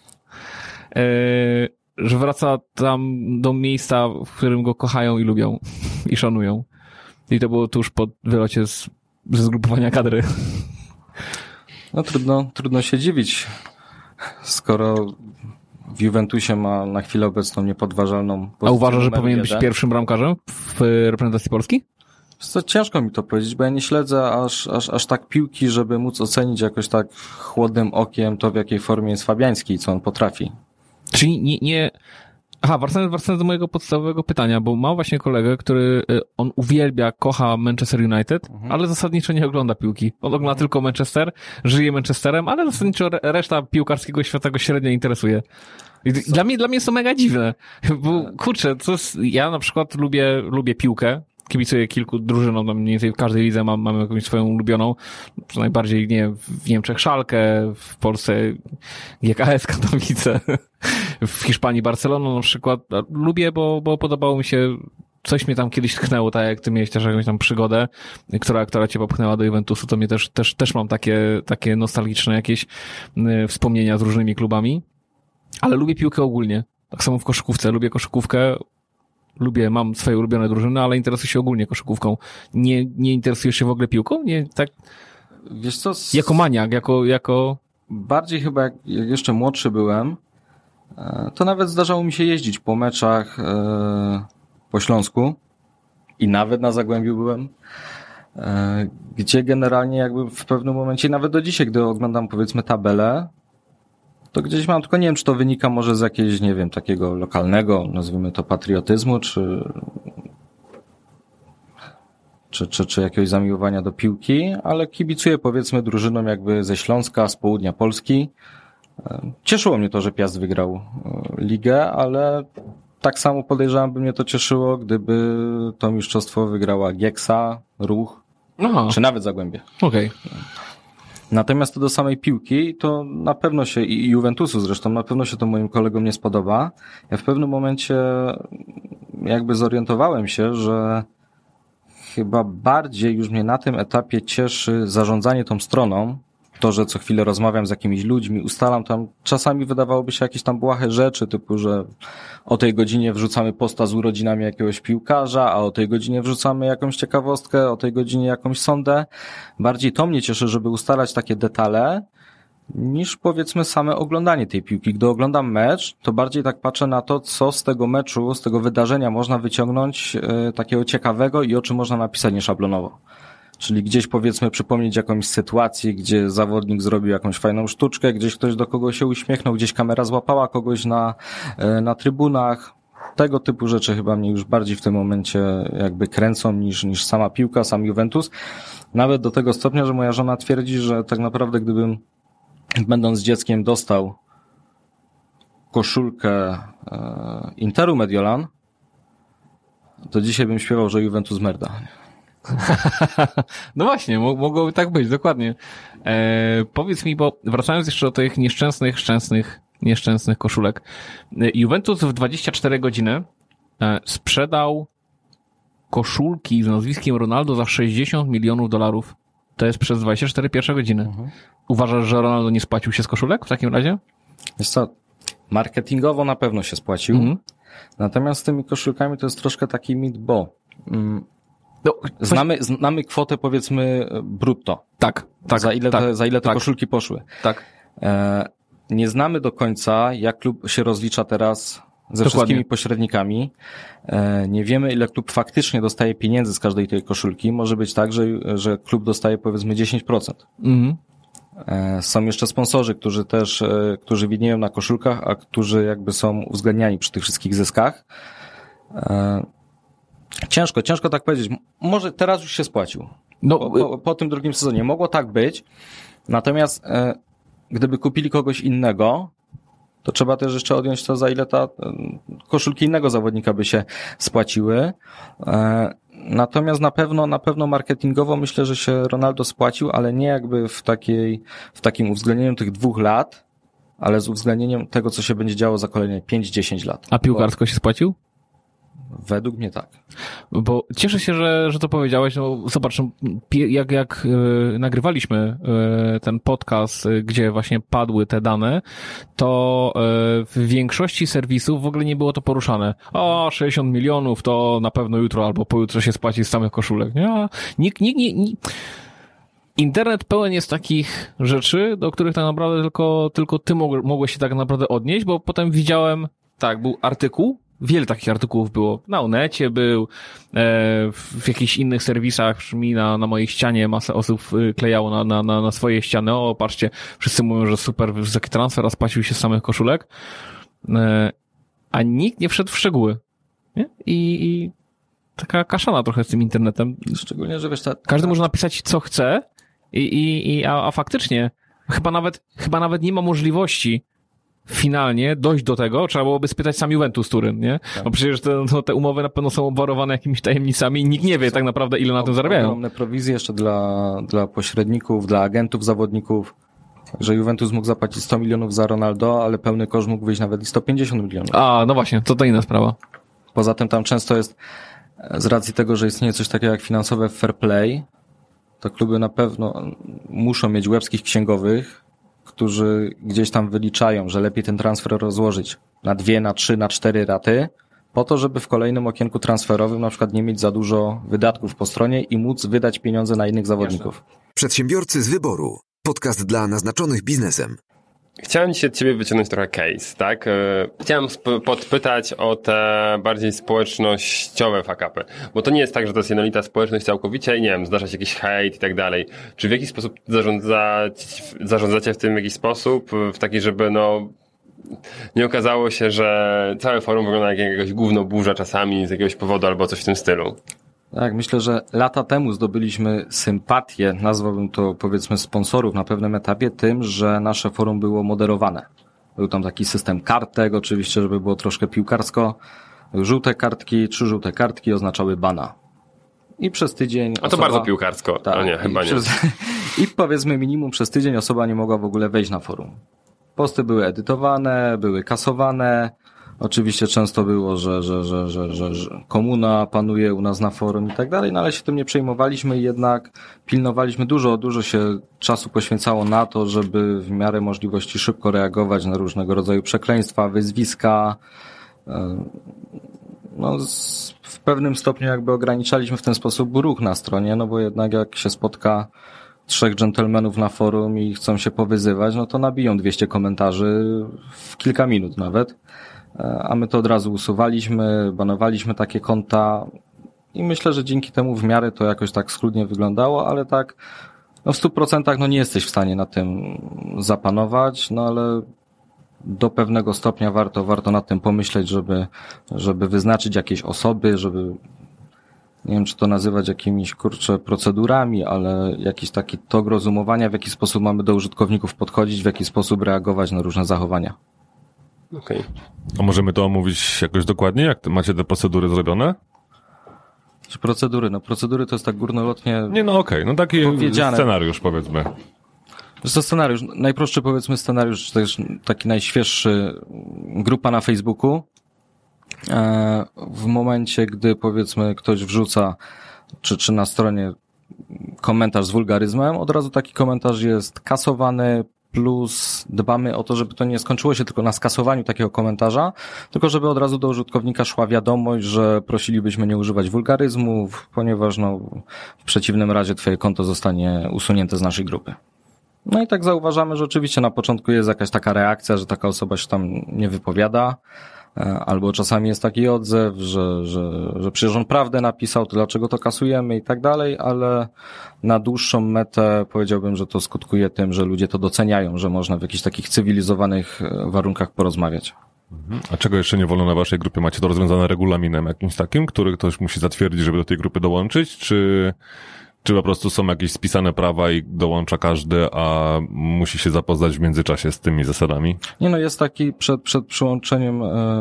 yy, że wraca tam do miejsca, w którym go kochają i lubią i szanują. I to było tuż po wylocie z, ze zgrupowania kadry. No trudno, trudno się dziwić, skoro w Juventusie ma na chwilę obecną niepodważalną pozycję. A uważasz, że numer powinien jeden. być pierwszym bramkarzem w reprezentacji Polski? Co, ciężko mi to powiedzieć, bo ja nie śledzę aż, aż, aż tak piłki, żeby móc ocenić jakoś tak chłodnym okiem to, w jakiej formie jest Fabiański i co on potrafi. Czyli nie... nie... Aha, wracając, wracając do mojego podstawowego pytania, bo mam właśnie kolegę, który on uwielbia, kocha Manchester United, mhm. ale zasadniczo nie ogląda piłki. On ogląda mhm. tylko Manchester, żyje Manchesterem, ale zasadniczo reszta piłkarskiego świata go średnio interesuje. I dla mnie, dla mnie jest to mega dziwne, bo kurczę, co jest, ja na przykład lubię, lubię piłkę, kibicuję kilku drużynom, tam mniej więcej w każdej lidze mam, mam jakąś swoją ulubioną, najbardziej nie w Niemczech Szalkę, w Polsce G K S Katowice, w Hiszpanii Barcelona na przykład. Lubię, bo, bo podobało mi się, coś mnie tam kiedyś tknęło, tak jak ty miałeś też jakąś tam przygodę, która, która cię popchnęła do Juventusu, to mnie też, też, też mam takie, takie nostalgiczne jakieś y, wspomnienia z różnymi klubami, ale lubię piłkę ogólnie. Tak samo w koszykówce, lubię koszykówkę, lubię, mam swoje ulubione drużyny, ale interesuję się ogólnie koszykówką. Nie, nie interesujesz się w ogóle piłką? Nie, tak. Wiesz co? Z... Jako maniak, jako, jako... Bardziej chyba jak, jak jeszcze młodszy byłem, to nawet zdarzało mi się jeździć po meczach e, po Śląsku i nawet na Zagłębiu byłem, e, gdzie generalnie jakby w pewnym momencie, nawet do dzisiaj, gdy oglądam powiedzmy tabelę, to gdzieś mam, tylko nie wiem, czy to wynika może z jakiegoś, nie wiem, takiego lokalnego, nazwijmy to patriotyzmu, czy, czy, czy, czy jakiegoś zamiłowania do piłki, ale kibicuję powiedzmy drużynom jakby ze Śląska, z południa Polski. Cieszyło mnie to, że Piast wygrał ligę, ale tak samo podejrzewam, by mnie to cieszyło, gdyby to mistrzostwo wygrała Gieksa, Ruch, Aha. czy nawet Zagłębie. Okej. Okay. Natomiast to do samej piłki, to na pewno się, i Juventusu zresztą, na pewno się to moim kolegom nie spodoba. Ja w pewnym momencie jakby zorientowałem się, że chyba bardziej już mnie na tym etapie cieszy zarządzanie tą stroną, to, że co chwilę rozmawiam z jakimiś ludźmi, ustalam tam, czasami wydawałoby się jakieś tam błahe rzeczy, typu, że o tej godzinie wrzucamy posta z urodzinami jakiegoś piłkarza, a o tej godzinie wrzucamy jakąś ciekawostkę, o tej godzinie jakąś sondę. Bardziej to mnie cieszy, żeby ustalać takie detale, niż powiedzmy same oglądanie tej piłki. Gdy oglądam mecz, to bardziej tak patrzę na to, co z tego meczu, z tego wydarzenia można wyciągnąć e, takiego ciekawego i o czym można napisać nieszablonowo. Czyli gdzieś powiedzmy przypomnieć jakąś sytuację, gdzie zawodnik zrobił jakąś fajną sztuczkę, gdzieś ktoś do kogoś się uśmiechnął, gdzieś kamera złapała kogoś na, na trybunach. Tego typu rzeczy chyba mnie już bardziej w tym momencie jakby kręcą niż, niż sama piłka, sam Juventus. Nawet do tego stopnia, że moja żona twierdzi, że tak naprawdę gdybym będąc dzieckiem dostał koszulkę Interu Mediolan, to dzisiaj bym śpiewał, że Juventus merda. No właśnie, mogłoby tak być, dokładnie. E, powiedz mi, bo wracając jeszcze do tych nieszczęsnych, szczęsnych, nieszczęsnych koszulek. Juventus w dwadzieścia cztery godziny e, sprzedał koszulki z nazwiskiem Ronaldo za sześćdziesiąt milionów dolarów. To jest przez dwadzieścia cztery pierwsze godziny. Mhm. Uważasz, że Ronaldo nie spłacił się z koszulek w takim razie? Wiesz co, marketingowo na pewno się spłacił. Mhm. Natomiast z tymi koszulkami to jest troszkę taki mit, bo... Mm, No, znamy, znamy kwotę powiedzmy brutto. Tak, tak. Za ile tak, te, za ile te tak, koszulki poszły. Tak. E, nie znamy do końca, jak klub się rozlicza teraz ze Dokładnie. wszystkimi pośrednikami. E, nie wiemy, ile klub faktycznie dostaje pieniędzy z każdej tej koszulki. Może być tak, że, że klub dostaje powiedzmy dziesięć procent. Mhm. E, są jeszcze sponsorzy, którzy też, e, którzy widnieją na koszulkach, a którzy jakby są uwzględniani przy tych wszystkich zyskach. E, Ciężko, ciężko tak powiedzieć. Może teraz już się spłacił. No, po, po, po tym drugim sezonie mogło tak być. Natomiast e, gdyby kupili kogoś innego, to trzeba też jeszcze odjąć to, za ile ta e, koszulki innego zawodnika by się spłaciły. E, natomiast na pewno, na pewno marketingowo myślę, że się Ronaldo spłacił, ale nie jakby w takiej, w takim uwzględnieniu tych dwóch lat, ale z uwzględnieniem tego, co się będzie działo za kolejne pięć dziesięć lat. A piłkarsko się spłacił? Według mnie tak. Bo cieszę się, że, że to powiedziałeś. No, zobacz, jak, jak yy, nagrywaliśmy yy, ten podcast, yy, gdzie właśnie padły te dane, to yy, w większości serwisów w ogóle nie było to poruszane. O, sześćdziesiąt milionów to na pewno jutro albo pojutrze się spłaci z samych koszulek. Nie? Nikt, nikt, nie, nie. Internet pełen jest takich rzeczy, do których tak naprawdę tylko, tylko ty mogłeś się tak naprawdę odnieść, bo potem widziałem, tak, był artykuł, wiele takich artykułów było. Na Onecie był, e, w jakichś innych serwisach, mi na, na mojej ścianie masę osób klejało na, na, na, na swoje ściany. O, patrzcie, wszyscy mówią, że super, taki transfer, a spłacił się z samych koszulek. E, a nikt nie wszedł w szczegóły. Nie? I, I taka kaszana trochę z tym internetem. Szczególnie, że wiesz, ta... Każdy może napisać, co chce, i, i, i, a, a faktycznie chyba nawet, chyba nawet nie ma możliwości finalnie dojść do tego, trzeba byłoby spytać sam Juventus Turyn, nie? Tak. Bo przecież te, no, te umowy na pewno są obwarowane jakimiś tajemnicami i nikt nie wie tak naprawdę, ile na tym zarabiają. Ogromne prowizje jeszcze dla, dla pośredników, dla agentów, zawodników, że Juventus mógł zapłacić sto milionów za Ronaldo, ale pełny koszt mógł wyjść nawet i sto pięćdziesiąt milionów. A, no właśnie, to to inna sprawa. Poza tym tam często jest, z racji tego, że istnieje coś takiego jak finansowe fair play, to kluby na pewno muszą mieć łebskich księgowych, którzy gdzieś tam wyliczają, że lepiej ten transfer rozłożyć na dwie, na trzy, na cztery raty, po to, żeby w kolejnym okienku transferowym na przykład nie mieć za dużo wydatków po stronie i móc wydać pieniądze na innych zawodników. Przedsiębiorcy z wyboru. Podcast dla naznaczonych biznesem. Chciałem dzisiaj od ciebie wyciągnąć trochę case, tak? Chciałem sp- podpytać o te bardziej społecznościowe fuck-upy, bo to nie jest tak, że to jest jednolita społeczność całkowicie i nie wiem, zdarza się jakiś hejt i tak dalej. Czy w jakiś sposób zarządzać, zarządzacie w tym w jakiś sposób, w taki, żeby no nie okazało się, że całe forum wygląda jak jakaś gówno burza czasami z jakiegoś powodu albo coś w tym stylu? Tak, myślę, że lata temu zdobyliśmy sympatię, nazwałbym to powiedzmy sponsorów na pewnym etapie tym, że nasze forum było moderowane. Był tam taki system kartek, oczywiście, żeby było troszkę piłkarsko. Żółte kartki, trzy żółte kartki oznaczały bana. I przez tydzień A to osoba... bardzo piłkarsko. Tak, no nie, chyba i nie. Przez... I powiedzmy minimum przez tydzień osoba nie mogła w ogóle wejść na forum. Posty były edytowane, były kasowane. Oczywiście często było, że, że, że, że, że, że komuna panuje u nas na forum i tak dalej, no ale się tym nie przejmowaliśmy i jednak pilnowaliśmy dużo, dużo się czasu poświęcało na to, żeby w miarę możliwości szybko reagować na różnego rodzaju przekleństwa, wyzwiska. No, w pewnym stopniu jakby ograniczaliśmy w ten sposób ruch na stronie, no bo jednak jak się spotka trzech dżentelmenów na forum i chcą się powyzywać, no to nabiją dwieście komentarzy w kilka minut nawet. A my to od razu usuwaliśmy, banowaliśmy takie konta i myślę, że dzięki temu w miarę to jakoś tak schludnie wyglądało, ale tak no w stu procentach no nie jesteś w stanie na tym zapanować, no ale do pewnego stopnia warto, warto nad tym pomyśleć, żeby, żeby wyznaczyć jakieś osoby, żeby nie wiem, czy to nazywać jakimiś, kurczę, procedurami, ale jakiś taki tok rozumowania, w jaki sposób mamy do użytkowników podchodzić, w jaki sposób reagować na różne zachowania. Okej. Okay. A możemy to omówić jakoś dokładnie? Jak macie te procedury zrobione? Czy procedury? No procedury to jest tak górnolotnie Nie, no okej, okay. No taki powiedziane. Scenariusz powiedzmy. To scenariusz, najprostszy powiedzmy scenariusz, to jest taki najświeższy, grupa na Facebooku. W momencie, gdy powiedzmy ktoś wrzuca, czy, czy na stronie komentarz z wulgaryzmem, od razu taki komentarz jest kasowany, plus dbamy o to, żeby to nie skończyło się tylko na skasowaniu takiego komentarza, tylko żeby od razu do użytkownika szła wiadomość, że prosilibyśmy nie używać wulgaryzmów, ponieważ no, w przeciwnym razie twoje konto zostanie usunięte z naszej grupy. No i tak zauważamy, że oczywiście na początku jest jakaś taka reakcja, że taka osoba się tam nie wypowiada, albo czasami jest taki odzew, że, że, że przecież on prawdę napisał, to dlaczego to kasujemy i tak dalej, ale na dłuższą metę powiedziałbym, że to skutkuje tym, że ludzie to doceniają, że można w jakichś takich cywilizowanych warunkach porozmawiać. A czego jeszcze nie wolno na waszej grupie? Macie to rozwiązane regulaminem jakimś takim, który ktoś musi zatwierdzić, żeby do tej grupy dołączyć, czy... Czy po prostu są jakieś spisane prawa i dołącza każdy, a musi się zapoznać w międzyczasie z tymi zasadami? Nie no, jest taki przed, przed przyłączeniem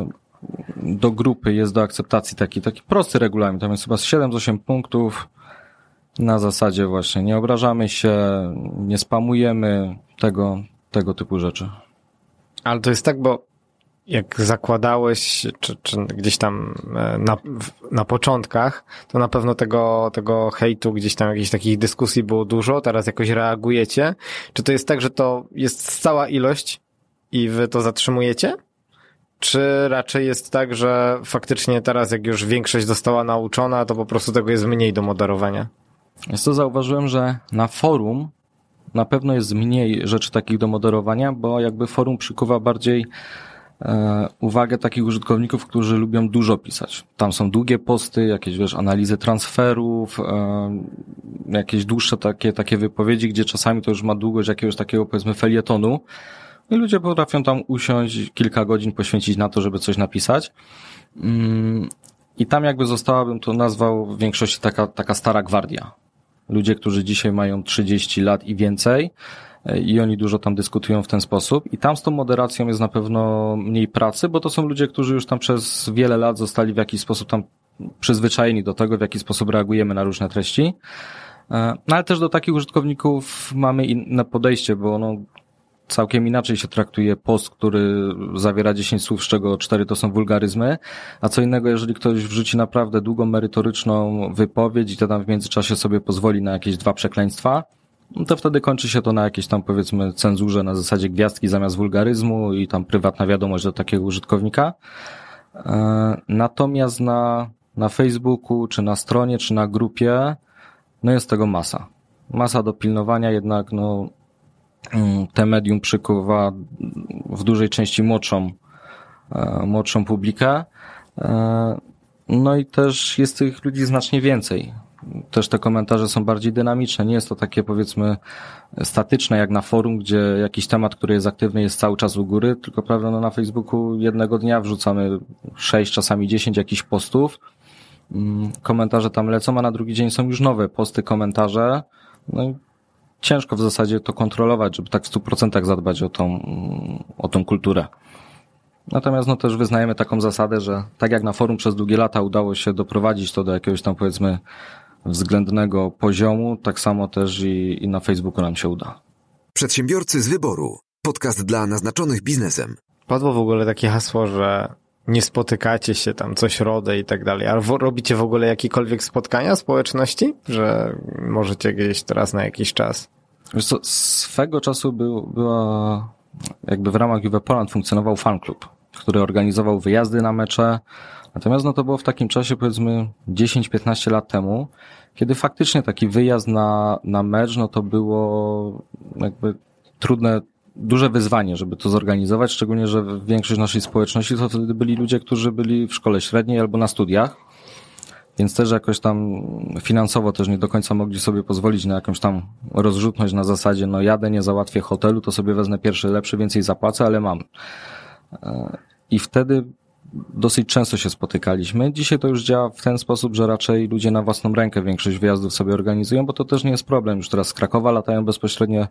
do grupy, jest do akceptacji taki, taki prosty regulamin. Tam jest chyba z siedem z osiem punktów na zasadzie właśnie nie obrażamy się, nie spamujemy, tego, tego typu rzeczy. Ale to jest tak, bo jak zakładałeś, czy, czy gdzieś tam na, na początkach, to na pewno tego, tego hejtu, gdzieś tam jakichś takich dyskusji było dużo, teraz jakoś reagujecie. Czy to jest tak, że to jest cała ilość i wy to zatrzymujecie? Czy raczej jest tak, że faktycznie teraz jak już większość została nauczona, to po prostu tego jest mniej do moderowania? Jest to zauważyłem, że na forum na pewno jest mniej rzeczy takich do moderowania, bo jakby forum przykuwa bardziej uwagę takich użytkowników, którzy lubią dużo pisać. Tam są długie posty, jakieś wiesz, analizy transferów, jakieś dłuższe takie, takie wypowiedzi, gdzie czasami to już ma długość jakiegoś takiego powiedzmy felietonu i ludzie potrafią tam usiąść, kilka godzin poświęcić na to, żeby coś napisać. I tam jakby została, bym to nazwał w większości taka, taka stara gwardia. Ludzie, którzy dzisiaj mają trzydzieści lat i więcej, i oni dużo tam dyskutują w ten sposób i tam z tą moderacją jest na pewno mniej pracy, bo to są ludzie, którzy już tam przez wiele lat zostali w jakiś sposób tam przyzwyczajeni do tego, w jaki sposób reagujemy na różne treści. No ale też do takich użytkowników mamy inne podejście, bo no całkiem inaczej się traktuje post, który zawiera dziesięć słów, z czego cztery to są wulgaryzmy, a co innego, jeżeli ktoś wrzuci naprawdę długą, merytoryczną wypowiedź i to tam w międzyczasie sobie pozwoli na jakieś dwa przekleństwa, no to wtedy kończy się to na jakiejś tam powiedzmy cenzurze na zasadzie gwiazdki zamiast wulgaryzmu i tam prywatna wiadomość do takiego użytkownika. Natomiast na, na Facebooku, czy na stronie, czy na grupie, no jest tego masa. Masa do pilnowania, jednak no te medium przykuwa w dużej części młodszą, młodszą publikę. No i też jest tych ludzi znacznie więcej. Też te komentarze są bardziej dynamiczne. Nie jest to takie, powiedzmy, statyczne jak na forum, gdzie jakiś temat, który jest aktywny, jest cały czas u góry, tylko prawda, no na Facebooku jednego dnia wrzucamy sześć, czasami dziesięć jakichś postów. Komentarze tam lecą, a na drugi dzień są już nowe posty, komentarze. No i ciężko w zasadzie to kontrolować, żeby tak w stu procentach zadbać o tą, o tą kulturę. Natomiast no też wyznajemy taką zasadę, że tak jak na forum przez długie lata udało się doprowadzić to do jakiegoś tam, powiedzmy, względnego poziomu, tak samo też i, i na Facebooku nam się uda. Przedsiębiorcy z wyboru. Podcast dla naznaczonych biznesem. Padło w ogóle takie hasło, że nie spotykacie się tam, coś rodę i tak dalej. Ale robicie w ogóle jakiekolwiek spotkania społeczności? Że możecie gdzieś teraz na jakiś czas? Wiesz co, swego czasu był, była, jakby w ramach Juve Poland funkcjonował fanklub, który organizował wyjazdy na mecze. Natomiast no to było w takim czasie, powiedzmy, dziesięć piętnaście lat temu, kiedy faktycznie taki wyjazd na, na mecz, no to było jakby trudne, duże wyzwanie, żeby to zorganizować, szczególnie, że większość naszej społeczności to wtedy byli ludzie, którzy byli w szkole średniej albo na studiach, więc też jakoś tam finansowo też nie do końca mogli sobie pozwolić na jakąś tam rozrzutność na zasadzie, no jadę, nie załatwię hotelu, to sobie wezmę pierwszy lepszy, więcej zapłacę, ale mam. I wtedy dosyć często się spotykaliśmy. Dzisiaj to już działa w ten sposób, że raczej ludzie na własną rękę większość wyjazdów sobie organizują, bo to też nie jest problem. Już teraz z Krakowa latają bezpośrednie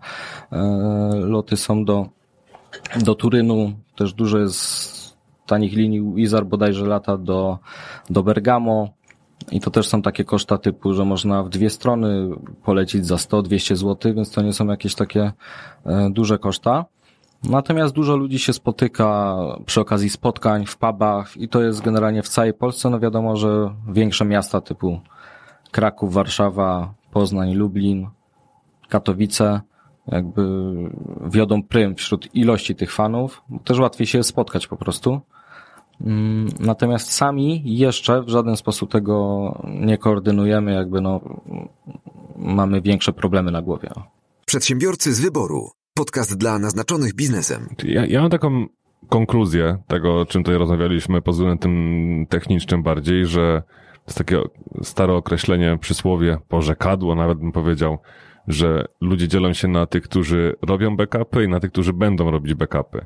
e, loty są do, do Turynu. Też dużo jest tanich linii. Wizar bodajże lata do, do Bergamo. I to też są takie koszta typu, że można w dwie strony polecić za sto dwieście złotych, więc to nie są jakieś takie e, duże koszta. Natomiast dużo ludzi się spotyka przy okazji spotkań w pubach i to jest generalnie w całej Polsce. No wiadomo, że większe miasta typu Kraków, Warszawa, Poznań, Lublin, Katowice jakby wiodą prym wśród ilości tych fanów. Też łatwiej się spotkać po prostu. Natomiast sami jeszcze w żaden sposób tego nie koordynujemy, jakby no mamy większe problemy na głowie. Przedsiębiorcy z wyboru. Podcast dla naznaczonych biznesem. Ja, ja mam taką konkluzję tego, o czym tutaj rozmawialiśmy pod względem tym technicznym bardziej, że to jest takie stare określenie, przysłowie, porzekadło nawet bym powiedział, że ludzie dzielą się na tych, którzy robią backupy i na tych, którzy będą robić backupy.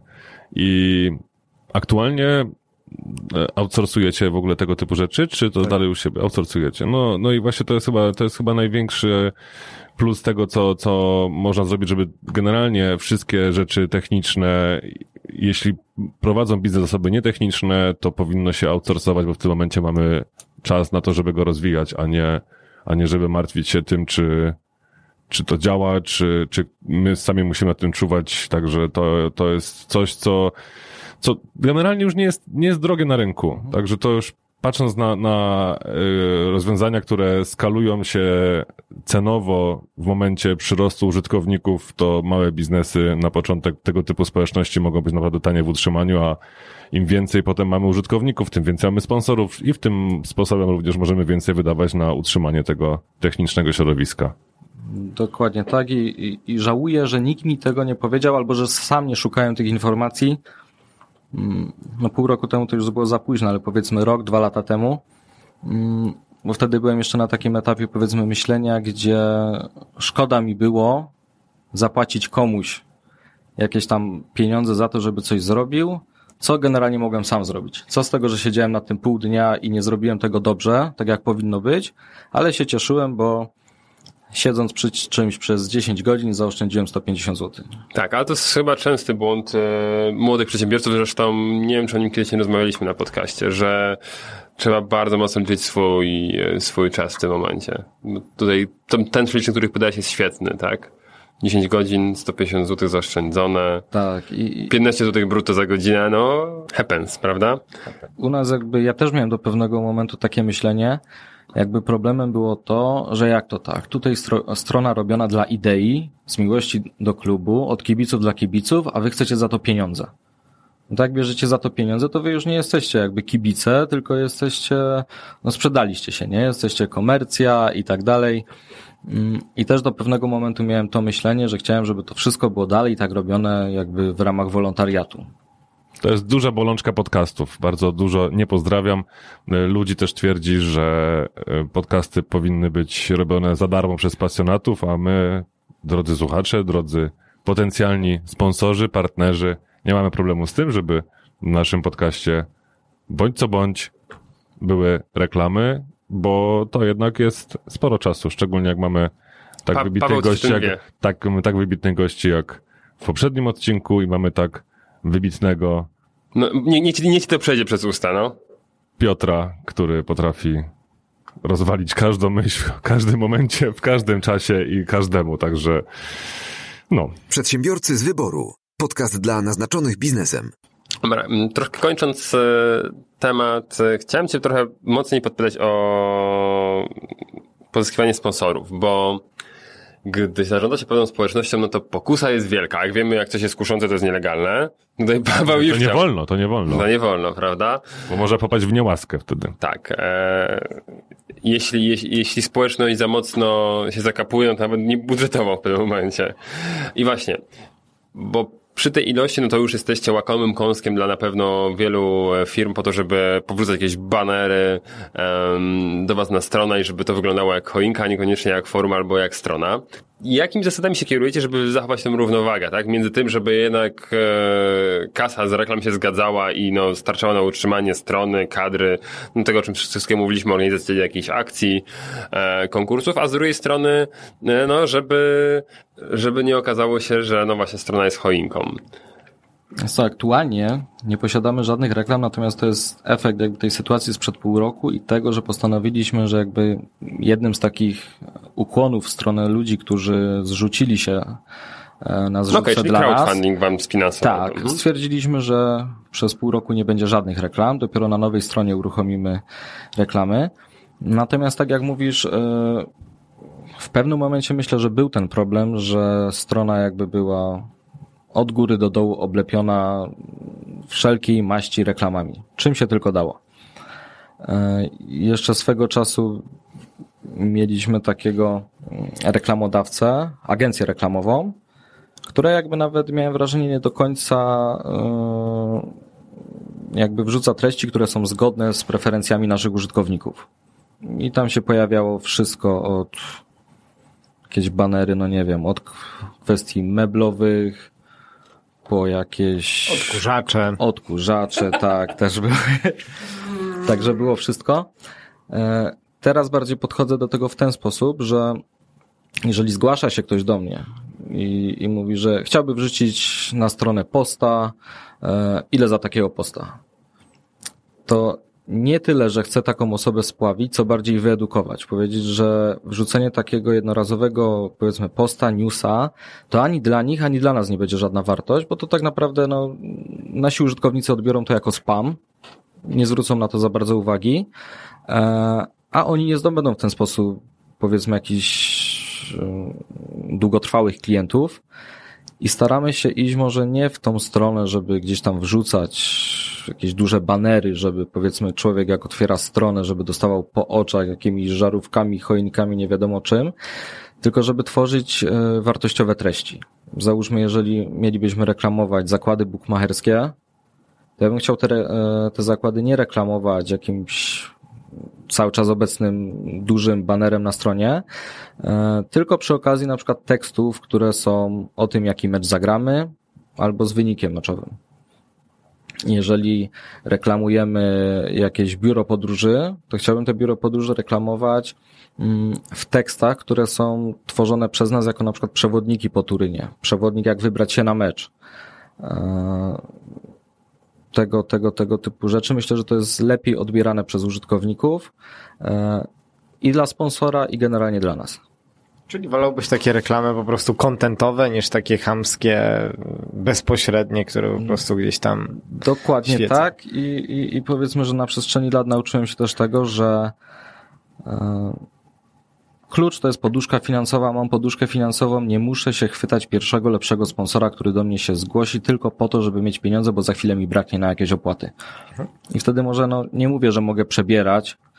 I aktualnie outsourcujecie w ogóle tego typu rzeczy, czy to tak. Dalej u siebie outsourcujecie? No, no i właśnie to jest chyba, to jest chyba największy plus tego, co, co można zrobić, żeby generalnie wszystkie rzeczy techniczne, jeśli prowadzą biznes osoby nietechniczne, to powinno się outsourcować, bo w tym momencie mamy czas na to, żeby go rozwijać, a nie, a nie żeby martwić się tym, czy, czy to działa, czy, czy my sami musimy nad tym czuwać, także to, to jest coś, co, co generalnie już nie jest, nie jest drogie na rynku, także to już patrząc na, na y, rozwiązania, które skalują się cenowo w momencie przyrostu użytkowników, to małe biznesy na początek tego typu społeczności mogą być naprawdę tanie w utrzymaniu, a im więcej potem mamy użytkowników, tym więcej mamy sponsorów i w tym sposobem również możemy więcej wydawać na utrzymanie tego technicznego środowiska. Dokładnie tak i, i, i żałuję, że nikt mi tego nie powiedział, albo że sam nie szukałem tych informacji. No pół roku temu to już było za późno, ale powiedzmy rok, dwa lata temu, bo wtedy byłem jeszcze na takim etapie, powiedzmy, myślenia, gdzie szkoda mi było zapłacić komuś jakieś tam pieniądze za to, żeby coś zrobił, co generalnie mogłem sam zrobić. Co z tego, że siedziałem nad tym pół dnia i nie zrobiłem tego dobrze, tak jak powinno być, ale się cieszyłem, bo siedząc przy czymś przez dziesięć godzin zaoszczędziłem sto pięćdziesiąt złotych. Tak, ale to jest chyba częsty błąd e, młodych przedsiębiorców, zresztą nie wiem, czy o nim kiedyś nie rozmawialiśmy na podcaście, że trzeba bardzo mocno liczyć swój, swój czas w tym momencie. Bo tutaj ten, ten przelicznik, który podałeś, jest świetny, tak? dziesięć godzin, sto pięćdziesiąt złotych zaoszczędzone. Tak. I, piętnaście złotych brutto za godzinę, no happens, prawda? U nas jakby, ja też miałem do pewnego momentu takie myślenie, jakby problemem było to, że jak to tak, tutaj stro- strona robiona dla idei, z miłości do klubu, od kibiców dla kibiców, a wy chcecie za to pieniądze. No tak, jak bierzecie za to pieniądze, to wy już nie jesteście jakby kibice, tylko jesteście, no sprzedaliście się, nie? Jesteście komercja i tak dalej. I też do pewnego momentu miałem to myślenie, że chciałem, żeby to wszystko było dalej tak robione jakby w ramach wolontariatu. To jest duża bolączka podcastów. Bardzo dużo nie pozdrawiam. Ludzi też twierdzi, że podcasty powinny być robione za darmo przez pasjonatów, a my, drodzy słuchacze, drodzy potencjalni sponsorzy, partnerzy, nie mamy problemu z tym, żeby w naszym podcaście bądź co bądź były reklamy, bo to jednak jest sporo czasu, szczególnie jak mamy tak Pa- wybitnych gości, jak, tak, tak wybitnych gości jak w poprzednim odcinku i mamy tak wybitnego No, nie, nie, ci- nie ci to przejdzie przez usta, no. Piotra, który potrafi rozwalić każdą myśl w każdym momencie, w każdym czasie i każdemu, także no. Przedsiębiorcy z wyboru. Podcast dla naznaczonych biznesem. Dobra, m, troszkę kończąc e, temat, e, chciałem cię trochę mocniej podpytać o pozyskiwanie sponsorów, bo gdy zarządza się pewną społecznością, no to pokusa jest wielka. Jak wiemy, jak coś jest kuszące, to jest nielegalne. Tutaj Paweł już To nie chciał. wolno, to nie wolno, No nie wolno, prawda? bo może popaść w niełaskę wtedy. Tak. E, jeśli, jeśli, jeśli społeczność za mocno się zakapuje, no to nawet nie budżetowo w tym momencie. I właśnie, bo przy tej ilości, no to już jesteście łakomym kąskiem dla na pewno wielu firm po to, żeby powrócić jakieś banery um, do was na stronę i żeby to wyglądało jak choinka, a niekoniecznie jak forum albo jak strona. Jakimi zasadami się kierujecie, żeby zachować tę równowagę, tak? Między tym, żeby jednak e, kasa z reklam się zgadzała i no, starczała na utrzymanie strony, kadry, no, tego, o czym wszystkiego mówiliśmy, organizacji jakichś akcji, e, konkursów, a z drugiej strony, e, no, żeby, żeby nie okazało się, że no właśnie strona jest choinką. Co, aktualnie nie posiadamy żadnych reklam, natomiast to jest efekt jakby tej sytuacji sprzed pół roku i tego, że postanowiliśmy, że jakby jednym z takich ukłonów w stronę ludzi, którzy zrzucili się na zrzutce Okej, czyli dla nas. crowdfunding wam sfinansował. Tak, Mhm. stwierdziliśmy, że przez pół roku nie będzie żadnych reklam, dopiero na nowej stronie uruchomimy reklamy. Natomiast tak jak mówisz, w pewnym momencie myślę, że był ten problem, że strona jakby była od góry do dołu oblepiona wszelkiej maści reklamami. Czym się tylko dało. Jeszcze swego czasu mieliśmy takiego reklamodawcę, agencję reklamową, która jakby nawet miałem wrażenie nie do końca jakby wrzuca treści, które są zgodne z preferencjami naszych użytkowników. I tam się pojawiało wszystko od jakieś banery, no nie wiem, od kwestii meblowych, po jakieś... Odkurzacze. Odkurzacze, tak, też były. Także było wszystko. Teraz bardziej podchodzę do tego w ten sposób, że jeżeli zgłasza się ktoś do mnie i, i mówi, że chciałby wrzucić na stronę posta, ile za takiego posta, to nie tyle, że chcę taką osobę spławić, co bardziej wyedukować. Powiedzieć, że wrzucenie takiego jednorazowego, powiedzmy, posta, newsa, to ani dla nich, ani dla nas nie będzie żadna wartość, bo to tak naprawdę no, nasi użytkownicy odbiorą to jako spam, nie zwrócą na to za bardzo uwagi, a oni nie zdobędą w ten sposób, powiedzmy, jakichś długotrwałych klientów. I staramy się iść może nie w tą stronę, żeby gdzieś tam wrzucać jakieś duże banery, żeby powiedzmy człowiek jak otwiera stronę, żeby dostawał po oczach jakimiś żarówkami, choinkami, nie wiadomo czym, tylko żeby tworzyć wartościowe treści. Załóżmy, jeżeli mielibyśmy reklamować zakłady bukmacherskie, to ja bym chciał te, te zakłady nie reklamować jakimś cały czas obecnym dużym banerem na stronie, tylko przy okazji na przykład tekstów, które są o tym, jaki mecz zagramy, albo z wynikiem meczowym. Jeżeli reklamujemy jakieś biuro podróży, to chciałbym te biuro podróży reklamować w tekstach, które są tworzone przez nas jako na przykład przewodniki po Turynie. Przewodnik, jak wybrać się na mecz. Tego, tego, tego typu rzeczy. Myślę, że to jest lepiej odbierane przez użytkowników i dla sponsora, i generalnie dla nas. Czyli wolałbyś takie reklamy po prostu kontentowe, niż takie chamskie, bezpośrednie, które po prostu gdzieś tam Dokładnie świecą. tak I, i, i powiedzmy, że na przestrzeni lat nauczyłem się też tego, że e, klucz to jest poduszka finansowa, mam poduszkę finansową, nie muszę się chwytać pierwszego lepszego sponsora, który do mnie się zgłosi tylko po to, żeby mieć pieniądze, bo za chwilę mi braknie na jakieś opłaty. I wtedy może, no nie mówię, że mogę przebierać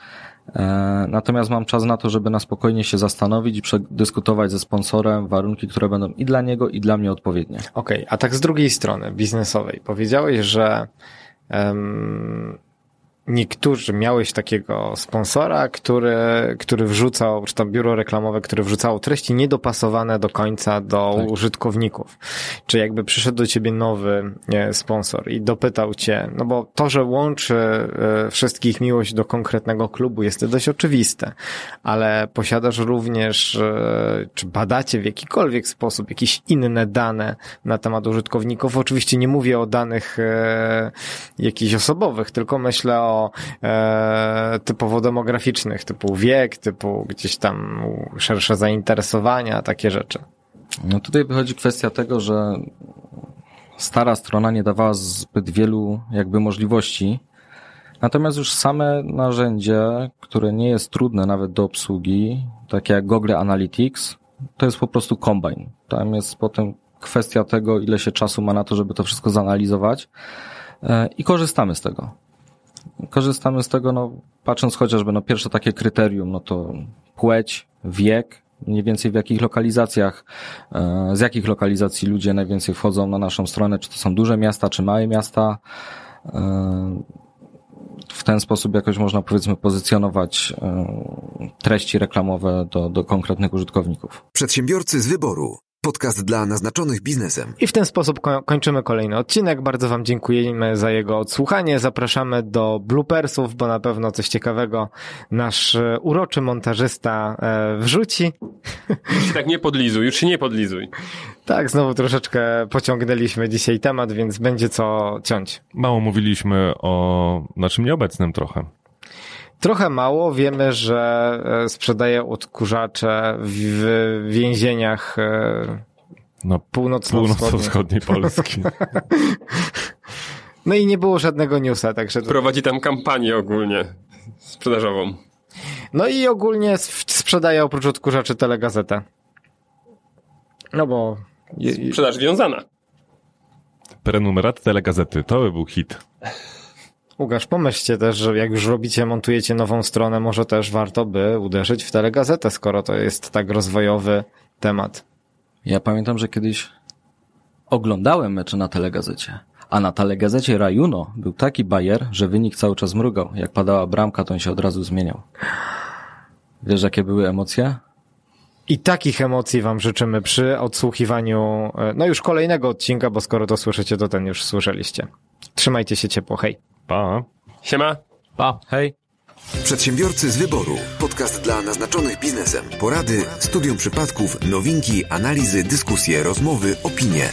Natomiast mam czas na to, żeby na spokojnie się zastanowić i przedyskutować ze sponsorem warunki, które będą i dla niego, i dla mnie odpowiednie. Okej, okay, a tak z drugiej strony, biznesowej. Powiedziałeś, że um, niektórzy miałeś takiego sponsora, który, który wrzucał, czy tam biuro reklamowe, które wrzucało treści niedopasowane do końca do tak. użytkowników. Czy jakby przyszedł do ciebie nowy nie, sponsor i dopytał cię, no bo to, że łączy y, wszystkich miłość do konkretnego klubu jest to dość oczywiste, ale posiadasz również, y, czy badacie w jakikolwiek sposób jakieś inne dane na temat użytkowników. Oczywiście nie mówię o danych y, jakichś osobowych, tylko myślę o E, typowo demograficznych, typu wiek, typu gdzieś tam szersze zainteresowania, takie rzeczy. No tutaj wychodzi kwestia tego, że stara strona nie dawała zbyt wielu jakby możliwości, natomiast już same narzędzie, które nie jest trudne nawet do obsługi, takie jak Google Analytics, to jest po prostu kombajn. Tam jest potem kwestia tego, ile się czasu ma na to, żeby to wszystko zanalizować e, i korzystamy z tego. Korzystamy z tego, no, patrząc chociażby, no, pierwsze takie kryterium, no to płeć, wiek, mniej więcej w jakich lokalizacjach, z jakich lokalizacji ludzie najwięcej wchodzą na naszą stronę, czy to są duże miasta, czy małe miasta. W ten sposób jakoś można, powiedzmy, pozycjonować treści reklamowe do, do konkretnych użytkowników. Przedsiębiorcy z wyboru. Podcast dla naznaczonych biznesem. I w ten sposób kończymy kolejny odcinek. Bardzo wam dziękujemy za jego odsłuchanie. Zapraszamy do bloopersów, bo na pewno coś ciekawego nasz uroczy montażysta wrzuci. Już się tak nie podlizuj, już się nie podlizuj. Tak, znowu troszeczkę pociągnęliśmy dzisiaj temat, więc będzie co ciąć. Mało mówiliśmy o naszym nieobecnym trochę. Trochę mało. Wiemy, że sprzedaje odkurzacze w więzieniach no, północno-wschodniej. północno-wschodniej Polski. No i nie było żadnego newsa, także... To... Prowadzi tam kampanię ogólnie sprzedażową. No i ogólnie sprzedaje oprócz odkurzaczy telegazetę. No bo... Sprzedaż wiązana. Prenumerat telegazety, to by był hit. Łukasz, pomyślcie też, że jak już robicie, montujecie nową stronę, może też warto by uderzyć w telegazetę, skoro to jest tak rozwojowy temat. Ja pamiętam, że kiedyś oglądałem mecze na telegazecie, a na telegazecie Rajuno był taki bajer, że wynik cały czas mrugał. Jak padała bramka, to on się od razu zmieniał. Wiesz, jakie były emocje? I takich emocji wam życzymy przy odsłuchiwaniu, no już kolejnego odcinka, bo skoro to słyszycie, to ten już słyszeliście. Trzymajcie się ciepło, hej. Pa. Siema. Pa. Hej. Przedsiębiorcy z wyboru. Podcast dla naznaczonych biznesem. Porady, studium przypadków, nowinki, analizy, dyskusje, rozmowy, opinie.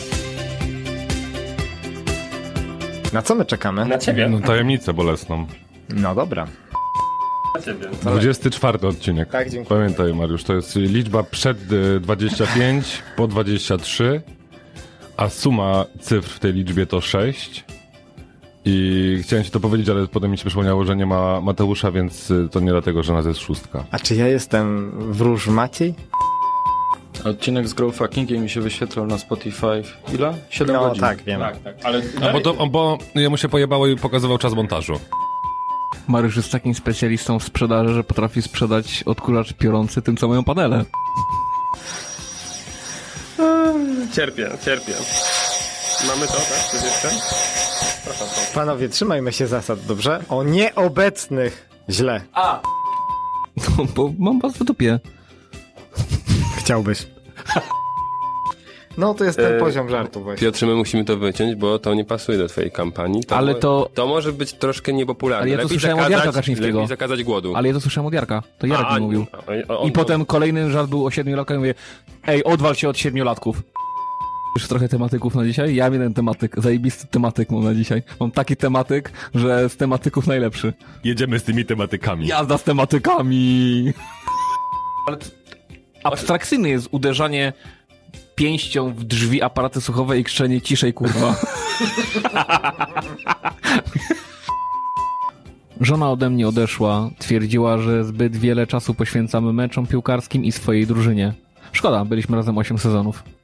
Na co my czekamy? Na ciebie. No, tajemnicę bolesną. No dobra. Na ciebie. dwudziesty czwarty odcinek. Tak, dziękuję. Pamiętaj, Mariusz, to jest liczba przed dwadzieścia pięć, po dwadzieścia trzy, a suma cyfr w tej liczbie to sześć. I chciałem ci to powiedzieć, ale potem mi się przypomniało, że nie ma Mateusza, więc to nie dlatego, że nas jest szóstka. A czy ja jestem wróż Maciej? Odcinek z Growfuckingiem mi się wyświetlał na Spotify. Ile? siedem no, godzin. tak, wiem. Tak, tak. Ale A bo, to, bo jemu się pojebało i pokazywał czas montażu. Mariusz jest takim specjalistą w sprzedaży, że potrafi sprzedać odkurzacz piorący tym, co mają panele. Cierpię, cierpię. Mamy to, tak? Coś jeszcze? Panowie, trzymajmy się zasad, dobrze? O nieobecnych. Źle. A! No, bo mam was w dupie. Chciałbyś. No, to jest ten e, poziom żartu właśnie. Piotrze, my musimy to wyciąć, bo to nie pasuje do twojej kampanii. To Ale mo- to... To może być troszkę niepopularne. Ale ja to lepiej słyszałem od Jarka zakazać, Kaczyńskiego. lepiej zakazać głodu. Ale ja to słyszałem od Jarka. To Jarek mi mówił. A, on, I potem kolejny żart był o siedmiolatkach i mówię, ej, odwal się od siedmiolatków. Już trochę tematyków na dzisiaj? Ja mam jeden tematyk, zajebisty tematyk mam na dzisiaj. Mam taki tematyk, że z tematyków najlepszy. Jedziemy z tymi tematykami. Jazda z tematykami! Ale abstrakcyjne jest uderzanie pięścią w drzwi aparaty słuchowe i krzyczenie ciszej, kurwa. Żona ode mnie odeszła. Twierdziła, że zbyt wiele czasu poświęcamy meczom piłkarskim i swojej drużynie. Szkoda, byliśmy razem osiem sezonów.